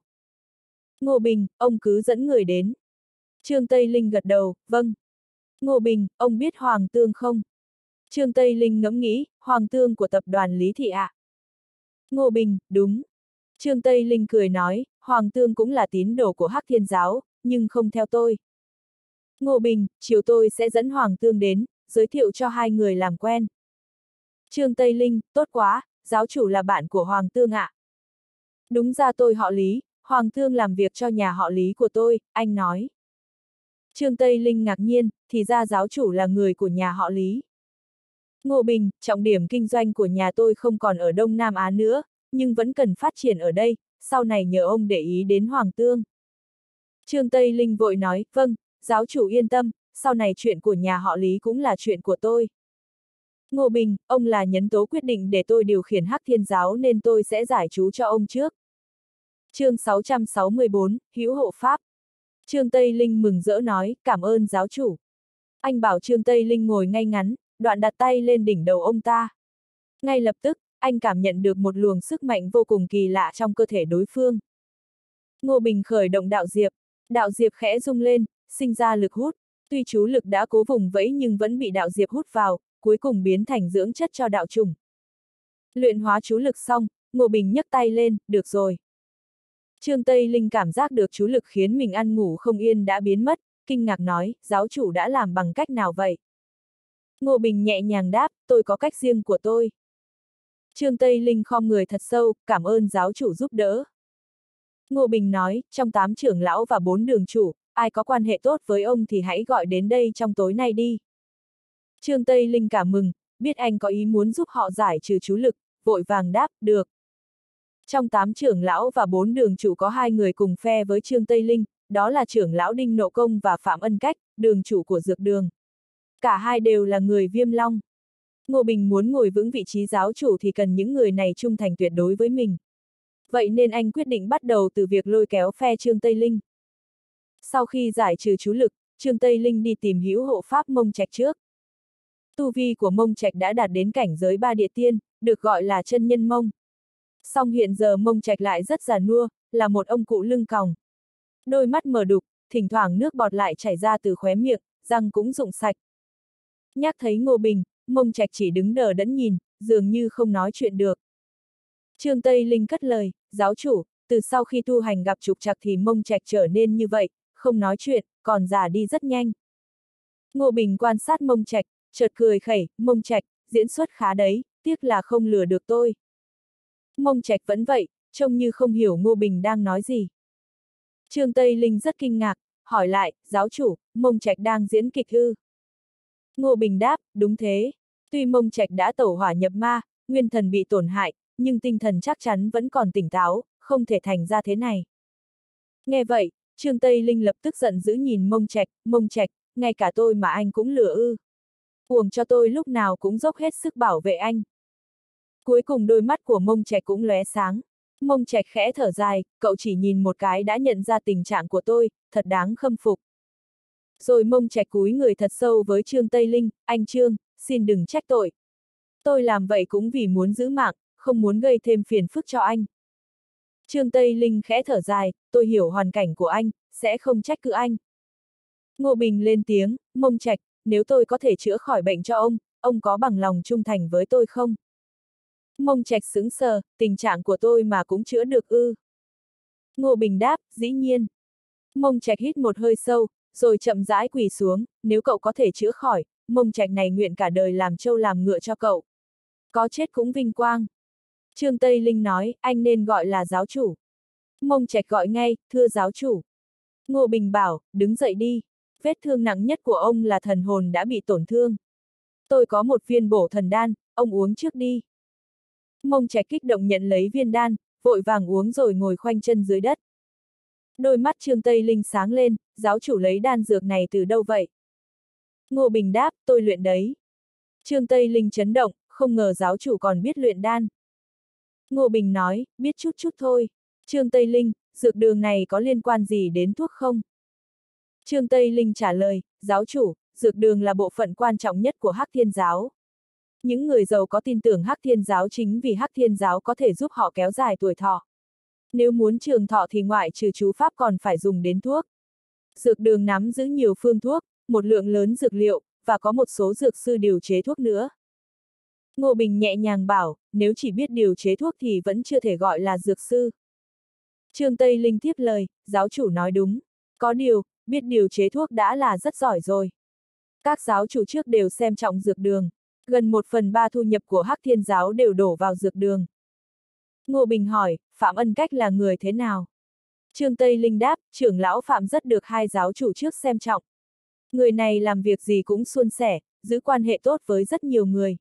Ngô Bình, ông cứ dẫn người đến. Trương Tây Linh gật đầu, vâng. Ngô Bình, ông biết Hoàng Tương không? Trương Tây Linh ngẫm nghĩ, Hoàng Tương của tập đoàn Lý Thị ạ. Ngô Bình, đúng. Trương Tây Linh cười nói, Hoàng Tương cũng là tín đồ của Hắc Thiên Giáo, nhưng không theo tôi. Ngô Bình, chiều tôi sẽ dẫn Hoàng Tương đến, giới thiệu cho hai người làm quen. Trương Tây Linh, tốt quá, giáo chủ là bạn của Hoàng Tương ạ. Đúng ra tôi họ Lý, Hoàng Tương làm việc cho nhà họ Lý của tôi, anh nói. Trương Tây Linh ngạc nhiên, thì ra giáo chủ là người của nhà họ Lý. Ngô Bình, trọng điểm kinh doanh của nhà tôi không còn ở Đông Nam Á nữa, nhưng vẫn cần phát triển ở đây, sau này nhờ ông để ý đến Hoàng Tương. Trương Tây Linh vội nói, vâng, giáo chủ yên tâm, sau này chuyện của nhà họ Lý cũng là chuyện của tôi. Ngô Bình, ông là nhân tố quyết định để tôi điều khiển Hắc Thiên Giáo nên tôi sẽ giải chú cho ông trước. Chương 664, Hữu Hộ Pháp. Trương Tây Linh mừng rỡ nói, cảm ơn giáo chủ. Anh bảo Trương Tây Linh ngồi ngay ngắn, đoạn đặt tay lên đỉnh đầu ông ta. Ngay lập tức, anh cảm nhận được một luồng sức mạnh vô cùng kỳ lạ trong cơ thể đối phương. Ngô Bình khởi động đạo diệp khẽ rung lên, sinh ra lực hút, tuy chú lực đã cố vùng vẫy nhưng vẫn bị đạo diệp hút vào, cuối cùng biến thành dưỡng chất cho đạo trùng. Luyện hóa chú lực xong, Ngô Bình nhấc tay lên, được rồi. Trương Tây Linh cảm giác được chú lực khiến mình ăn ngủ không yên đã biến mất, kinh ngạc nói, giáo chủ đã làm bằng cách nào vậy? Ngô Bình nhẹ nhàng đáp, tôi có cách riêng của tôi. Trương Tây Linh khom người thật sâu, cảm ơn giáo chủ giúp đỡ. Ngô Bình nói, trong 8 trưởng lão và 4 đường chủ, ai có quan hệ tốt với ông thì hãy gọi đến đây trong tối nay đi. Trương Tây Linh cảm mừng, biết anh có ý muốn giúp họ giải trừ chú lực, vội vàng đáp, được. Trong 8 trưởng lão và 4 đường chủ có 2 người cùng phe với Trương Tây Linh, đó là trưởng lão Đinh Nộ Công và Phạm Ân Cách, đường chủ của Dược Đường. Cả hai đều là người Viêm Long. Ngô Bình muốn ngồi vững vị trí giáo chủ thì cần những người này trung thành tuyệt đối với mình. Vậy nên anh quyết định bắt đầu từ việc lôi kéo phe Trương Tây Linh. Sau khi giải trừ chú lực, Trương Tây Linh đi tìm Hữu Hộ Pháp Mông Trạch trước. Tu vi của Mông Trạch đã đạt đến cảnh giới 3 địa tiên, được gọi là chân nhân Mông. Song hiện giờ Mông Trạch lại rất già nua, là một ông cụ lưng còng. Đôi mắt mờ đục, thỉnh thoảng nước bọt lại chảy ra từ khóe miệng, răng cũng rụng sạch. Nhắc thấy Ngô Bình, Mông Trạch chỉ đứng đờ đẫn nhìn, dường như không nói chuyện được. Trương Tây Linh cất lời, giáo chủ, từ sau khi tu hành gặp trục trặc thì Mông Trạch trở nên như vậy, không nói chuyện, còn già đi rất nhanh. Ngô Bình quan sát Mông Trạch, chợt cười khẩy, Mông Trạch, diễn xuất khá đấy, tiếc là không lừa được tôi. Mông Trạch vẫn vậy, trông như không hiểu Ngô Bình đang nói gì. Trương Tây Linh rất kinh ngạc, hỏi lại, giáo chủ, Mông Trạch đang diễn kịch ư? Ngô Bình đáp, đúng thế. Tuy Mông Trạch đã tẩu hỏa nhập ma, nguyên thần bị tổn hại, nhưng tinh thần chắc chắn vẫn còn tỉnh táo, không thể thành ra thế này. Nghe vậy, Trương Tây Linh lập tức giận dữ nhìn Mông Trạch, ngay cả tôi mà anh cũng lừa ư. Uổng cho tôi lúc nào cũng dốc hết sức bảo vệ anh. Cuối cùng đôi mắt của Mông Trạch cũng lóe sáng. Mông Trạch khẽ thở dài, cậu chỉ nhìn một cái đã nhận ra tình trạng của tôi, thật đáng khâm phục. Rồi Mông Trạch cúi người thật sâu với Trương Tây Linh, anh Trương, xin đừng trách tội. Tôi làm vậy cũng vì muốn giữ mạng, không muốn gây thêm phiền phức cho anh. Trương Tây Linh khẽ thở dài, tôi hiểu hoàn cảnh của anh, sẽ không trách cứ anh. Ngô Bình lên tiếng, Mông Trạch, nếu tôi có thể chữa khỏi bệnh cho ông có bằng lòng trung thành với tôi không? Mông Trạch sững sờ, tình trạng của tôi mà cũng chữa được ư? Ngô Bình đáp, dĩ nhiên. Mông Trạch hít một hơi sâu, rồi chậm rãi quỳ xuống, nếu cậu có thể chữa khỏi, Mông Trạch này nguyện cả đời làm trâu làm ngựa cho cậu. Có chết cũng vinh quang. Trương Tây Linh nói, anh nên gọi là giáo chủ. Mông Trạch gọi ngay, thưa giáo chủ. Ngô Bình bảo, đứng dậy đi. Vết thương nặng nhất của ông là thần hồn đã bị tổn thương. Tôi có một viên bổ thần đan, ông uống trước đi. Mông Trạch kích động nhận lấy viên đan, vội vàng uống rồi ngồi khoanh chân dưới đất. Đôi mắt Trương Tây Linh sáng lên, giáo chủ lấy đan dược này từ đâu vậy? Ngô Bình đáp, tôi luyện đấy. Trương Tây Linh chấn động, không ngờ giáo chủ còn biết luyện đan. Ngô Bình nói, biết chút chút thôi. Trương Tây Linh, dược đường này có liên quan gì đến thuốc không? Trương Tây Linh trả lời, giáo chủ, dược đường là bộ phận quan trọng nhất của Hắc Thiên Giáo. Những người giàu có tin tưởng Hắc Thiên Giáo chính vì Hắc Thiên Giáo có thể giúp họ kéo dài tuổi thọ. Nếu muốn trường thọ thì ngoại trừ chú pháp còn phải dùng đến thuốc. Dược đường nắm giữ nhiều phương thuốc, một lượng lớn dược liệu, và có một số dược sư điều chế thuốc nữa. Ngô Bình nhẹ nhàng bảo, nếu chỉ biết điều chế thuốc thì vẫn chưa thể gọi là dược sư. Trương Tây Linh tiếp lời, giáo chủ nói đúng. Có điều, biết điều chế thuốc đã là rất giỏi rồi. Các giáo chủ trước đều xem trọng dược đường. Gần 1/3 thu nhập của Hắc Thiên Giáo đều đổ vào dược đường. Ngô Bình hỏi, Phạm Ân Cách là người thế nào? Trương Tây Linh đáp, trưởng lão Phạm rất được hai giáo chủ trước xem trọng. Người này làm việc gì cũng suôn sẻ, giữ quan hệ tốt với rất nhiều người.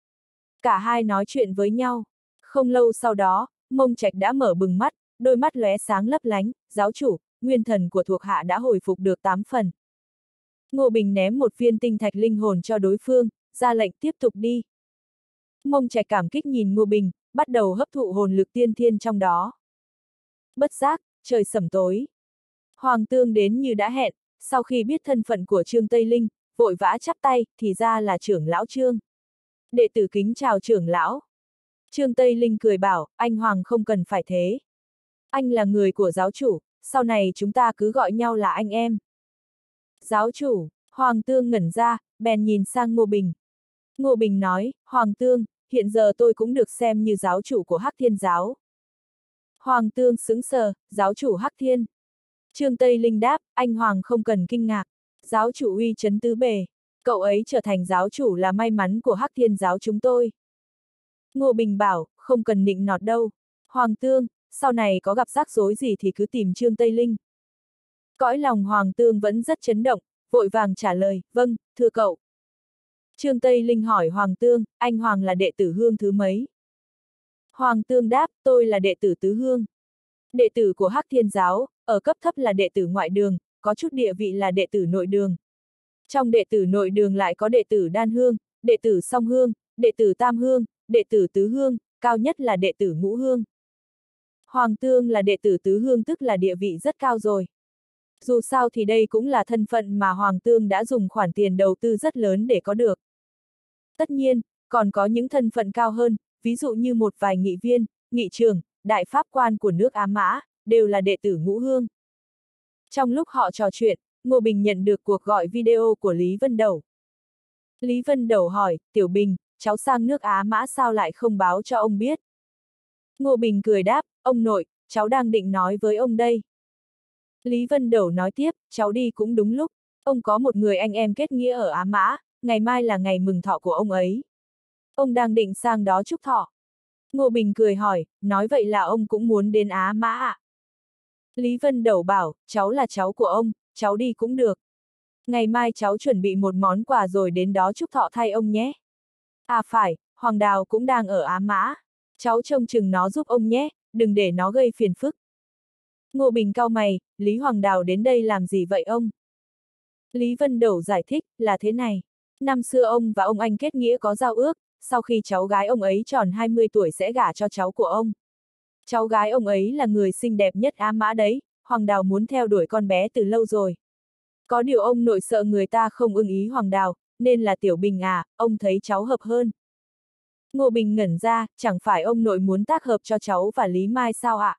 Cả hai nói chuyện với nhau. Không lâu sau đó, Mông Trạch đã mở bừng mắt, đôi mắt lóe sáng lấp lánh, giáo chủ, nguyên thần của thuộc hạ đã hồi phục được 8 phần. Ngô Bình ném một viên tinh thạch linh hồn cho đối phương, ra lệnh tiếp tục đi. Mông Trạch cảm kích nhìn Ngô Bình, bắt đầu hấp thụ hồn lực tiên thiên trong đó. Bất giác, trời sẩm tối. Hoàng Tương đến như đã hẹn, sau khi biết thân phận của Trương Tây Linh, vội vã chắp tay, thì ra là trưởng lão Trương. Đệ tử kính chào trưởng lão. Trương Tây Linh cười bảo, anh Hoàng không cần phải thế. Anh là người của giáo chủ, sau này chúng ta cứ gọi nhau là anh em. Giáo chủ, Hoàng Tương ngẩn ra, bèn nhìn sang Ngô Bình. Ngô Bình nói, Hoàng Tương, hiện giờ tôi cũng được xem như giáo chủ của Hắc Thiên Giáo. Hoàng Tương sững sờ, giáo chủ Hắc Thiên. Trương Tây Linh đáp, anh Hoàng không cần kinh ngạc. Giáo chủ uy chấn tứ bề. Cậu ấy trở thành giáo chủ là may mắn của Hắc Thiên Giáo chúng tôi. Ngô Bình bảo, không cần nịnh nọt đâu. Hoàng Tương, sau này có gặp rắc rối gì thì cứ tìm Trương Tây Linh. Cõi lòng Hoàng Tương vẫn rất chấn động, vội vàng trả lời, vâng, thưa cậu. Trương Tây Linh hỏi Hoàng Tương, anh Hoàng là đệ tử Hương thứ mấy? Hoàng Tương đáp, tôi là đệ tử Tứ Hương. Đệ tử của Hắc Thiên Giáo, ở cấp thấp là đệ tử ngoại đường, có chút địa vị là đệ tử nội đường. Trong đệ tử nội đường lại có đệ tử Đan Hương, đệ tử Song Hương, đệ tử Tam Hương, đệ tử Tứ Hương, cao nhất là đệ tử Ngũ Hương. Hoàng Tương là đệ tử Tứ Hương tức là địa vị rất cao rồi. Dù sao thì đây cũng là thân phận mà Hoàng Tương đã dùng khoản tiền đầu tư rất lớn để có được. Tất nhiên, còn có những thân phận cao hơn, ví dụ như một vài nghị viên, nghị trường, đại pháp quan của nước Á Mã, đều là đệ tử Ngũ Hương. Trong lúc họ trò chuyện, Ngô Bình nhận được cuộc gọi video của Lý Vân Đẩu. Lý Vân Đẩu hỏi, Tiểu Bình, cháu sang nước Á Mã sao lại không báo cho ông biết? Ngô Bình cười đáp, ông nội, cháu đang định nói với ông đây. Lý Vân Đẩu nói tiếp, cháu đi cũng đúng lúc, ông có một người anh em kết nghĩa ở Á Mã, ngày mai là ngày mừng thọ của ông ấy. Ông đang định sang đó chúc thọ. Ngô Bình cười hỏi, nói vậy là ông cũng muốn đến Á Mã ạ? Lý Vân Đẩu bảo, cháu là cháu của ông, cháu đi cũng được. Ngày mai cháu chuẩn bị một món quà rồi đến đó chúc thọ thay ông nhé. À phải, Hoàng Đào cũng đang ở Á Mã. Cháu trông chừng nó giúp ông nhé, đừng để nó gây phiền phức. Ngô Bình cau mày, Lý Hoàng Đào đến đây làm gì vậy ông? Lý Vân Đẩu giải thích, là thế này. Năm xưa ông và ông anh kết nghĩa có giao ước, sau khi cháu gái ông ấy tròn 20 tuổi sẽ gả cho cháu của ông. Cháu gái ông ấy là người xinh đẹp nhất Á Mã đấy, Hoàng Đào muốn theo đuổi con bé từ lâu rồi. Có điều ông nội sợ người ta không ưng ý Hoàng Đào, nên là Tiểu Bình à, ông thấy cháu hợp hơn. Ngô Bình ngẩn ra, chẳng phải ông nội muốn tác hợp cho cháu và Lý Mai sao ạ?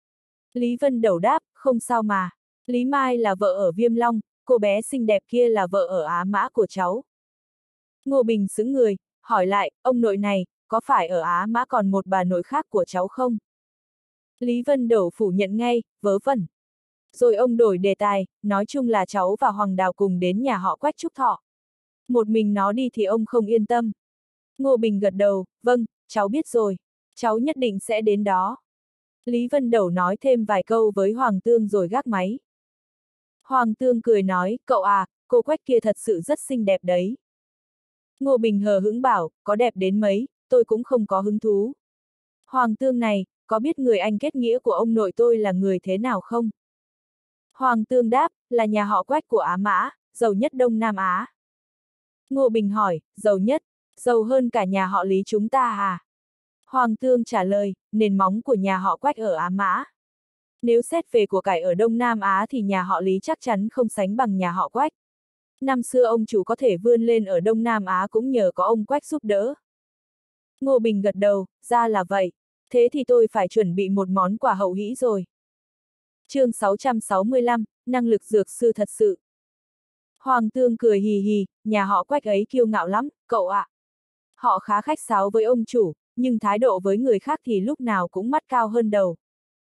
Lý Vân Đẩu đáp, không sao mà. Lý Mai là vợ ở Viêm Long, cô bé xinh đẹp kia là vợ ở Á Mã của cháu. Ngô Bình sững người, hỏi lại, ông nội này, có phải ở Á Mã còn một bà nội khác của cháu không? Lý Vân Đẩu phủ nhận ngay, vớ vẩn. Rồi ông đổi đề tài, nói chung là cháu và Hoàng Đào cùng đến nhà họ Quách chúc thọ. Một mình nó đi thì ông không yên tâm. Ngô Bình gật đầu, vâng, cháu biết rồi. Cháu nhất định sẽ đến đó. Lý Vân Đẩu nói thêm vài câu với Hoàng Tương rồi gác máy. Hoàng Tương cười nói, cậu à, cô Quách kia thật sự rất xinh đẹp đấy. Ngô Bình hờ hững bảo, có đẹp đến mấy, tôi cũng không có hứng thú. Hoàng Tương này, có biết người anh kết nghĩa của ông nội tôi là người thế nào không? Hoàng Tương đáp, là nhà họ Quách của Á Mã, giàu nhất Đông Nam Á. Ngô Bình hỏi, giàu nhất, giàu hơn cả nhà họ Lý chúng ta à? Hoàng Tương trả lời, nền móng của nhà họ Quách ở Á Mã. Nếu xét về của cải ở Đông Nam Á thì nhà họ Lý chắc chắn không sánh bằng nhà họ Quách. Năm xưa ông chủ có thể vươn lên ở Đông Nam Á cũng nhờ có ông Quách giúp đỡ. Ngô Bình gật đầu, ra là vậy. Thế thì tôi phải chuẩn bị một món quà hậu hĩ rồi. Chương 665, năng lực dược sư thật sự. Hoàng Tương cười hì hì, nhà họ Quách ấy kiêu ngạo lắm, cậu ạ. Họ khá khách sáo với ông chủ, nhưng thái độ với người khác thì lúc nào cũng mắt cao hơn đầu.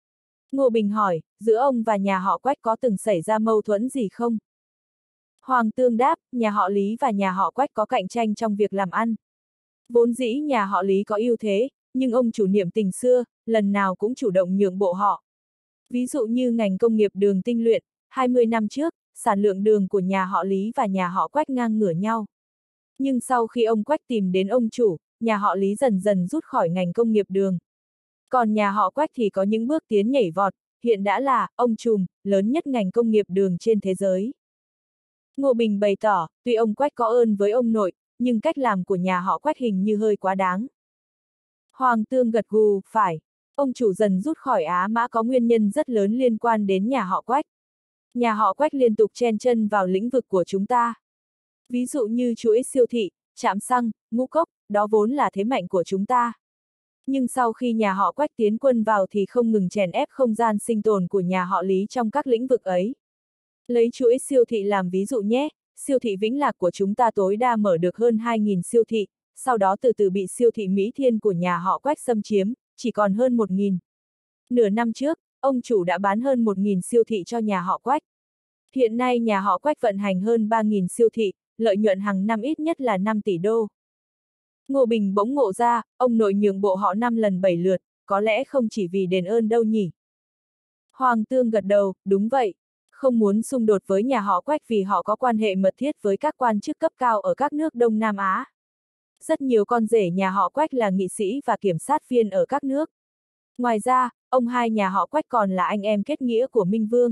Ngô Bình hỏi, giữa ông và nhà họ Quách có từng xảy ra mâu thuẫn gì không? Hoàng Tương đáp, nhà họ Lý và nhà họ Quách có cạnh tranh trong việc làm ăn. Vốn dĩ nhà họ Lý có ưu thế, nhưng ông chủ niệm tình xưa, lần nào cũng chủ động nhượng bộ họ. Ví dụ như ngành công nghiệp đường tinh luyện, 20 năm trước, sản lượng đường của nhà họ Lý và nhà họ Quách ngang ngửa nhau. Nhưng sau khi ông Quách tìm đến ông chủ, nhà họ Lý dần dần rút khỏi ngành công nghiệp đường. Còn nhà họ Quách thì có những bước tiến nhảy vọt, hiện đã là ông trùm lớn nhất ngành công nghiệp đường trên thế giới. Ngô Bình bày tỏ, tuy ông Quách có ơn với ông nội, nhưng cách làm của nhà họ Quách hình như hơi quá đáng. Hoàng Tương gật gù, phải. Ông chủ dần rút khỏi Á Mã có nguyên nhân rất lớn liên quan đến nhà họ Quách. Nhà họ Quách liên tục chen chân vào lĩnh vực của chúng ta. Ví dụ như chuỗi siêu thị, trạm xăng, ngũ cốc, đó vốn là thế mạnh của chúng ta. Nhưng sau khi nhà họ Quách tiến quân vào thì không ngừng chèn ép không gian sinh tồn của nhà họ Lý trong các lĩnh vực ấy. Lấy chuỗi siêu thị làm ví dụ nhé, siêu thị Vĩnh Lạc của chúng ta tối đa mở được hơn 2.000 siêu thị, sau đó từ từ bị siêu thị Mỹ Thiên của nhà họ Quách xâm chiếm, chỉ còn hơn 1.000. Nửa năm trước, ông chủ đã bán hơn 1.000 siêu thị cho nhà họ Quách. Hiện nay nhà họ Quách vận hành hơn 3.000 siêu thị, lợi nhuận hàng năm ít nhất là 5 tỷ đô. Ngô Bình bỗng ngộ ra, ông nội nhường bộ họ 5 lần 7 lượt, có lẽ không chỉ vì đền ơn đâu nhỉ. Hoàng Tương gật đầu, đúng vậy. Không muốn xung đột với nhà họ Quách vì họ có quan hệ mật thiết với các quan chức cấp cao ở các nước Đông Nam Á. Rất nhiều con rể nhà họ Quách là nghị sĩ và kiểm sát viên ở các nước. Ngoài ra, ông hai nhà họ Quách còn là anh em kết nghĩa của Minh Vương.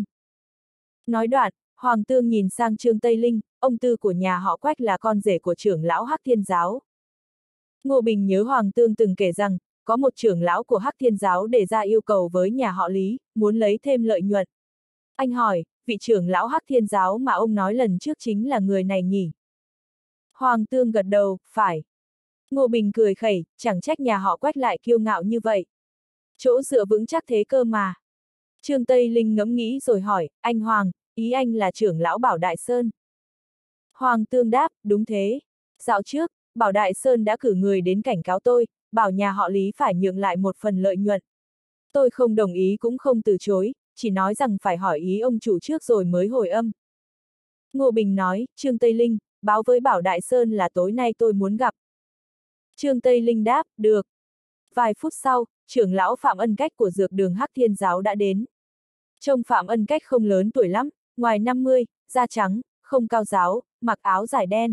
Nói đoạn, Hoàng Tương nhìn sang Trương Tây Linh, ông tư của nhà họ Quách là con rể của trưởng lão Hắc Thiên Giáo. Ngô Bình nhớ Hoàng Tương từng kể rằng, có một trưởng lão của Hắc Thiên Giáo đề ra yêu cầu với nhà họ Lý, muốn lấy thêm lợi nhuận. Anh hỏi, vị trưởng lão Hắc Thiên Giáo mà ông nói lần trước chính là người này nhỉ? Hoàng Tương gật đầu, phải. Ngô Bình cười khẩy, chẳng trách nhà họ Quách lại kiêu ngạo như vậy. Chỗ dựa vững chắc thế cơ mà. Trương Tây Linh ngẫm nghĩ rồi hỏi, anh Hoàng, ý anh là trưởng lão Bảo Đại Sơn. Hoàng Tương đáp, đúng thế. Dạo trước, Bảo Đại Sơn đã cử người đến cảnh cáo tôi, bảo nhà họ Lý phải nhượng lại một phần lợi nhuận. Tôi không đồng ý cũng không từ chối, chỉ nói rằng phải hỏi ý ông chủ trước rồi mới hồi âm. Ngô Bình nói, Trương Tây Linh, báo với Bảo Đại Sơn là tối nay tôi muốn gặp. Trương Tây Linh đáp, được. Vài phút sau, trưởng lão Phạm Ân Cách của dược đường Hắc Thiên Giáo đã đến. Trông Phạm Ân Cách không lớn tuổi lắm, ngoài 50, da trắng, không cao ráo, mặc áo dài đen.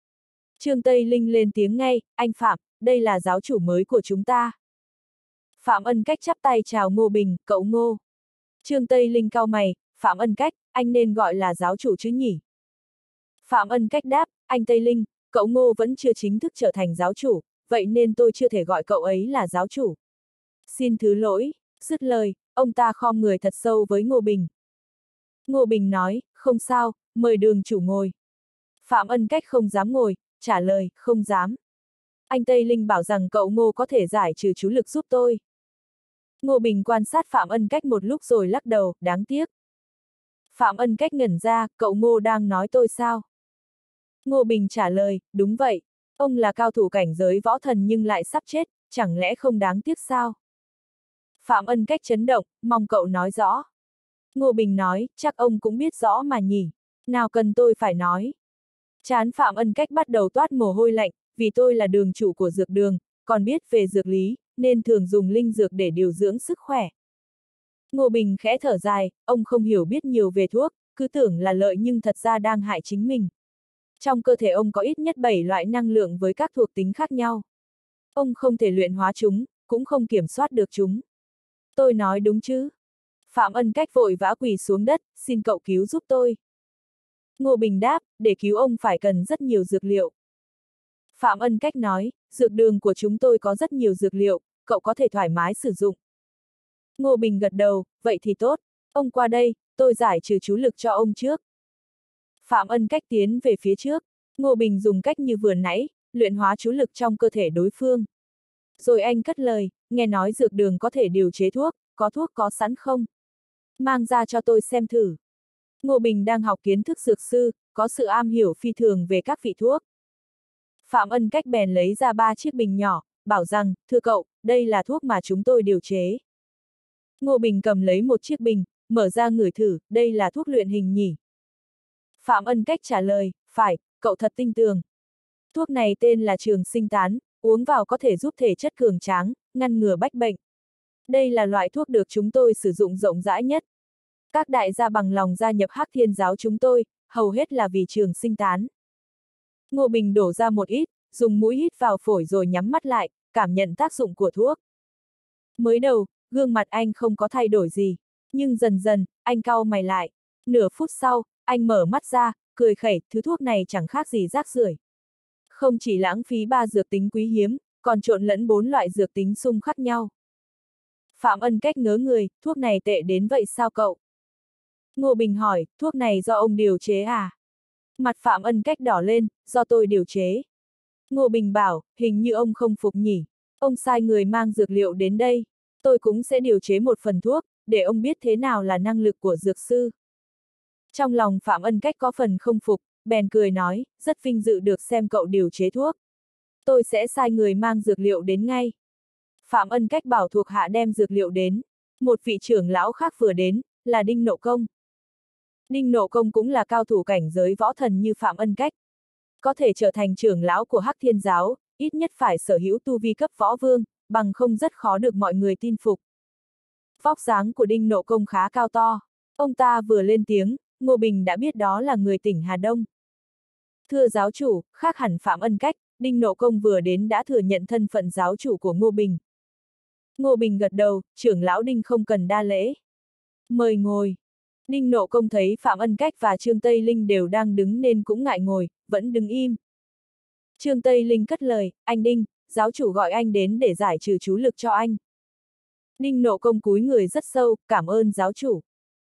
Trương Tây Linh lên tiếng ngay, anh Phạm, đây là giáo chủ mới của chúng ta. Phạm Ân Cách chắp tay chào Ngô Bình, cậu Ngô. Trương Tây Linh cau mày, Phạm Ân Cách, anh nên gọi là giáo chủ chứ nhỉ? Phạm Ân Cách đáp, anh Tây Linh, cậu Ngô vẫn chưa chính thức trở thành giáo chủ, vậy nên tôi chưa thể gọi cậu ấy là giáo chủ. Xin thứ lỗi, dứt lời, ông ta khom người thật sâu với Ngô Bình. Ngô Bình nói, không sao, mời đường chủ ngồi. Phạm Ân Cách không dám ngồi, trả lời, không dám. Anh Tây Linh bảo rằng cậu Ngô có thể giải trừ chú lực giúp tôi. Ngô Bình quan sát Phạm Ân Cách một lúc rồi lắc đầu, đáng tiếc. Phạm Ân Cách ngẩn ra, cậu Ngô đang nói tôi sao? Ngô Bình trả lời, đúng vậy, ông là cao thủ cảnh giới võ thần nhưng lại sắp chết, chẳng lẽ không đáng tiếc sao? Phạm Ân Cách chấn động, mong cậu nói rõ. Ngô Bình nói, chắc ông cũng biết rõ mà nhỉ, nào cần tôi phải nói. Trán Phạm Ân Cách bắt đầu toát mồ hôi lạnh, vì tôi là đường chủ của dược đường, còn biết về dược lý, nên thường dùng linh dược để điều dưỡng sức khỏe. Ngô Bình khẽ thở dài, ông không hiểu biết nhiều về thuốc, cứ tưởng là lợi nhưng thật ra đang hại chính mình. Trong cơ thể ông có ít nhất 7 loại năng lượng với các thuộc tính khác nhau. Ông không thể luyện hóa chúng, cũng không kiểm soát được chúng. Tôi nói đúng chứ? Phạm Ân Cách vội vã quỳ xuống đất, xin cậu cứu giúp tôi. Ngô Bình đáp, để cứu ông phải cần rất nhiều dược liệu. Phạm Ân Cách nói, dược đường của chúng tôi có rất nhiều dược liệu, cậu có thể thoải mái sử dụng. Ngô Bình gật đầu, vậy thì tốt, ông qua đây, tôi giải trừ chú lực cho ông trước. Phạm Ân Cách tiến về phía trước, Ngô Bình dùng cách như vừa nãy, luyện hóa chú lực trong cơ thể đối phương. Rồi anh cất lời, nghe nói dược đường có thể điều chế thuốc có sẵn không? Mang ra cho tôi xem thử. Ngô Bình đang học kiến thức dược sư, có sự am hiểu phi thường về các vị thuốc. Phạm Ân Cách bèn lấy ra 3 chiếc bình nhỏ, bảo rằng, thưa cậu, đây là thuốc mà chúng tôi điều chế. Ngô Bình cầm lấy một chiếc bình, mở ra ngửi thử, đây là thuốc luyện hình nhỉ? Phạm Ân Cách trả lời, phải, cậu thật tinh tường. Thuốc này tên là Trường Sinh Tán, uống vào có thể giúp thể chất cường tráng, ngăn ngừa bách bệnh. Đây là loại thuốc được chúng tôi sử dụng rộng rãi nhất. Các đại gia bằng lòng gia nhập Hắc Thiên Giáo chúng tôi, hầu hết là vì Trường Sinh Tán. Ngô Bình đổ ra một ít, dùng mũi hít vào phổi rồi nhắm mắt lại, cảm nhận tác dụng của thuốc. Mới đầu, gương mặt anh không có thay đổi gì, nhưng dần dần, anh cau mày lại. Nửa phút sau, anh mở mắt ra, cười khẩy, thứ thuốc này chẳng khác gì rác rưởi. Không chỉ lãng phí 3 dược tính quý hiếm, còn trộn lẫn 4 loại dược tính xung khác nhau. Phạm Ân Cách ngớ người, thuốc này tệ đến vậy sao cậu? Ngô Bình hỏi, thuốc này do ông điều chế à? Mặt Phạm Ân Cách đỏ lên, do tôi điều chế. Ngô Bình bảo, hình như ông không phục nhỉ. Ông sai người mang dược liệu đến đây. Tôi cũng sẽ điều chế một phần thuốc, để ông biết thế nào là năng lực của dược sư. Trong lòng Phạm Ân Cách có phần không phục, bèn cười nói, rất vinh dự được xem cậu điều chế thuốc. Tôi sẽ sai người mang dược liệu đến ngay. Phạm Ân Cách bảo thuộc hạ đem dược liệu đến. Một vị trưởng lão khác vừa đến, là Đinh Nộ Công. Đinh Nộ Công cũng là cao thủ cảnh giới võ thần như Phạm Ân Cách. Có thể trở thành trưởng lão của Hắc Thiên Giáo, ít nhất phải sở hữu tu vi cấp võ vương, bằng không rất khó được mọi người tin phục. Vóc dáng của Đinh Nộ Công khá cao to. Ông ta vừa lên tiếng, Ngô Bình đã biết đó là người tỉnh Hà Đông. Thưa giáo chủ, khác hẳn Phạm Ân Cách, Đinh Nộ Công vừa đến đã thừa nhận thân phận giáo chủ của Ngô Bình. Ngô Bình gật đầu, trưởng lão Đinh không cần đa lễ. Mời ngồi. Đinh Nộ Công thấy Phạm Ân Cách và Trương Tây Linh đều đang đứng nên cũng ngại ngồi, vẫn đứng im. Trương Tây Linh cất lời, anh Đinh, giáo chủ gọi anh đến để giải trừ chú lực cho anh. Đinh Nộ Công cúi người rất sâu, cảm ơn giáo chủ.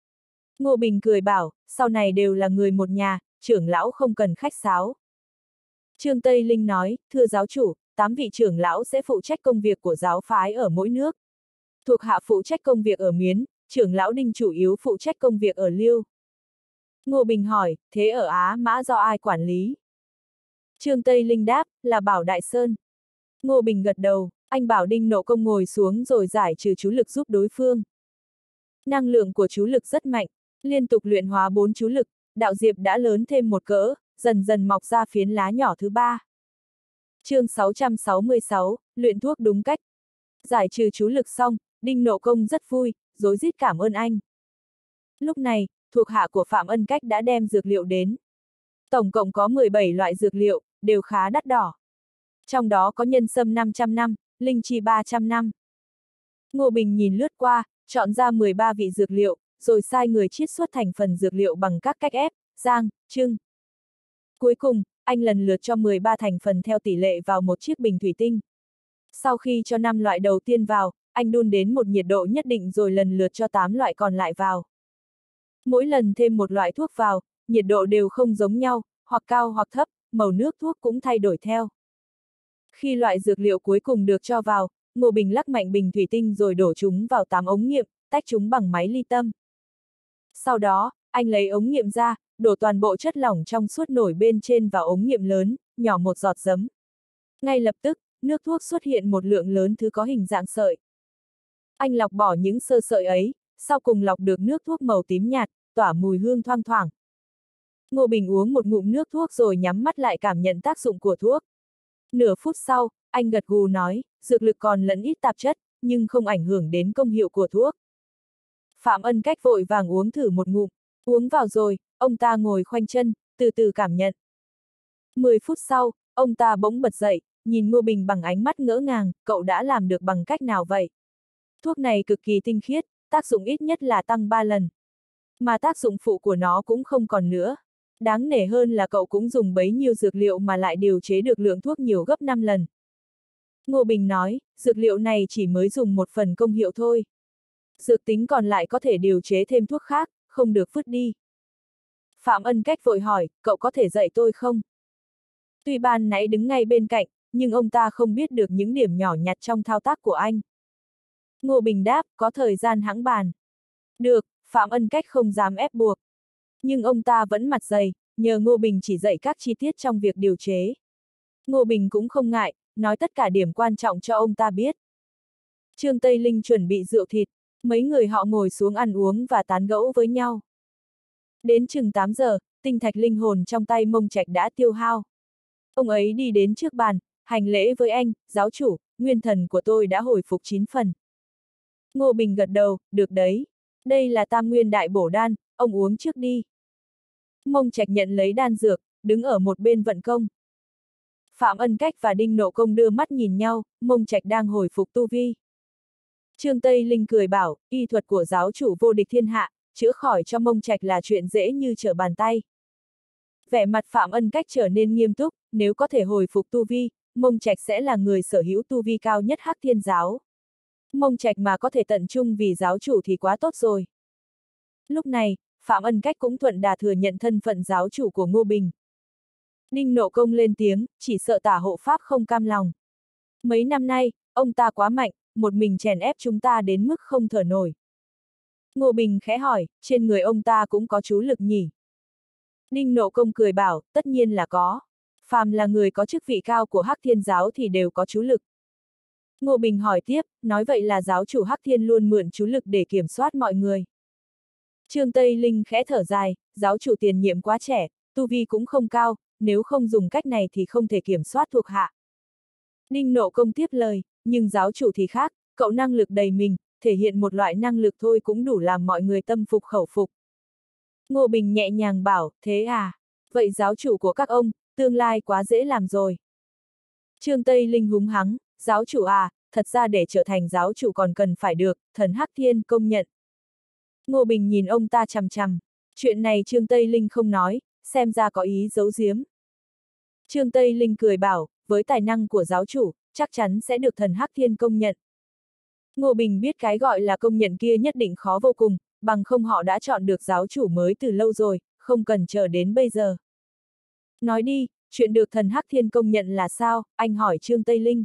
Ngô Bình cười bảo, sau này đều là người một nhà, trưởng lão không cần khách sáo. Trương Tây Linh nói, thưa giáo chủ, 8 vị trưởng lão sẽ phụ trách công việc của giáo phái ở mỗi nước. Thuộc hạ phụ trách công việc ở Miến, trưởng lão Đinh chủ yếu phụ trách công việc ở Liêu. Ngô Bình hỏi, thế ở Á Mã do ai quản lý? Trương Tây Linh đáp, là Bảo Đại Sơn. Ngô Bình gật đầu, anh bảo Đinh Nộ Công ngồi xuống rồi giải trừ chú lực giúp đối phương. Năng lượng của chú lực rất mạnh, liên tục luyện hóa 4 chú lực, đạo diệp đã lớn thêm một cỡ, dần dần mọc ra phiến lá nhỏ thứ 3. Chương 666, luyện thuốc đúng cách. Giải trừ chú lực xong, Đinh Nộ Công rất vui, rối rít cảm ơn anh. Lúc này, thuộc hạ của Phạm Ân Cách đã đem dược liệu đến. Tổng cộng có 17 loại dược liệu, đều khá đắt đỏ. Trong đó có nhân sâm 500 năm, linh chi 300 năm. Ngô Bình nhìn lướt qua, chọn ra 13 vị dược liệu, rồi sai người chiết xuất thành phần dược liệu bằng các cách ép, rang, trưng. Cuối cùng, anh lần lượt cho 13 thành phần theo tỷ lệ vào một chiếc bình thủy tinh. Sau khi cho 5 loại đầu tiên vào, anh đun đến một nhiệt độ nhất định rồi lần lượt cho 8 loại còn lại vào. Mỗi lần thêm một loại thuốc vào, nhiệt độ đều không giống nhau, hoặc cao hoặc thấp, màu nước thuốc cũng thay đổi theo. Khi loại dược liệu cuối cùng được cho vào, Ngô Bình lắc mạnh bình thủy tinh rồi đổ chúng vào 8 ống nghiệm, tách chúng bằng máy ly tâm. Sau đó, anh lấy ống nghiệm ra, đổ toàn bộ chất lỏng trong suốt nổi bên trên vào ống nghiệm lớn, nhỏ một giọt giấm. Ngay lập tức, nước thuốc xuất hiện một lượng lớn thứ có hình dạng sợi. Anh lọc bỏ những sơ sợi ấy, sau cùng lọc được nước thuốc màu tím nhạt, tỏa mùi hương thoang thoảng. Ngô Bình uống một ngụm nước thuốc rồi nhắm mắt lại cảm nhận tác dụng của thuốc. Nửa phút sau, anh gật gù nói, dược lực còn lẫn ít tạp chất, nhưng không ảnh hưởng đến công hiệu của thuốc. Phạm Ân Cách vội vàng uống thử một ngụm, uống vào rồi, ông ta ngồi khoanh chân, từ từ cảm nhận. 10 phút sau, ông ta bỗng bật dậy, nhìn Ngô Bình bằng ánh mắt ngỡ ngàng, cậu đã làm được bằng cách nào vậy? Thuốc này cực kỳ tinh khiết, tác dụng ít nhất là tăng 3 lần. Mà tác dụng phụ của nó cũng không còn nữa. Đáng nể hơn là cậu cũng dùng bấy nhiêu dược liệu mà lại điều chế được lượng thuốc nhiều gấp 5 lần. Ngô Bình nói, dược liệu này chỉ mới dùng một phần công hiệu thôi. Dược tính còn lại có thể điều chế thêm thuốc khác, không được vứt đi. Phạm Ân Cách vội hỏi, cậu có thể dạy tôi không? Tuy ban nãy đứng ngay bên cạnh, nhưng ông ta không biết được những điểm nhỏ nhặt trong thao tác của anh. Ngô Bình đáp, có thời gian hẵng bàn. Được, Phạm Ân Cách không dám ép buộc. Nhưng ông ta vẫn mặt dày, nhờ Ngô Bình chỉ dạy các chi tiết trong việc điều chế. Ngô Bình cũng không ngại, nói tất cả điểm quan trọng cho ông ta biết. Trương Tây Linh chuẩn bị rượu thịt, mấy người họ ngồi xuống ăn uống và tán gẫu với nhau. Đến chừng 8 giờ, tinh thạch linh hồn trong tay Mông Trạch đã tiêu hao. Ông ấy đi đến trước bàn, hành lễ với anh, giáo chủ, nguyên thần của tôi đã hồi phục 9 phần. Ngô Bình gật đầu, được đấy. Đây là tam nguyên đại bổ đan, ông uống trước đi. Mông Trạch nhận lấy đan dược, đứng ở một bên vận công. Phạm Ân Cách và Đinh Nộ Công đưa mắt nhìn nhau, Mông Trạch đang hồi phục tu vi. Trương Tây Linh cười bảo, y thuật của giáo chủ vô địch thiên hạ, chữa khỏi cho Mông Trạch là chuyện dễ như trở bàn tay. Vẻ mặt Phạm Ân Cách trở nên nghiêm túc, nếu có thể hồi phục tu vi, Mông Trạch sẽ là người sở hữu tu vi cao nhất Hắc Thiên giáo. Mông Trạch mà có thể tận trung vì giáo chủ thì quá tốt rồi. Lúc này, Phạm Ân Cách cũng thuận đà thừa nhận thân phận giáo chủ của Ngô Bình. Đinh Nộ Công lên tiếng, chỉ sợ Tả hộ pháp không cam lòng. Mấy năm nay, ông ta quá mạnh, một mình chèn ép chúng ta đến mức không thở nổi. Ngô Bình khẽ hỏi, trên người ông ta cũng có chú lực nhỉ? Đinh Nộ Công cười bảo, tất nhiên là có. Phàm là người có chức vị cao của Hắc Thiên giáo thì đều có chú lực. Ngô Bình hỏi tiếp, nói vậy là giáo chủ Hắc Thiên luôn mượn chú lực để kiểm soát mọi người. Trương Tây Linh khẽ thở dài, giáo chủ tiền nhiệm quá trẻ, tu vi cũng không cao, nếu không dùng cách này thì không thể kiểm soát thuộc hạ. Đinh Nộ Công tiếp lời, nhưng giáo chủ thì khác, cậu năng lực đầy mình, thể hiện một loại năng lực thôi cũng đủ làm mọi người tâm phục khẩu phục. Ngô Bình nhẹ nhàng bảo, thế à? Vậy giáo chủ của các ông, tương lai quá dễ làm rồi. Trương Tây Linh húng hắng, giáo chủ à, thật ra để trở thành giáo chủ còn cần phải được, thần Hắc Thiên công nhận. Ngô Bình nhìn ông ta chằm chằm, chuyện này Trương Tây Linh không nói, xem ra có ý giấu giếm. Trương Tây Linh cười bảo, với tài năng của giáo chủ, chắc chắn sẽ được thần Hắc Thiên công nhận. Ngô Bình biết cái gọi là công nhận kia nhất định khó vô cùng, bằng không họ đã chọn được giáo chủ mới từ lâu rồi, không cần chờ đến bây giờ. Nói đi, chuyện được thần Hắc Thiên công nhận là sao, anh hỏi Trương Tây Linh.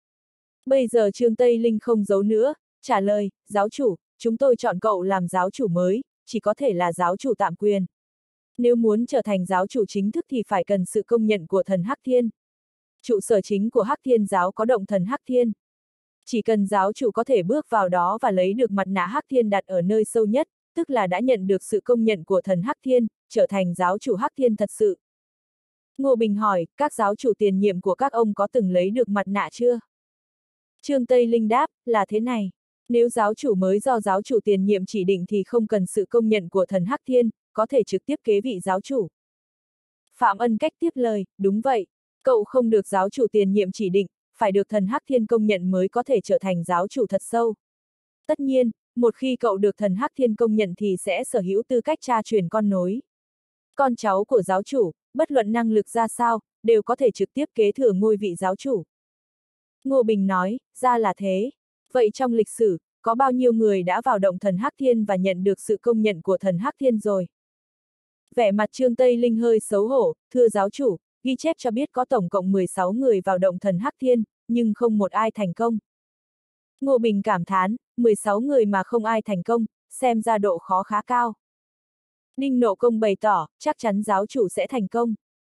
Bây giờ Trương Tây Linh không giấu nữa, trả lời, giáo chủ, chúng tôi chọn cậu làm giáo chủ mới, chỉ có thể là giáo chủ tạm quyền. Nếu muốn trở thành giáo chủ chính thức thì phải cần sự công nhận của thần Hắc Thiên. Trụ sở chính của Hắc Thiên giáo có động thần Hắc Thiên. Chỉ cần giáo chủ có thể bước vào đó và lấy được mặt nạ Hắc Thiên đặt ở nơi sâu nhất, tức là đã nhận được sự công nhận của thần Hắc Thiên, trở thành giáo chủ Hắc Thiên thật sự. Ngô Bình hỏi, các giáo chủ tiền nhiệm của các ông có từng lấy được mặt nạ chưa? Trương Tây Linh đáp, là thế này. Nếu giáo chủ mới do giáo chủ tiền nhiệm chỉ định thì không cần sự công nhận của thần Hắc Thiên, có thể trực tiếp kế vị giáo chủ. Phạm Ân Cách tiếp lời, đúng vậy. Cậu không được giáo chủ tiền nhiệm chỉ định, phải được thần Hắc Thiên công nhận mới có thể trở thành giáo chủ thật sâu. Tất nhiên, một khi cậu được thần Hắc Thiên công nhận thì sẽ sở hữu tư cách cha truyền con nối. Con cháu của giáo chủ, bất luận năng lực ra sao, đều có thể trực tiếp kế thừa ngôi vị giáo chủ. Ngô Bình nói, ra là thế. Vậy trong lịch sử, có bao nhiêu người đã vào động thần Hắc Thiên và nhận được sự công nhận của thần Hắc Thiên rồi? Vẻ mặt Trương Tây Linh hơi xấu hổ, thưa giáo chủ, ghi chép cho biết có tổng cộng 16 người vào động thần Hắc Thiên, nhưng không một ai thành công. Ngô Bình cảm thán, 16 người mà không ai thành công, xem ra độ khó khá cao. Đinh Nộ Công bày tỏ, chắc chắn giáo chủ sẽ thành công.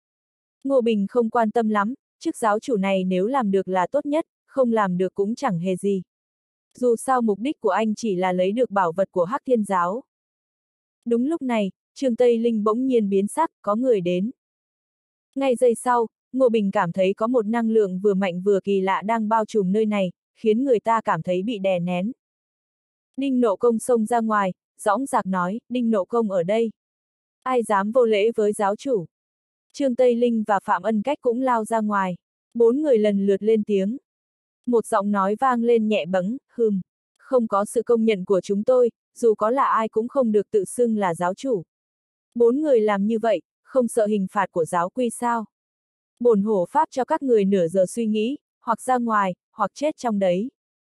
Ngô Bình không quan tâm lắm, chức giáo chủ này nếu làm được là tốt nhất, không làm được cũng chẳng hề gì. Dù sao mục đích của anh chỉ là lấy được bảo vật của Hắc Thiên giáo. Đúng lúc này, Trương Tây Linh bỗng nhiên biến sắc, có người đến. Ngay giây sau, Ngô Bình cảm thấy có một năng lượng vừa mạnh vừa kỳ lạ đang bao trùm nơi này, khiến người ta cảm thấy bị đè nén. Đinh Nộ Công xông ra ngoài, dõng dạc nói, Đinh Nộ Công ở đây. Ai dám vô lễ với giáo chủ? Trương Tây Linh và Phạm Ân Cách cũng lao ra ngoài. 4 người lần lượt lên tiếng. Một giọng nói vang lên nhẹ bẫng, không có sự công nhận của chúng tôi, dù có là ai cũng không được tự xưng là giáo chủ. 4 người làm như vậy, không sợ hình phạt của giáo quy sao? Bổn hổ pháp cho các người nửa giờ suy nghĩ, hoặc ra ngoài, hoặc chết trong đấy.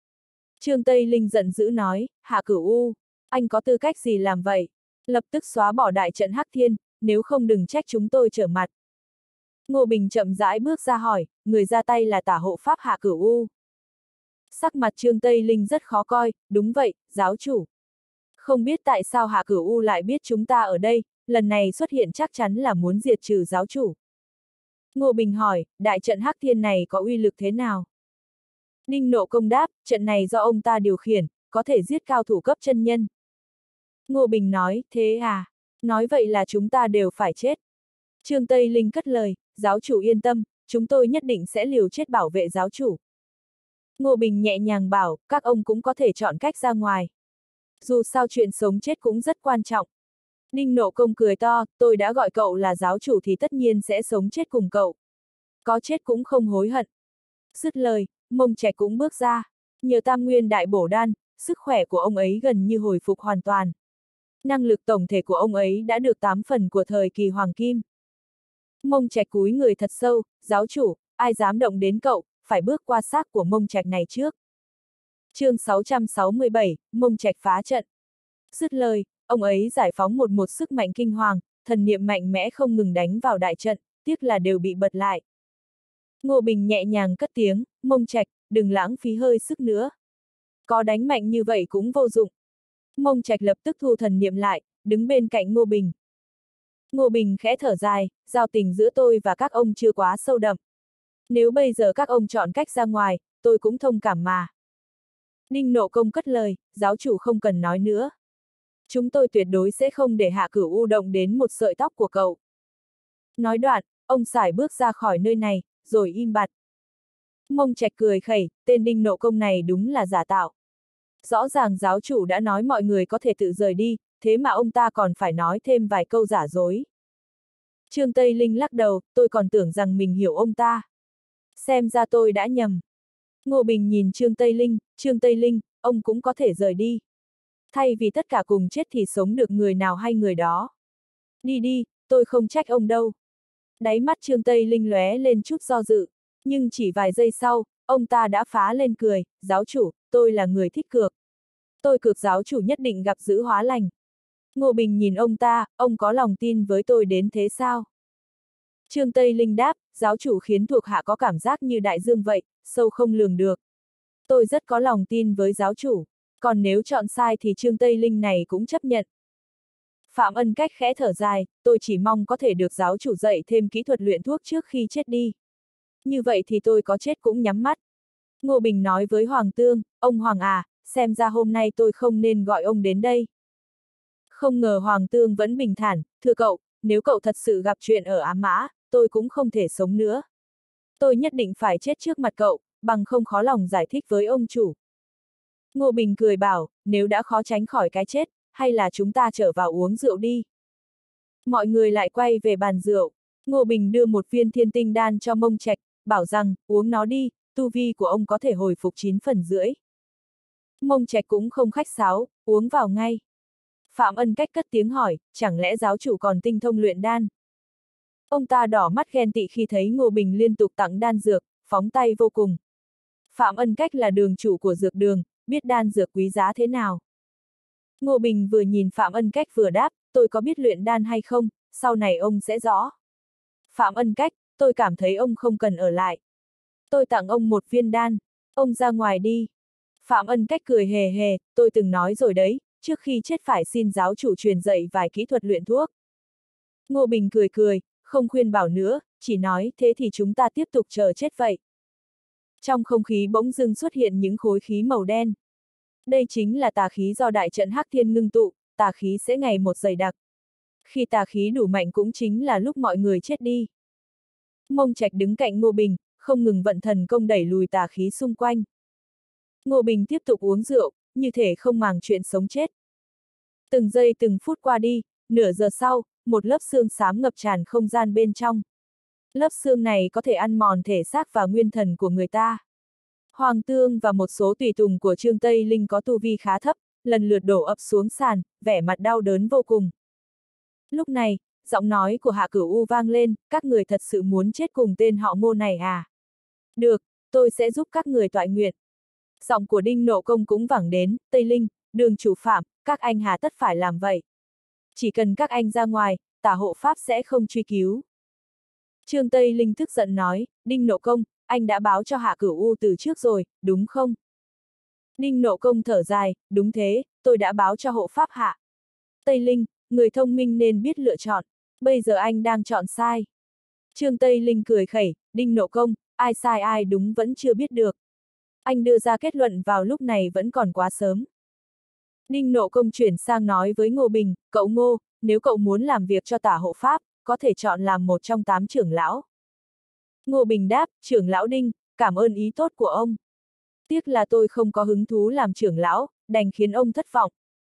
Trương Tây Linh giận dữ nói, Hạ Cửu U, anh có tư cách gì làm vậy? Lập tức xóa bỏ đại trận Hắc Thiên, nếu không đừng trách chúng tôi trở mặt. Ngô Bình chậm rãi bước ra hỏi, người ra tay là tả hộ pháp Hạ Cửu U. Sắc mặt Trương Tây Linh rất khó coi, đúng vậy, giáo chủ. Không biết tại sao Hạ Cửu U lại biết chúng ta ở đây, lần này xuất hiện chắc chắn là muốn diệt trừ giáo chủ. Ngô Bình hỏi, đại trận Hắc Thiên này có uy lực thế nào? Đinh Nộ Công đáp, trận này do ông ta điều khiển, có thể giết cao thủ cấp chân nhân. Ngô Bình nói, thế à? Nói vậy là chúng ta đều phải chết. Trương Tây Linh cất lời, giáo chủ yên tâm, chúng tôi nhất định sẽ liều chết bảo vệ giáo chủ. Ngô Bình nhẹ nhàng bảo, các ông cũng có thể chọn cách ra ngoài. Dù sao chuyện sống chết cũng rất quan trọng. Đinh Nộ Công cười to, tôi đã gọi cậu là giáo chủ thì tất nhiên sẽ sống chết cùng cậu. Có chết cũng không hối hận. Dứt lời, Mông Trạch cũng bước ra. Nhờ Tam Nguyên Đại Bổ Đan, sức khỏe của ông ấy gần như hồi phục hoàn toàn. Năng lực tổng thể của ông ấy đã được 8 phần của thời kỳ Hoàng Kim. Mông Trạch cúi người thật sâu, giáo chủ, ai dám động đến cậu, phải bước qua xác của Mông Trạch này trước. Chương 667, Mông Trạch phá trận. Dứt lời, ông ấy giải phóng một sức mạnh kinh hoàng, thần niệm mạnh mẽ không ngừng đánh vào đại trận, tiếc là đều bị bật lại. Ngô Bình nhẹ nhàng cất tiếng, Mông Trạch, đừng lãng phí hơi sức nữa. Có đánh mạnh như vậy cũng vô dụng. Mông Trạch lập tức thu thần niệm lại, đứng bên cạnh Ngô Bình. Ngô Bình khẽ thở dài, giao tình giữa tôi và các ông chưa quá sâu đậm. Nếu bây giờ các ông chọn cách ra ngoài, tôi cũng thông cảm mà. Đinh Nộ Công cất lời, giáo chủ không cần nói nữa. Chúng tôi tuyệt đối sẽ không để Hạ Cửu U động đến một sợi tóc của cậu. Nói đoạn, ông sải bước ra khỏi nơi này, rồi im bặt. Mông Trạch cười khẩy, tên Đinh Nộ Công này đúng là giả tạo. Rõ ràng giáo chủ đã nói mọi người có thể tự rời đi, thế mà ông ta còn phải nói thêm vài câu giả dối. Trương Tây Linh lắc đầu, tôi còn tưởng rằng mình hiểu ông ta. Xem ra tôi đã nhầm. Ngô Bình nhìn Trương Tây Linh, ông cũng có thể rời đi. Thay vì tất cả cùng chết thì sống được người nào hay người đó. Đi đi, tôi không trách ông đâu. Đáy mắt Trương Tây Linh lóe lên chút do dự, nhưng chỉ vài giây sau, ông ta đã phá lên cười, giáo chủ, tôi là người thích cược. Tôi cược giáo chủ nhất định gặp dữ hóa lành. Ngô Bình nhìn ông ta, ông có lòng tin với tôi đến thế sao? Trương Tây Linh đáp, giáo chủ khiến thuộc hạ có cảm giác như đại dương vậy, sâu không lường được. Tôi rất có lòng tin với giáo chủ, còn nếu chọn sai thì Trương Tây Linh này cũng chấp nhận. Phạm Ân Cách khẽ thở dài, tôi chỉ mong có thể được giáo chủ dạy thêm kỹ thuật luyện thuốc trước khi chết đi. Như vậy thì tôi có chết cũng nhắm mắt. Ngô Bình nói với Hoàng Tương, ông Hoàng à, xem ra hôm nay tôi không nên gọi ông đến đây. Không ngờ Hoàng Tương vẫn bình thản, thưa cậu, nếu cậu thật sự gặp chuyện ở Ám Mã, tôi cũng không thể sống nữa. Tôi nhất định phải chết trước mặt cậu, bằng không khó lòng giải thích với ông chủ. Ngô Bình cười bảo, nếu đã khó tránh khỏi cái chết, hay là chúng ta trở vào uống rượu đi. Mọi người lại quay về bàn rượu. Ngô Bình đưa một viên thiên tinh đan cho Mông Trạch, bảo rằng, uống nó đi, tu vi của ông có thể hồi phục 9 phần rưỡi. Mông Trạch cũng không khách sáo, uống vào ngay. Phạm Ân Cách cất tiếng hỏi, chẳng lẽ giáo chủ còn tinh thông luyện đan? Ông ta đỏ mắt ghen tị khi thấy Ngô Bình liên tục tặng đan dược, phóng tay vô cùng. Phạm Ân Cách là đường chủ của dược đường, biết đan dược quý giá thế nào. Ngô Bình vừa nhìn Phạm Ân Cách vừa đáp, tôi có biết luyện đan hay không, sau này ông sẽ rõ. Phạm Ân Cách, tôi cảm thấy ông không cần ở lại. Tôi tặng ông một viên đan, ông ra ngoài đi. Phạm Ân Cách cười hề hề, tôi từng nói rồi đấy, trước khi chết phải xin giáo chủ truyền dạy vài kỹ thuật luyện thuốc. Ngô Bình cười cười, không khuyên bảo nữa, chỉ nói thế thì chúng ta tiếp tục chờ chết vậy. Trong không khí bỗng dưng xuất hiện những khối khí màu đen. Đây chính là tà khí do đại trận Hắc Thiên ngưng tụ, tà khí sẽ ngày một dày đặc. Khi tà khí đủ mạnh cũng chính là lúc mọi người chết đi. Mông Trạch đứng cạnh Ngô Bình, không ngừng vận thần công đẩy lùi tà khí xung quanh. Ngô Bình tiếp tục uống rượu, như thể không màng chuyện sống chết. Từng giây từng phút qua đi, nửa giờ sau, một lớp xương xám ngập tràn không gian bên trong. Lớp xương này có thể ăn mòn thể xác và nguyên thần của người ta. Hoàng Tương và một số tùy tùng của Trương Tây Linh có tu vi khá thấp, lần lượt đổ ập xuống sàn, vẻ mặt đau đớn vô cùng. Lúc này, giọng nói của Hạ Cửu U vang lên, các người thật sự muốn chết cùng tên họ Ngô này à? Được, tôi sẽ giúp các người toại nguyện. Giọng của Đinh Nộ Công cũng vẳng đến, Tây Linh, Đường chủ Phạm, các anh hà tất phải làm vậy. Chỉ cần các anh ra ngoài, tả hộ pháp sẽ không truy cứu. Trương Tây Linh tức giận nói, Đinh Nộ Công, anh đã báo cho Hạ Cửu U từ trước rồi, đúng không? Đinh Nộ Công thở dài, đúng thế, tôi đã báo cho hộ pháp Hạ. Tây Linh, người thông minh nên biết lựa chọn, bây giờ anh đang chọn sai. Trương Tây Linh cười khẩy, Đinh Nộ Công, ai sai ai đúng vẫn chưa biết được. Anh đưa ra kết luận vào lúc này vẫn còn quá sớm. Đinh Nộ Công chuyển sang nói với Ngô Bình, cậu Ngô, nếu cậu muốn làm việc cho tả hộ pháp, có thể chọn làm một trong 8 trưởng lão. Ngô Bình đáp, trưởng lão Đinh, cảm ơn ý tốt của ông. Tiếc là tôi không có hứng thú làm trưởng lão, đành khiến ông thất vọng.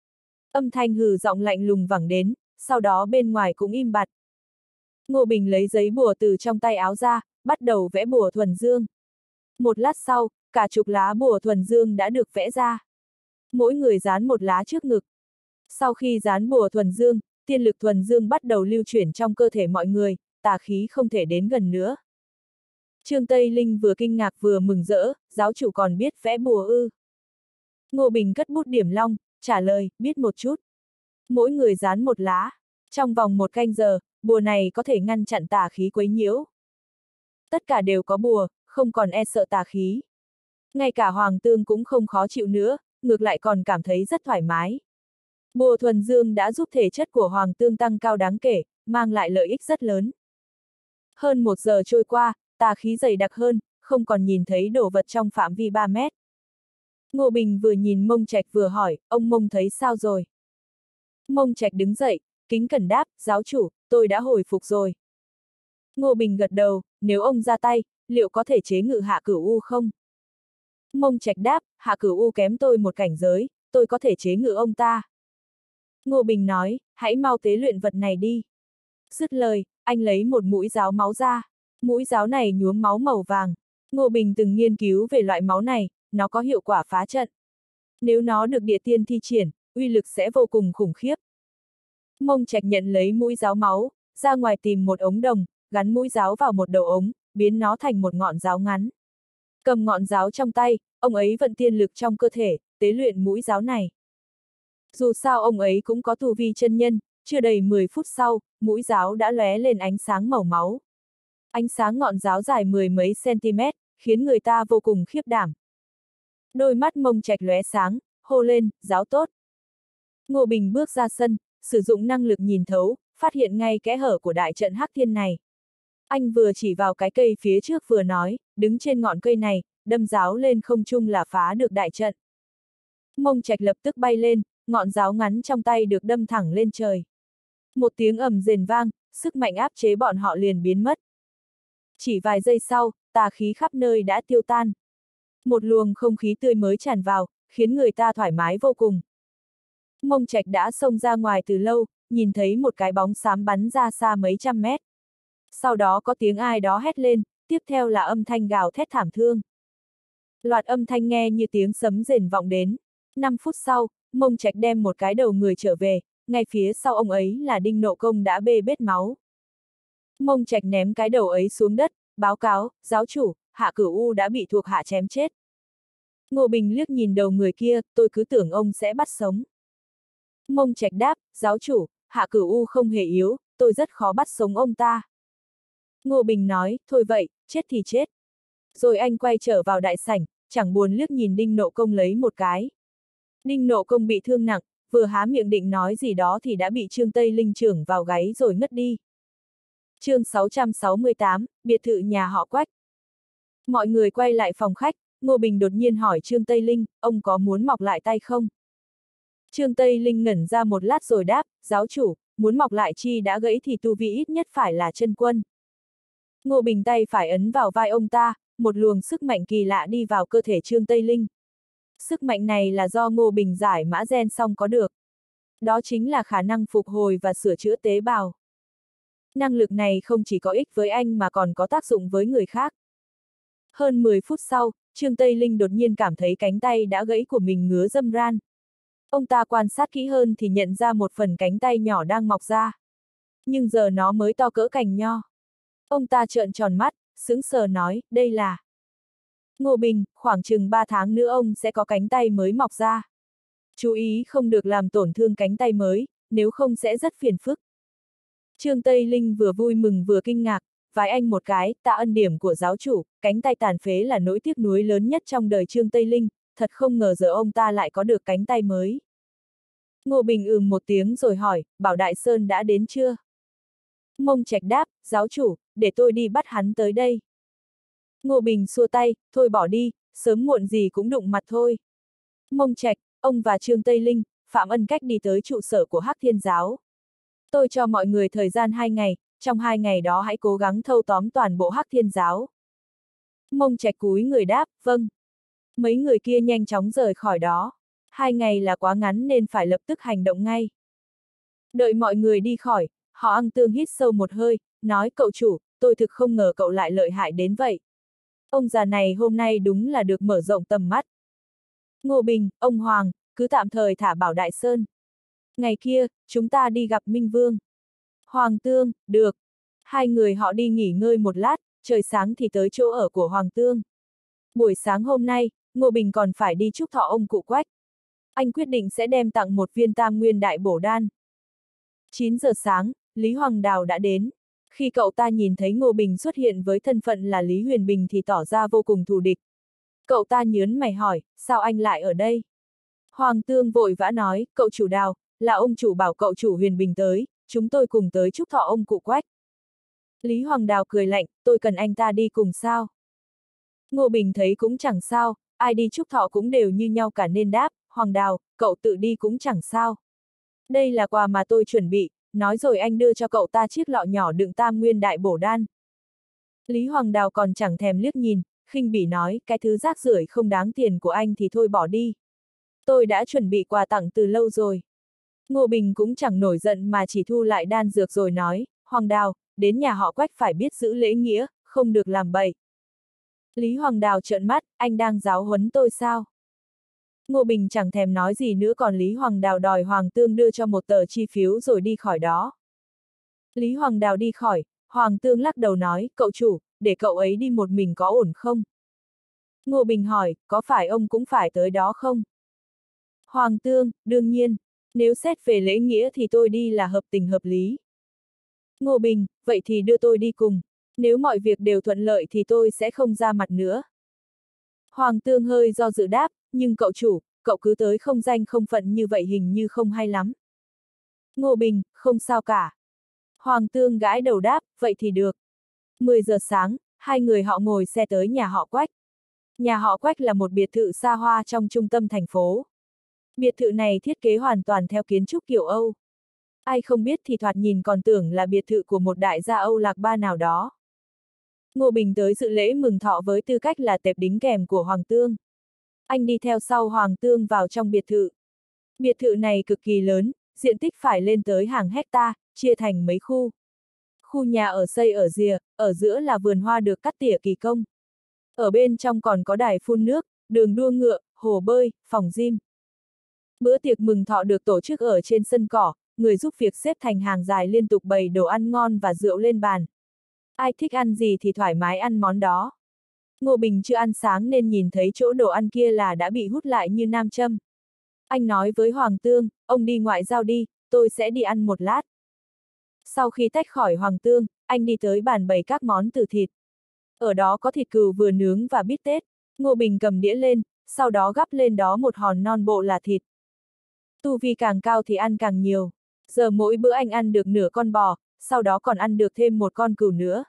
Âm thanh hừ giọng lạnh lùng vẳng đến, sau đó bên ngoài cũng im bặt. Ngô Bình lấy giấy bùa từ trong tay áo ra, bắt đầu vẽ bùa thuần dương. Một lát sau, cả chục lá bùa thuần dương đã được vẽ ra. Mỗi người dán một lá trước ngực. Sau khi dán bùa thuần dương, tiên lực thuần dương bắt đầu lưu chuyển trong cơ thể mọi người, tà khí không thể đến gần nữa. Trương Tây Linh vừa kinh ngạc vừa mừng rỡ, giáo chủ còn biết vẽ bùa ư. Ngô Bình cất bút điểm long, trả lời, biết một chút. Mỗi người dán một lá. Trong vòng 1 canh giờ, bùa này có thể ngăn chặn tà khí quấy nhiễu. Tất cả đều có bùa, không còn e sợ tà khí. Ngay cả Hoàng Tương cũng không khó chịu nữa, ngược lại còn cảm thấy rất thoải mái. Bùa thuần dương đã giúp thể chất của Hoàng Tương tăng cao đáng kể, mang lại lợi ích rất lớn. Hơn 1 giờ trôi qua, tà khí dày đặc hơn, không còn nhìn thấy đồ vật trong phạm vi 3 mét. Ngô Bình vừa nhìn Mông Trạch vừa hỏi, ông Mông thấy sao rồi? Mông Trạch đứng dậy, kính cẩn đáp, giáo chủ, tôi đã hồi phục rồi. Ngô Bình gật đầu, nếu ông ra tay, liệu có thể chế ngự Hạ Cửu U không? Mông Trạch đáp, Hạ Cửu U kém tôi một cảnh giới, tôi có thể chế ngự ông ta. Ngô Bình nói, hãy mau tế luyện vật này đi. Dứt lời, anh lấy một mũi giáo máu ra. Mũi giáo này nhuốm máu màu vàng. Ngô Bình từng nghiên cứu về loại máu này, nó có hiệu quả phá trận. Nếu nó được địa tiên thi triển, uy lực sẽ vô cùng khủng khiếp. Mông Trạch nhận lấy mũi giáo máu, ra ngoài tìm một ống đồng, gắn mũi giáo vào một đầu ống, biến nó thành một ngọn giáo ngắn. Cầm ngọn giáo trong tay, ông ấy vận tiên lực trong cơ thể, tế luyện mũi giáo này. Dù sao ông ấy cũng có tu vi chân nhân, chưa đầy 10 phút sau, mũi giáo đã lóe lên ánh sáng màu máu. Ánh sáng ngọn giáo dài 10 mấy cm, khiến người ta vô cùng khiếp đảm. Đôi mắt Mông Trạch lóe sáng, hô lên, giáo tốt. Ngô Bình bước ra sân, sử dụng năng lực nhìn thấu, phát hiện ngay kẽ hở của đại trận Hắc Thiên này. Anh vừa chỉ vào cái cây phía trước vừa nói, đứng trên ngọn cây này, đâm giáo lên không trung là phá được đại trận. Mông Trạch lập tức bay lên, ngọn giáo ngắn trong tay được đâm thẳng lên trời. Một tiếng ầm rền vang, sức mạnh áp chế bọn họ liền biến mất. Chỉ vài giây sau, tà khí khắp nơi đã tiêu tan. Một luồng không khí tươi mới tràn vào, khiến người ta thoải mái vô cùng. Mông Trạch đã xông ra ngoài từ lâu, nhìn thấy một cái bóng xám bắn ra xa mấy trăm mét. Sau đó có tiếng ai đó hét lên, tiếp theo là âm thanh gào thét thảm thương. Loạt âm thanh nghe như tiếng sấm rền vọng đến. 5 phút sau, Mông Trạch đem một cái đầu người trở về, ngay phía sau ông ấy là Đinh Nộ Công đã bê bết máu. Mông Trạch ném cái đầu ấy xuống đất, báo cáo, giáo chủ, Hạ Cửu U đã bị thuộc hạ chém chết. Ngô Bình liếc nhìn đầu người kia, tôi cứ tưởng ông sẽ bắt sống. Mông Trạch đáp, giáo chủ, Hạ Cửu U không hề yếu, tôi rất khó bắt sống ông ta. Ngô Bình nói, thôi vậy, chết thì chết. Rồi anh quay trở vào đại sảnh, chẳng buồn liếc nhìn Đinh Nộ Công lấy một cái. Đinh Nộ Công bị thương nặng, vừa há miệng định nói gì đó thì đã bị Trương Tây Linh chưởng vào gáy rồi ngất đi. Chương 668, biệt thự nhà họ Quách. Mọi người quay lại phòng khách, Ngô Bình đột nhiên hỏi Trương Tây Linh, ông có muốn mọc lại tay không? Trương Tây Linh ngẩn ra một lát rồi đáp, giáo chủ, muốn mọc lại chi đã gãy thì tu vi ít nhất phải là chân quân. Ngô Bình tay phải ấn vào vai ông ta, một luồng sức mạnh kỳ lạ đi vào cơ thể Trương Tây Linh. Sức mạnh này là do Ngô Bình giải mã gen xong có được. Đó chính là khả năng phục hồi và sửa chữa tế bào. Năng lực này không chỉ có ích với anh mà còn có tác dụng với người khác. Hơn 10 phút sau, Trương Tây Linh đột nhiên cảm thấy cánh tay đã gãy của mình ngứa râm ran. Ông ta quan sát kỹ hơn thì nhận ra một phần cánh tay nhỏ đang mọc ra. Nhưng giờ nó mới to cỡ cành nho. Ông ta trợn tròn mắt, sững sờ nói, đây là... Ngô Bình, khoảng chừng 3 tháng nữa ông sẽ có cánh tay mới mọc ra. Chú ý không được làm tổn thương cánh tay mới, nếu không sẽ rất phiền phức. Trương Tây Linh vừa vui mừng vừa kinh ngạc, vái anh một cái, tạ ân điểm của giáo chủ, cánh tay tàn phế là nỗi tiếc nuối lớn nhất trong đời Trương Tây Linh, thật không ngờ giờ ông ta lại có được cánh tay mới. Ngô Bình một tiếng rồi hỏi, Bảo Đại Sơn đã đến chưa? Mông Trạch đáp, giáo chủ, để tôi đi bắt hắn tới đây. Ngô Bình xua tay, thôi bỏ đi, sớm muộn gì cũng đụng mặt thôi. Mông Trạch, ông và Trương Tây Linh, Phạm Ân Cách đi tới trụ sở của Hắc Thiên Giáo. Tôi cho mọi người thời gian 2 ngày, trong 2 ngày đó hãy cố gắng thâu tóm toàn bộ Hắc Thiên Giáo. Mông Trạch cúi người đáp, vâng. Mấy người kia nhanh chóng rời khỏi đó. 2 ngày là quá ngắn nên phải lập tức hành động ngay. Đợi mọi người đi khỏi, họ Ăng Tương hít sâu một hơi, nói cậu chủ, tôi thực không ngờ cậu lại lợi hại đến vậy. Ông già này hôm nay đúng là được mở rộng tầm mắt. Ngô Bình, ông Hoàng, cứ tạm thời thả Bảo Đại Sơn. Ngày kia, chúng ta đi gặp Minh Vương. Hoàng Tương, được. Hai người họ đi nghỉ ngơi một lát, trời sáng thì tới chỗ ở của Hoàng Tương. Buổi sáng hôm nay, Ngô Bình còn phải đi chúc thọ ông cụ Quách. Anh quyết định sẽ đem tặng một viên tam nguyên đại bổ đan. 9 giờ sáng, Lý Hoàng Đào đã đến. Khi cậu ta nhìn thấy Ngô Bình xuất hiện với thân phận là Lý Huyền Bình thì tỏ ra vô cùng thù địch. Cậu ta nhớn mày hỏi, sao anh lại ở đây? Hoàng Tương vội vã nói, cậu chủ Đào, là ông chủ bảo cậu chủ Huyền Bình tới, chúng tôi cùng tới chúc thọ ông cụ Quách. Lý Hoàng Đào cười lạnh, tôi cần anh ta đi cùng sao? Ngô Bình thấy cũng chẳng sao, ai đi chúc thọ cũng đều như nhau cả nên đáp, Hoàng Đào, cậu tự đi cũng chẳng sao. Đây là quà mà tôi chuẩn bị, nói rồi anh đưa cho cậu ta chiếc lọ nhỏ đựng tam nguyên đại bổ đan. Lý Hoàng Đào còn chẳng thèm liếc nhìn, khinh bỉ nói, cái thứ rác rưởi không đáng tiền của anh thì thôi bỏ đi. Tôi đã chuẩn bị quà tặng từ lâu rồi. Ngô Bình cũng chẳng nổi giận mà chỉ thu lại đan dược rồi nói, Hoàng Đào, đến nhà họ Quách phải biết giữ lễ nghĩa, không được làm bậy. Lý Hoàng Đào trợn mắt, anh đang giáo huấn tôi sao? Ngô Bình chẳng thèm nói gì nữa còn Lý Hoàng Đào đòi Hoàng Tương đưa cho một tờ chi phiếu rồi đi khỏi đó. Lý Hoàng Đào đi khỏi, Hoàng Tương lắc đầu nói, cậu chủ, để cậu ấy đi một mình có ổn không? Ngô Bình hỏi, có phải ông cũng phải tới đó không? Hoàng Tương, đương nhiên, nếu xét về lễ nghĩa thì tôi đi là hợp tình hợp lý. Ngô Bình, vậy thì đưa tôi đi cùng, nếu mọi việc đều thuận lợi thì tôi sẽ không ra mặt nữa. Hoàng Tương hơi do dự đáp, nhưng cậu chủ, cậu cứ tới không danh không phận như vậy hình như không hay lắm. Ngô Bình, không sao cả. Hoàng Tương gãi đầu đáp, vậy thì được. 10 giờ sáng, hai người họ ngồi xe tới nhà họ Quách. Nhà họ Quách là một biệt thự xa hoa trong trung tâm thành phố. Biệt thự này thiết kế hoàn toàn theo kiến trúc kiểu Âu. Ai không biết thì thoạt nhìn còn tưởng là biệt thự của một đại gia Âu Lạc Ba nào đó. Ngô Bình tới dự lễ mừng thọ với tư cách là tệp đính kèm của Hoàng Tương. Anh đi theo sau Hoàng Tương vào trong biệt thự. Biệt thự này cực kỳ lớn, diện tích phải lên tới hàng hecta, chia thành mấy khu. Khu nhà ở xây ở rìa, ở giữa là vườn hoa được cắt tỉa kỳ công. Ở bên trong còn có đài phun nước, đường đua ngựa, hồ bơi, phòng gym. Bữa tiệc mừng thọ được tổ chức ở trên sân cỏ, người giúp việc xếp thành hàng dài liên tục bày đồ ăn ngon và rượu lên bàn. Ai thích ăn gì thì thoải mái ăn món đó. Ngô Bình chưa ăn sáng nên nhìn thấy chỗ đồ ăn kia là đã bị hút lại như nam châm. Anh nói với Hoàng Tương, ông đi ngoại giao đi, tôi sẽ đi ăn một lát. Sau khi tách khỏi Hoàng Tương, anh đi tới bàn bày các món từ thịt. Ở đó có thịt cừu vừa nướng và bít tết. Ngô Bình cầm đĩa lên, sau đó gắp lên đó một hòn non bộ là thịt. Tu vi càng cao thì ăn càng nhiều. Giờ mỗi bữa anh ăn được nửa con bò, sau đó còn ăn được thêm một con cừu nữa.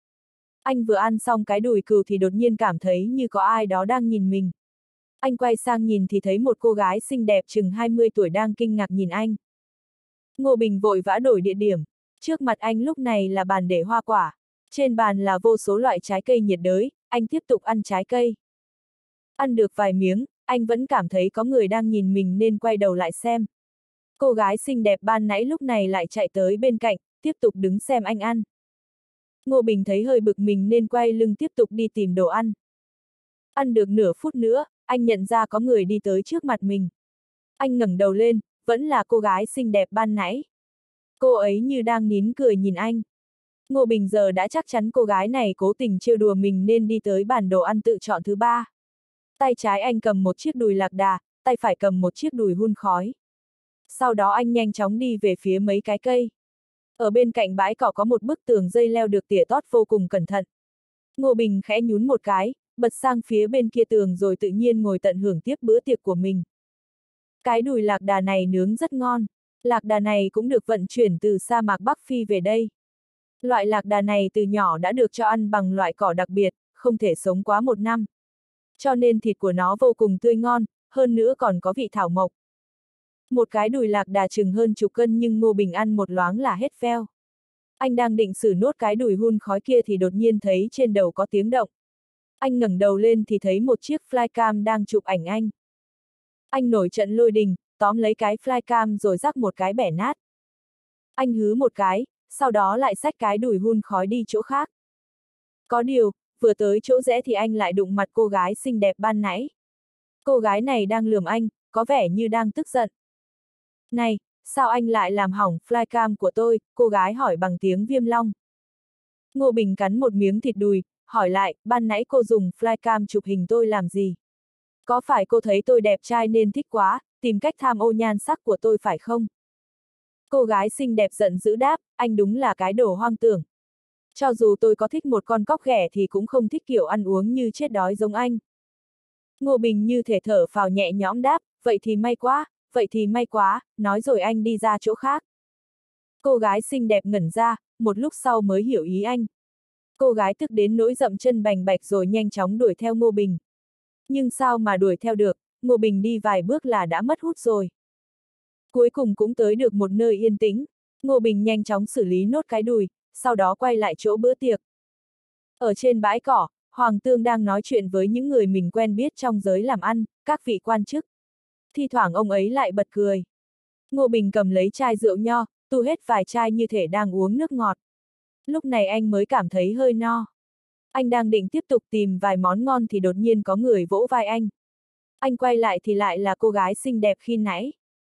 Anh vừa ăn xong cái đùi cừu thì đột nhiên cảm thấy như có ai đó đang nhìn mình. Anh quay sang nhìn thì thấy một cô gái xinh đẹp chừng 20 tuổi đang kinh ngạc nhìn anh. Ngô Bình vội vã đổi địa điểm. Trước mặt anh lúc này là bàn để hoa quả. Trên bàn là vô số loại trái cây nhiệt đới, anh tiếp tục ăn trái cây. Ăn được vài miếng, anh vẫn cảm thấy có người đang nhìn mình nên quay đầu lại xem. Cô gái xinh đẹp ban nãy lúc này lại chạy tới bên cạnh, tiếp tục đứng xem anh ăn. Ngô Bình thấy hơi bực mình nên quay lưng tiếp tục đi tìm đồ ăn. Ăn được nửa phút nữa, anh nhận ra có người đi tới trước mặt mình. Anh ngẩng đầu lên, vẫn là cô gái xinh đẹp ban nãy. Cô ấy như đang nín cười nhìn anh. Ngô Bình giờ đã chắc chắn cô gái này cố tình trêu đùa mình nên đi tới bàn đồ ăn tự chọn thứ ba. Tay trái anh cầm một chiếc đùi lạc đà, tay phải cầm một chiếc đùi hun khói. Sau đó anh nhanh chóng đi về phía mấy cái cây. Ở bên cạnh bãi cỏ có một bức tường dây leo được tỉa tót vô cùng cẩn thận. Ngô Bình khẽ nhún một cái, bật sang phía bên kia tường rồi tự nhiên ngồi tận hưởng tiếp bữa tiệc của mình. Cái đùi lạc đà này nướng rất ngon. Lạc đà này cũng được vận chuyển từ sa mạc Bắc Phi về đây. Loại lạc đà này từ nhỏ đã được cho ăn bằng loại cỏ đặc biệt, không thể sống quá 1 năm. Cho nên thịt của nó vô cùng tươi ngon, hơn nữa còn có vị thảo mộc. Một cái đùi lạc đà chừng hơn chục cân nhưng Ngô Bình ăn một loáng là hết pheo. Anh đang định xử nốt cái đùi hun khói kia thì đột nhiên thấy trên đầu có tiếng động. Anh ngẩng đầu lên thì thấy một chiếc flycam đang chụp ảnh anh. Anh nổi trận lôi đình, tóm lấy cái flycam rồi rắc một cái bẻ nát. Anh hứ một cái, sau đó lại xách cái đùi hun khói đi chỗ khác. Có điều, vừa tới chỗ rẽ thì anh lại đụng mặt cô gái xinh đẹp ban nãy. Cô gái này đang lườm anh, có vẻ như đang tức giận. Này, sao anh lại làm hỏng flycam của tôi? Cô gái hỏi bằng tiếng Viêm Long. Ngô Bình cắn một miếng thịt đùi, hỏi lại, ban nãy cô dùng flycam chụp hình tôi làm gì? Có phải cô thấy tôi đẹp trai nên thích quá, tìm cách tham ô nhan sắc của tôi phải không? Cô gái xinh đẹp giận dữ đáp, anh đúng là cái đồ hoang tưởng. Cho dù tôi có thích một con cóc ghẻ thì cũng không thích kiểu ăn uống như chết đói giống anh. Ngô Bình như thể thở phào nhẹ nhõm đáp, vậy thì may quá, vậy thì may quá, nói rồi anh đi ra chỗ khác. Cô gái xinh đẹp ngẩn ra, một lúc sau mới hiểu ý anh. Cô gái tức đến nỗi dậm chân bành bạch rồi nhanh chóng đuổi theo Ngô Bình. Nhưng sao mà đuổi theo được, Ngô Bình đi vài bước là đã mất hút rồi. Cuối cùng cũng tới được một nơi yên tĩnh, Ngô Bình nhanh chóng xử lý nốt cái đùi, sau đó quay lại chỗ bữa tiệc. Ở trên bãi cỏ, Hoàng Tương đang nói chuyện với những người mình quen biết trong giới làm ăn, các vị quan chức. Thi thoảng ông ấy lại bật cười. Ngô Bình cầm lấy chai rượu nho, tu hết vài chai như thể đang uống nước ngọt. Lúc này anh mới cảm thấy hơi no. Anh đang định tiếp tục tìm vài món ngon thì đột nhiên có người vỗ vai anh. Anh quay lại thì lại là cô gái xinh đẹp khi nãy.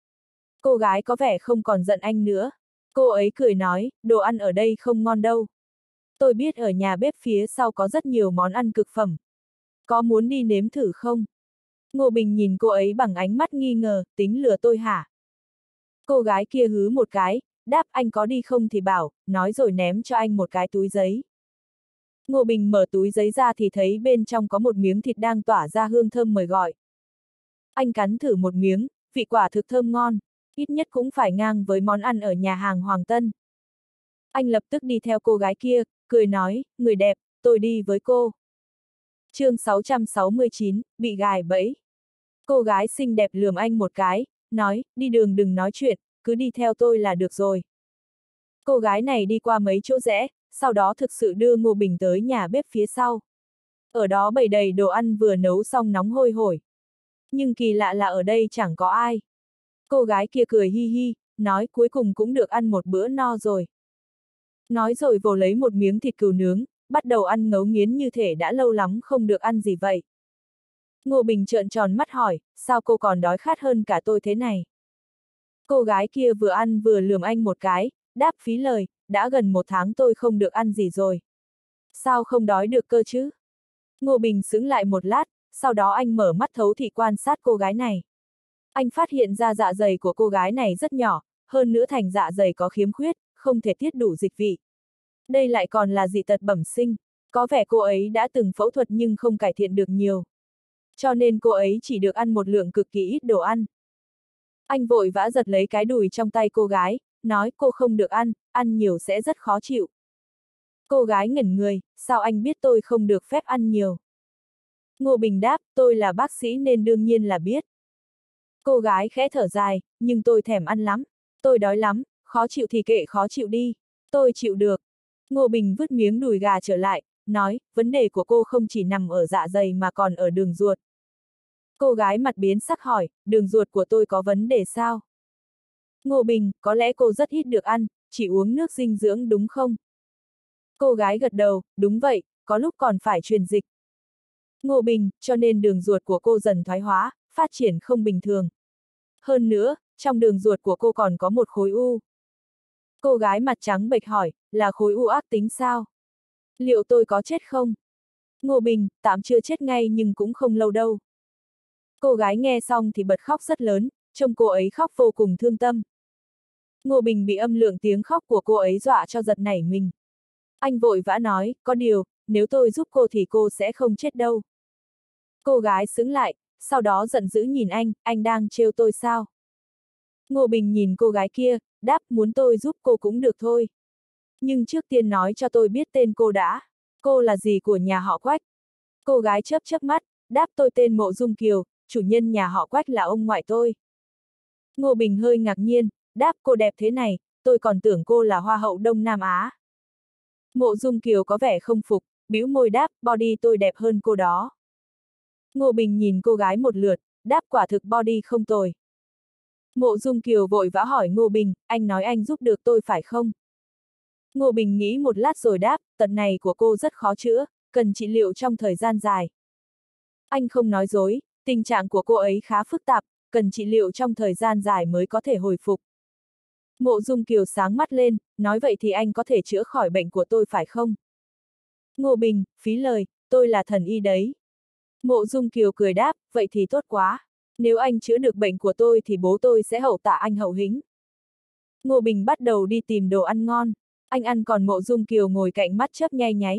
Cô gái có vẻ không còn giận anh nữa. Cô ấy cười nói, đồ ăn ở đây không ngon đâu. Tôi biết ở nhà bếp phía sau có rất nhiều món ăn cực phẩm. Có muốn đi nếm thử không? Ngô Bình nhìn cô ấy bằng ánh mắt nghi ngờ, tính lừa tôi hả? Cô gái kia hứ một cái, đáp anh có đi không thì bảo, nói rồi ném cho anh một cái túi giấy. Ngô Bình mở túi giấy ra thì thấy bên trong có một miếng thịt đang tỏa ra hương thơm mời gọi. Anh cắn thử một miếng, vị quả thực thơm ngon, ít nhất cũng phải ngang với món ăn ở nhà hàng Hoàng Tân. Anh lập tức đi theo cô gái kia, cười nói, người đẹp, tôi đi với cô. Chương 669, bị gài bẫy. Cô gái xinh đẹp lườm anh một cái, nói, đi đường đừng nói chuyện, cứ đi theo tôi là được rồi. Cô gái này đi qua mấy chỗ rẽ, sau đó thực sự đưa Ngô Bình tới nhà bếp phía sau. Ở đó bày đầy đồ ăn vừa nấu xong nóng hôi hổi. Nhưng kỳ lạ là ở đây chẳng có ai. Cô gái kia cười hi hi, nói cuối cùng cũng được ăn một bữa no rồi. Nói rồi vồ lấy một miếng thịt cừu nướng, bắt đầu ăn ngấu nghiến như thể đã lâu lắm không được ăn gì vậy. Ngô Bình trợn tròn mắt hỏi, sao cô còn đói khát hơn cả tôi thế này? Cô gái kia vừa ăn vừa lườm anh một cái, đáp phí lời, đã gần 1 tháng tôi không được ăn gì rồi. Sao không đói được cơ chứ? Ngô Bình sững lại một lát, sau đó anh mở mắt thấu thị quan sát cô gái này. Anh phát hiện ra dạ dày của cô gái này rất nhỏ, hơn nữa thành dạ dày có khiếm khuyết, không thể tiết đủ dịch vị. Đây lại còn là dị tật bẩm sinh, có vẻ cô ấy đã từng phẫu thuật nhưng không cải thiện được nhiều. Cho nên cô ấy chỉ được ăn một lượng cực kỳ ít đồ ăn. Anh vội vã giật lấy cái đùi trong tay cô gái, nói cô không được ăn nhiều sẽ rất khó chịu. Cô gái ngẩn người, sao anh biết tôi không được phép ăn nhiều? Ngô Bình đáp, tôi là bác sĩ nên đương nhiên là biết. Cô gái khẽ thở dài, nhưng tôi thèm ăn lắm, tôi đói lắm, khó chịu thì kệ khó chịu đi, tôi chịu được. Ngô Bình vứt miếng đùi gà trở lại, nói, vấn đề của cô không chỉ nằm ở dạ dày mà còn ở đường ruột. Cô gái mặt biến sắc hỏi, đường ruột của tôi có vấn đề sao? Ngô Bình, có lẽ cô rất ít được ăn, chỉ uống nước dinh dưỡng đúng không? Cô gái gật đầu, đúng vậy, có lúc còn phải truyền dịch. Ngô Bình, cho nên đường ruột của cô dần thoái hóa, phát triển không bình thường. Hơn nữa, trong đường ruột của cô còn có một khối u. Cô gái mặt trắng bệch hỏi, là khối u ác tính sao? Liệu tôi có chết không? Ngô Bình, tạm chưa chết ngay nhưng cũng không lâu đâu. Cô gái nghe xong thì bật khóc rất lớn, trông cô ấy khóc vô cùng thương tâm. Ngô Bình bị âm lượng tiếng khóc của cô ấy dọa cho giật nảy mình. Anh vội vã nói, có điều, nếu tôi giúp cô thì cô sẽ không chết đâu. Cô gái sững lại, sau đó giận dữ nhìn anh đang trêu tôi sao? Ngô Bình nhìn cô gái kia, đáp muốn tôi giúp cô cũng được thôi. Nhưng trước tiên nói cho tôi biết tên cô đã. Cô là gì của nhà họ Quách? Cô gái chớp chớp mắt, đáp tôi tên Mộ Dung Kiều, chủ nhân nhà họ Quách là ông ngoại tôi. Ngô Bình hơi ngạc nhiên, đáp cô đẹp thế này, tôi còn tưởng cô là Hoa hậu Đông Nam Á. Mộ Dung Kiều có vẻ không phục, bĩu môi đáp, body tôi đẹp hơn cô đó. Ngô Bình nhìn cô gái một lượt, đáp quả thực body không tồi. Mộ Dung Kiều vội vã hỏi Ngô Bình, anh nói anh giúp được tôi phải không? Ngô Bình nghĩ một lát rồi đáp, tật này của cô rất khó chữa, cần trị liệu trong thời gian dài. Anh không nói dối, tình trạng của cô ấy khá phức tạp, cần trị liệu trong thời gian dài mới có thể hồi phục. Mộ Dung Kiều sáng mắt lên, nói vậy thì anh có thể chữa khỏi bệnh của tôi phải không? Ngô Bình, phí lời, tôi là thần y đấy. Mộ Dung Kiều cười đáp, vậy thì tốt quá. Nếu anh chữa được bệnh của tôi thì bố tôi sẽ hậu tạ anh hậu hĩnh. Ngô Bình bắt đầu đi tìm đồ ăn ngon. Anh ăn còn Mộ Dung Kiều ngồi cạnh mắt chớp nhay nháy.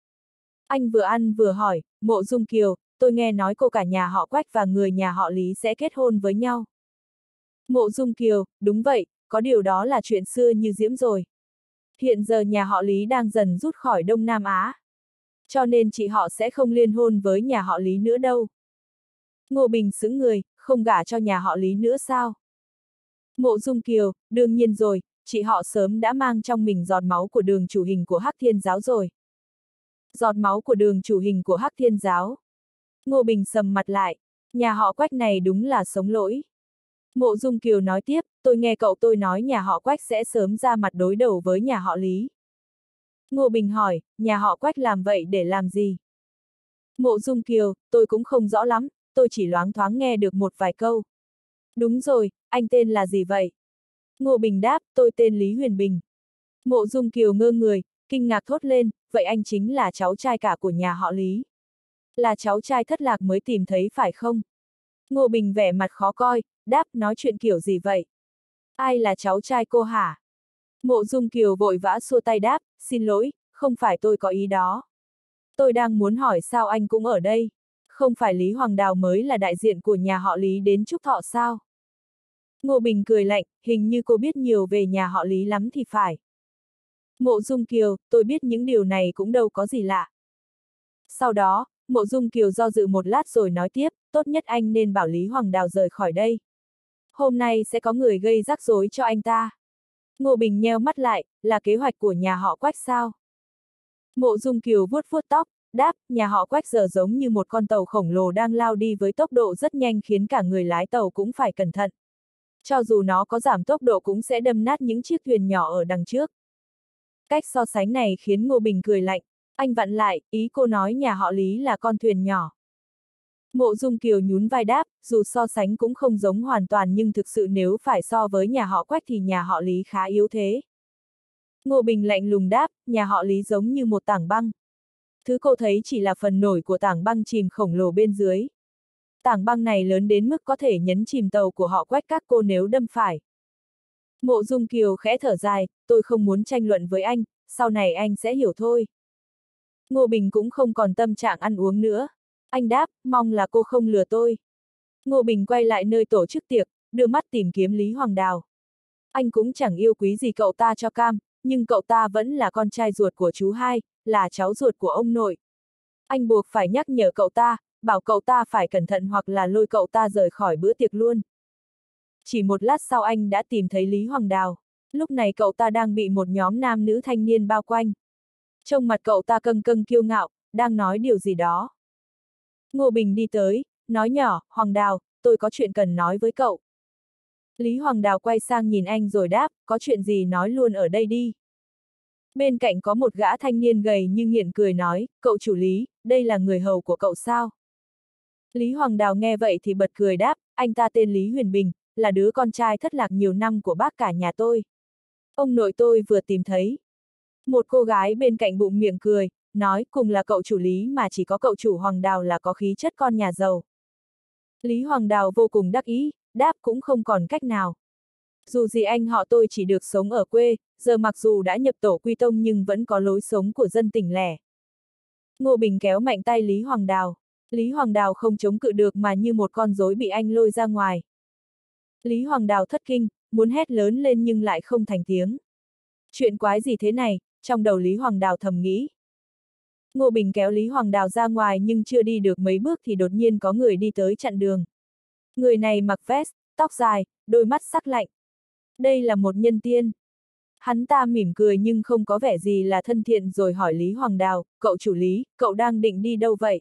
Anh vừa ăn vừa hỏi, Mộ Dung Kiều, tôi nghe nói cô cả nhà họ Quách và người nhà họ Lý sẽ kết hôn với nhau. Mộ Dung Kiều, đúng vậy, có điều đó là chuyện xưa như diễm rồi. Hiện giờ nhà họ Lý đang dần rút khỏi Đông Nam Á. Cho nên chị họ sẽ không liên hôn với nhà họ Lý nữa đâu. Ngô Bình sững người, không gả cho nhà họ Lý nữa sao? Mộ Dung Kiều, đương nhiên rồi, chị họ sớm đã mang trong mình giọt máu của đường chủ hình của Hắc Thiên Giáo rồi. Giọt máu của đường chủ hình của Hắc Thiên Giáo. Ngô Bình sầm mặt lại, nhà họ Quách này đúng là sống lỗi. Mộ Dung Kiều nói tiếp, tôi nghe cậu tôi nói nhà họ Quách sẽ sớm ra mặt đối đầu với nhà họ Lý. Ngô Bình hỏi, nhà họ Quách làm vậy để làm gì? Mộ Dung Kiều, tôi cũng không rõ lắm, tôi chỉ loáng thoáng nghe được một vài câu. Đúng rồi, anh tên là gì vậy? Ngô Bình đáp, tôi tên Lý Huyền Bình. Mộ Dung Kiều ngơ người, kinh ngạc thốt lên, vậy anh chính là cháu trai cả của nhà họ Lý. Là cháu trai thất lạc mới tìm thấy phải không? Ngô Bình vẻ mặt khó coi, đáp nói chuyện kiểu gì vậy? Ai là cháu trai cô hả? Mộ Dung Kiều vội vã xua tay đáp, xin lỗi, không phải tôi có ý đó. Tôi đang muốn hỏi sao anh cũng ở đây? Không phải Lý Hoàng Đào mới là đại diện của nhà họ Lý đến chúc thọ sao? Ngô Bình cười lạnh, hình như cô biết nhiều về nhà họ Lý lắm thì phải. Mộ Dung Kiều, tôi biết những điều này cũng đâu có gì lạ. Sau đó, Mộ Dung Kiều do dự một lát rồi nói tiếp, tốt nhất anh nên bảo Lý Hoàng Đào rời khỏi đây. Hôm nay sẽ có người gây rắc rối cho anh ta. Ngô Bình nheo mắt lại, là kế hoạch của nhà họ Quách sao? Mộ Dung Kiều vuốt vuốt tóc, đáp, nhà họ Quách giờ giống như một con tàu khổng lồ đang lao đi với tốc độ rất nhanh khiến cả người lái tàu cũng phải cẩn thận. Cho dù nó có giảm tốc độ cũng sẽ đâm nát những chiếc thuyền nhỏ ở đằng trước. Cách so sánh này khiến Ngô Bình cười lạnh, anh vặn lại, ý cô nói nhà họ Lý là con thuyền nhỏ. Mộ Dung Kiều nhún vai đáp, dù so sánh cũng không giống hoàn toàn nhưng thực sự nếu phải so với nhà họ Quách thì nhà họ Lý khá yếu thế. Ngô Bình lạnh lùng đáp, nhà họ Lý giống như một tảng băng. Thứ cô thấy chỉ là phần nổi của tảng băng chìm khổng lồ bên dưới. Tảng băng này lớn đến mức có thể nhấn chìm tàu của họ Quách các cô nếu đâm phải. Mộ Dung Kiều khẽ thở dài, tôi không muốn tranh luận với anh, sau này anh sẽ hiểu thôi. Ngô Bình cũng không còn tâm trạng ăn uống nữa. Anh đáp, mong là cô không lừa tôi. Ngô Bình quay lại nơi tổ chức tiệc, đưa mắt tìm kiếm Lý Hoàng Đào. Anh cũng chẳng yêu quý gì cậu ta cho cam, nhưng cậu ta vẫn là con trai ruột của chú hai, là cháu ruột của ông nội. Anh buộc phải nhắc nhở cậu ta, bảo cậu ta phải cẩn thận hoặc là lôi cậu ta rời khỏi bữa tiệc luôn. Chỉ một lát sau anh đã tìm thấy Lý Hoàng Đào. Lúc này cậu ta đang bị một nhóm nam nữ thanh niên bao quanh. Trông mặt cậu ta câng câng kiêu ngạo, đang nói điều gì đó. Ngô Bình đi tới, nói nhỏ, Hoàng Đào, tôi có chuyện cần nói với cậu. Lý Hoàng Đào quay sang nhìn anh rồi đáp, có chuyện gì nói luôn ở đây đi. Bên cạnh có một gã thanh niên gầy như nghiện cười nói, cậu chủ Lý, đây là người hầu của cậu sao? Lý Hoàng Đào nghe vậy thì bật cười đáp, anh ta tên Lý Huyền Bình, là đứa con trai thất lạc nhiều năm của bác cả nhà tôi. Ông nội tôi vừa tìm thấy. Một cô gái bên cạnh bụng miệng cười, nói cùng là cậu chủ Lý mà chỉ có cậu chủ Hoàng Đào là có khí chất con nhà giàu. Lý Hoàng Đào vô cùng đắc ý, đáp cũng không còn cách nào. Dù gì anh họ tôi chỉ được sống ở quê, giờ mặc dù đã nhập tổ quy tông nhưng vẫn có lối sống của dân tỉnh lẻ. Ngô Bình kéo mạnh tay Lý Hoàng Đào. Lý Hoàng Đào không chống cự được mà như một con rối bị anh lôi ra ngoài. Lý Hoàng Đào thất kinh, muốn hét lớn lên nhưng lại không thành tiếng. Chuyện quái gì thế này, trong đầu Lý Hoàng Đào thầm nghĩ. Ngô Bình kéo Lý Hoàng Đào ra ngoài nhưng chưa đi được mấy bước thì đột nhiên có người đi tới chặn đường. Người này mặc vest, tóc dài, đôi mắt sắc lạnh. Đây là một nhân tiên. Hắn ta mỉm cười nhưng không có vẻ gì là thân thiện rồi hỏi Lý Hoàng Đào, cậu chủ Lý, cậu đang định đi đâu vậy?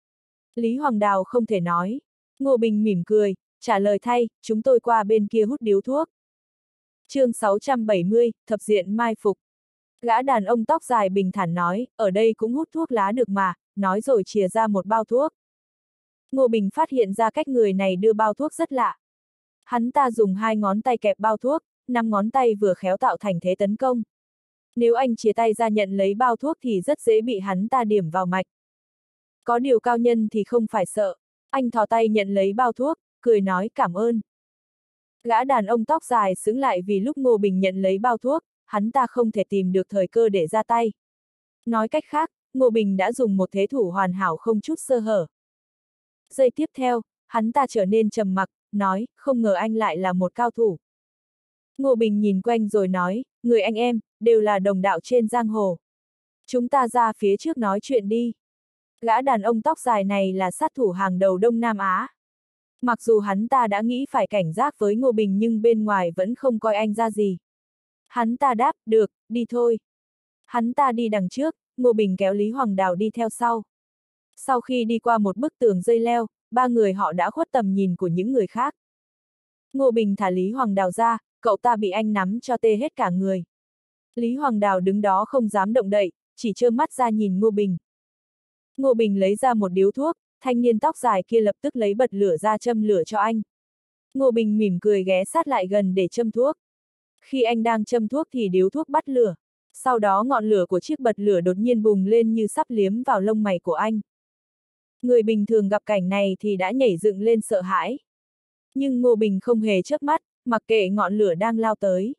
Lý Hoàng Đào không thể nói. Ngô Bình mỉm cười, trả lời thay, chúng tôi qua bên kia hút điếu thuốc. Chương 670, thập diện mai phục. Gã đàn ông tóc dài bình thản nói, ở đây cũng hút thuốc lá được mà, nói rồi chìa ra một bao thuốc. Ngô Bình phát hiện ra cách người này đưa bao thuốc rất lạ. Hắn ta dùng 2 ngón tay kẹp bao thuốc, 5 ngón tay vừa khéo tạo thành thế tấn công. Nếu anh chìa tay ra nhận lấy bao thuốc thì rất dễ bị hắn ta điểm vào mạch. Có điều cao nhân thì không phải sợ. Anh thò tay nhận lấy bao thuốc, cười nói cảm ơn. Gã đàn ông tóc dài sững lại vì lúc Ngô Bình nhận lấy bao thuốc, hắn ta không thể tìm được thời cơ để ra tay. Nói cách khác, Ngô Bình đã dùng một thế thủ hoàn hảo không chút sơ hở. Giây tiếp theo, hắn ta trở nên trầm mặc, nói, không ngờ anh lại là một cao thủ. Ngô Bình nhìn quanh rồi nói, người anh em, đều là đồng đạo trên giang hồ. Chúng ta ra phía trước nói chuyện đi. Gã đàn ông tóc dài này là sát thủ hàng đầu Đông Nam Á. Mặc dù hắn ta đã nghĩ phải cảnh giác với Ngô Bình nhưng bên ngoài vẫn không coi anh ra gì. Hắn ta đáp, được, đi thôi. Hắn ta đi đằng trước, Ngô Bình kéo Lý Hoàng Đào đi theo sau. Sau khi đi qua một bức tường dây leo, 3 người họ đã khuất tầm nhìn của những người khác. Ngô Bình thả Lý Hoàng Đào ra, cậu ta bị anh nắm cho tê hết cả người. Lý Hoàng Đào đứng đó không dám động đậy, chỉ trơ mắt ra nhìn Ngô Bình. Ngô Bình lấy ra một điếu thuốc, thanh niên tóc dài kia lập tức lấy bật lửa ra châm lửa cho anh. Ngô Bình mỉm cười ghé sát lại gần để châm thuốc. Khi anh đang châm thuốc thì điếu thuốc bắt lửa. Sau đó ngọn lửa của chiếc bật lửa đột nhiên bùng lên như sắp liếm vào lông mày của anh. Người bình thường gặp cảnh này thì đã nhảy dựng lên sợ hãi. Nhưng Ngô Bình không hề chớp mắt, mặc kệ ngọn lửa đang lao tới.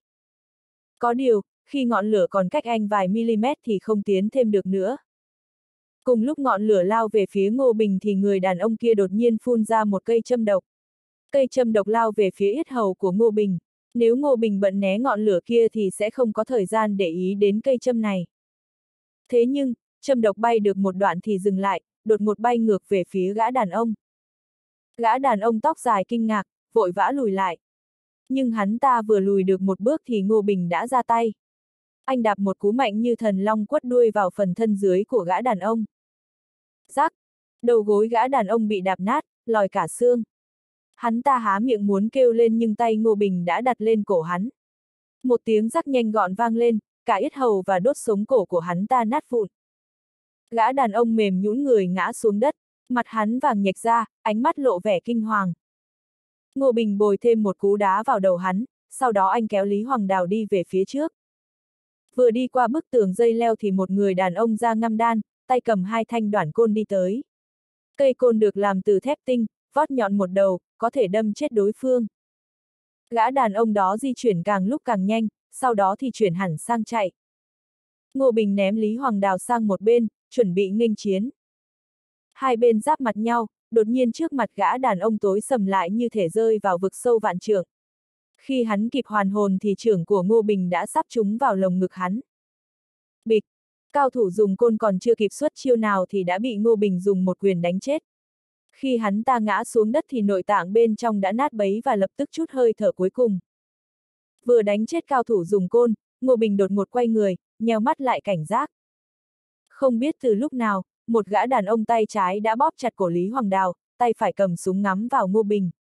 Có điều, khi ngọn lửa còn cách anh vài mm thì không tiến thêm được nữa. Cùng lúc ngọn lửa lao về phía Ngô Bình thì người đàn ông kia đột nhiên phun ra một cây châm độc. Cây châm độc lao về phía yết hầu của Ngô Bình. Nếu Ngô Bình bận né ngọn lửa kia thì sẽ không có thời gian để ý đến cây châm này. Thế nhưng, châm độc bay được một đoạn thì dừng lại, đột ngột bay ngược về phía gã đàn ông. Gã đàn ông tóc dài kinh ngạc, vội vã lùi lại. Nhưng hắn ta vừa lùi được một bước thì Ngô Bình đã ra tay. Anh đạp một cú mạnh như thần long quất đuôi vào phần thân dưới của gã đàn ông. Rắc! Đầu gối gã đàn ông bị đạp nát, lòi cả xương. Hắn ta há miệng muốn kêu lên nhưng tay Ngô Bình đã đặt lên cổ hắn. Một tiếng rắc nhanh gọn vang lên, cả yết hầu và đốt sống cổ của hắn ta nát vụn. Gã đàn ông mềm nhũn người ngã xuống đất, mặt hắn vàng nhệch ra, ánh mắt lộ vẻ kinh hoàng. Ngô Bình bồi thêm một cú đá vào đầu hắn, sau đó anh kéo Lý Hoàng Đào đi về phía trước. Vừa đi qua bức tường dây leo thì một người đàn ông da ngăm đan, tay cầm hai thanh đoản côn đi tới. Cây côn được làm từ thép tinh, vót nhọn một đầu, có thể đâm chết đối phương. Gã đàn ông đó di chuyển càng lúc càng nhanh, sau đó thì chuyển hẳn sang chạy. Ngô Bình ném Lý Hoàng Đào sang một bên, chuẩn bị nghênh chiến. Hai bên giáp mặt nhau, đột nhiên trước mặt gã đàn ông tối sầm lại như thể rơi vào vực sâu vạn trượng. Khi hắn kịp hoàn hồn thì chưởng của Ngô Bình đã sắp trúng vào lồng ngực hắn. Bịch! Cao thủ dùng côn còn chưa kịp xuất chiêu nào thì đã bị Ngô Bình dùng một quyền đánh chết. Khi hắn ta ngã xuống đất thì nội tạng bên trong đã nát bấy và lập tức chút hơi thở cuối cùng. Vừa đánh chết cao thủ dùng côn, Ngô Bình đột ngột quay người, nheo mắt lại cảnh giác. Không biết từ lúc nào, một gã đàn ông tay trái đã bóp chặt cổ Lý Hoàng Đào, tay phải cầm súng ngắm vào Ngô Bình.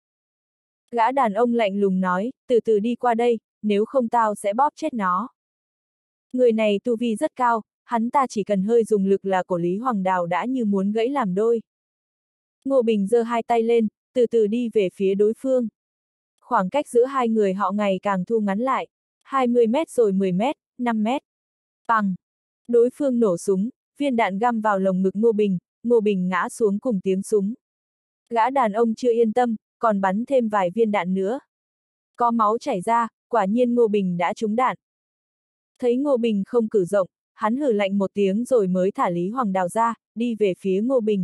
Gã đàn ông lạnh lùng nói, từ từ đi qua đây, nếu không tao sẽ bóp chết nó. Người này tu vi rất cao, hắn ta chỉ cần hơi dùng lực là cổ Lý Hoàng Đào đã như muốn gãy làm đôi. Ngô Bình giơ hai tay lên, từ từ đi về phía đối phương. Khoảng cách giữa hai người họ ngày càng thu ngắn lại, 20 mét rồi 10 mét, 5 mét. Bằng! Đối phương nổ súng, viên đạn găm vào lồng ngực Ngô Bình ngã xuống cùng tiếng súng. Gã đàn ông chưa yên tâm, còn bắn thêm vài viên đạn nữa. Có máu chảy ra, quả nhiên Ngô Bình đã trúng đạn. Thấy Ngô Bình không cử động, hắn hừ lạnh một tiếng rồi mới thả Lý Hoàng Đào ra, đi về phía Ngô Bình.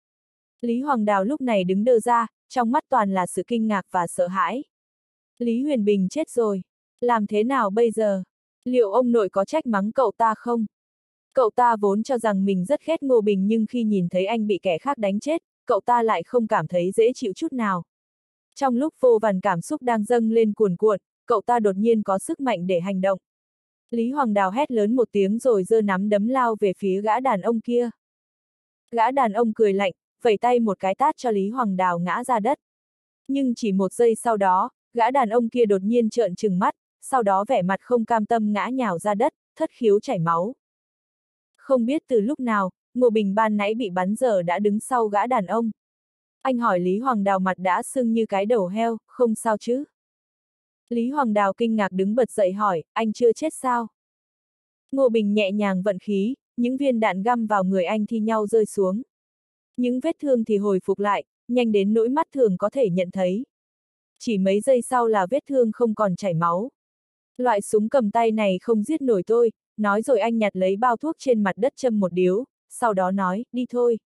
Lý Hoàng Đào lúc này đứng đơ ra, trong mắt toàn là sự kinh ngạc và sợ hãi. Lý Huyền Bình chết rồi. Làm thế nào bây giờ? Liệu ông nội có trách mắng cậu ta không? Cậu ta vốn cho rằng mình rất ghét Ngô Bình nhưng khi nhìn thấy anh bị kẻ khác đánh chết, cậu ta lại không cảm thấy dễ chịu chút nào. Trong lúc vô vàn cảm xúc đang dâng lên cuồn cuộn, cậu ta đột nhiên có sức mạnh để hành động. Lý Hoàng Đào hét lớn một tiếng rồi giơ nắm đấm lao về phía gã đàn ông kia. Gã đàn ông cười lạnh, vẩy tay một cái tát cho Lý Hoàng Đào ngã ra đất. Nhưng chỉ một giây sau đó, gã đàn ông kia đột nhiên trợn trừng mắt, sau đó vẻ mặt không cam tâm ngã nhào ra đất, thất khiếu chảy máu. Không biết từ lúc nào, Ngô Bình ban nãy bị bắn giờ đã đứng sau gã đàn ông. Anh hỏi Lý Hoàng Đào mặt đã sưng như cái đầu heo, không sao chứ? Lý Hoàng Đào kinh ngạc đứng bật dậy hỏi, anh chưa chết sao? Ngô Bình nhẹ nhàng vận khí, những viên đạn găm vào người anh thi nhau rơi xuống. Những vết thương thì hồi phục lại, nhanh đến nỗi mắt thường có thể nhận thấy. Chỉ mấy giây sau là vết thương không còn chảy máu. Loại súng cầm tay này không giết nổi tôi, nói rồi anh nhặt lấy bao thuốc trên mặt đất châm một điếu, sau đó nói, đi thôi.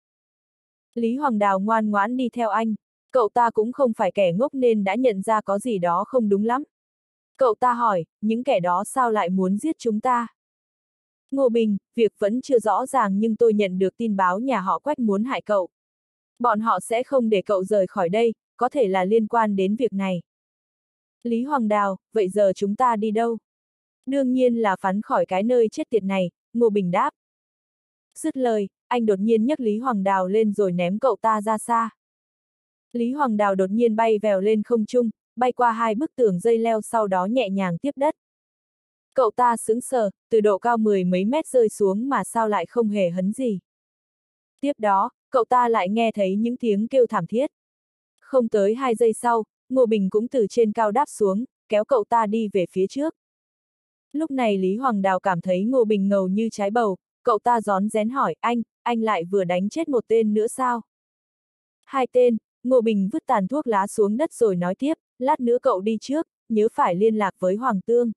Lý Hoàng Đào ngoan ngoãn đi theo anh, cậu ta cũng không phải kẻ ngốc nên đã nhận ra có gì đó không đúng lắm. Cậu ta hỏi, những kẻ đó sao lại muốn giết chúng ta? Ngô Bình, việc vẫn chưa rõ ràng nhưng tôi nhận được tin báo nhà họ Quách muốn hại cậu. Bọn họ sẽ không để cậu rời khỏi đây, có thể là liên quan đến việc này. Lý Hoàng Đào, vậy giờ chúng ta đi đâu? Đương nhiên là phắn khỏi cái nơi chết tiệt này, Ngô Bình đáp. Dứt lời, anh đột nhiên nhấc Lý Hoàng Đào lên rồi ném cậu ta ra xa. Lý Hoàng Đào đột nhiên bay vèo lên không trung, bay qua hai bức tường dây leo sau đó nhẹ nhàng tiếp đất. Cậu ta sững sờ, từ độ cao 10 mấy mét rơi xuống mà sao lại không hề hấn gì. Tiếp đó, cậu ta lại nghe thấy những tiếng kêu thảm thiết. Không tới 2 giây sau, Ngô Bình cũng từ trên cao đáp xuống, kéo cậu ta đi về phía trước. Lúc này Lý Hoàng Đào cảm thấy Ngô Bình ngầu như trái bầu, cậu ta rón rén hỏi, anh lại vừa đánh chết một tên nữa sao? 2 tên, Ngô Bình vứt tàn thuốc lá xuống đất rồi nói tiếp, lát nữa cậu đi trước, nhớ phải liên lạc với Hoàng Tương.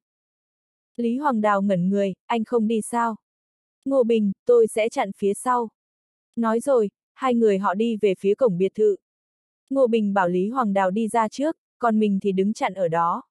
Lý Hoàng Đào ngẩn người, anh không đi sao? Ngô Bình, tôi sẽ chặn phía sau. Nói rồi, hai người họ đi về phía cổng biệt thự. Ngô Bình bảo Lý Hoàng Đào đi ra trước, còn mình thì đứng chặn ở đó.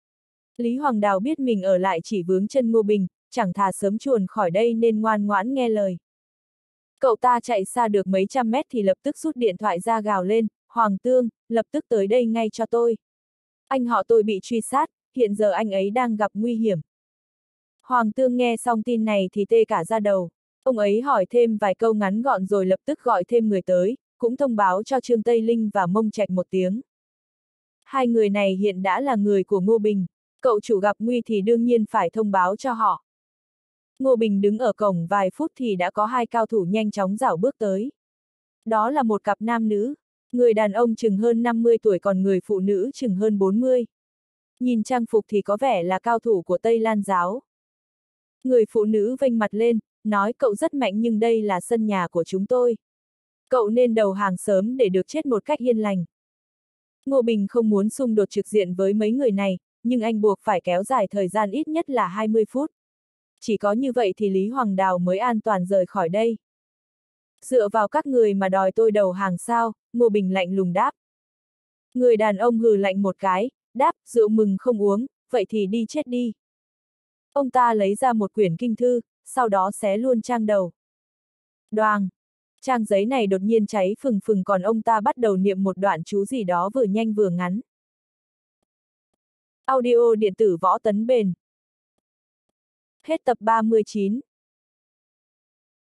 Lý Hoàng Đào biết mình ở lại chỉ vướng chân Ngô Bình, chẳng thà sớm chuồn khỏi đây nên ngoan ngoãn nghe lời. Cậu ta chạy xa được mấy trăm mét thì lập tức rút điện thoại ra gào lên, Hoàng Tương, lập tức tới đây ngay cho tôi. Anh họ tôi bị truy sát, hiện giờ anh ấy đang gặp nguy hiểm. Hoàng Tương nghe xong tin này thì tê cả da đầu. Ông ấy hỏi thêm vài câu ngắn gọn rồi lập tức gọi thêm người tới, cũng thông báo cho Trương Tây Linh và Mông Trạch một tiếng. Hai người này hiện đã là người của Ngô Bình, cậu chủ gặp nguy thì đương nhiên phải thông báo cho họ. Ngô Bình đứng ở cổng vài phút thì đã có hai cao thủ nhanh chóng rảo bước tới. Đó là một cặp nam nữ, người đàn ông chừng hơn 50 tuổi còn người phụ nữ chừng hơn 40. Nhìn trang phục thì có vẻ là cao thủ của Tây Lan giáo. Người phụ nữ vênh mặt lên, nói cậu rất mạnh nhưng đây là sân nhà của chúng tôi. Cậu nên đầu hàng sớm để được chết một cách yên lành. Ngô Bình không muốn xung đột trực diện với mấy người này, nhưng anh buộc phải kéo dài thời gian ít nhất là 20 phút. Chỉ có như vậy thì Lý Hoàng Đào mới an toàn rời khỏi đây. Dựa vào các người mà đòi tôi đầu hàng sao? Ngô Bình lạnh lùng đáp. Người đàn ông hừ lạnh một cái, đáp, rượu mừng không uống, vậy thì đi chết đi. Ông ta lấy ra một quyển kinh thư, sau đó xé luôn trang đầu. Đoàng! Trang giấy này đột nhiên cháy phừng phừng còn ông ta bắt đầu niệm một đoạn chú gì đó vừa nhanh vừa ngắn. Audio điện tử Võ Tấn Bền. Hết tập 39.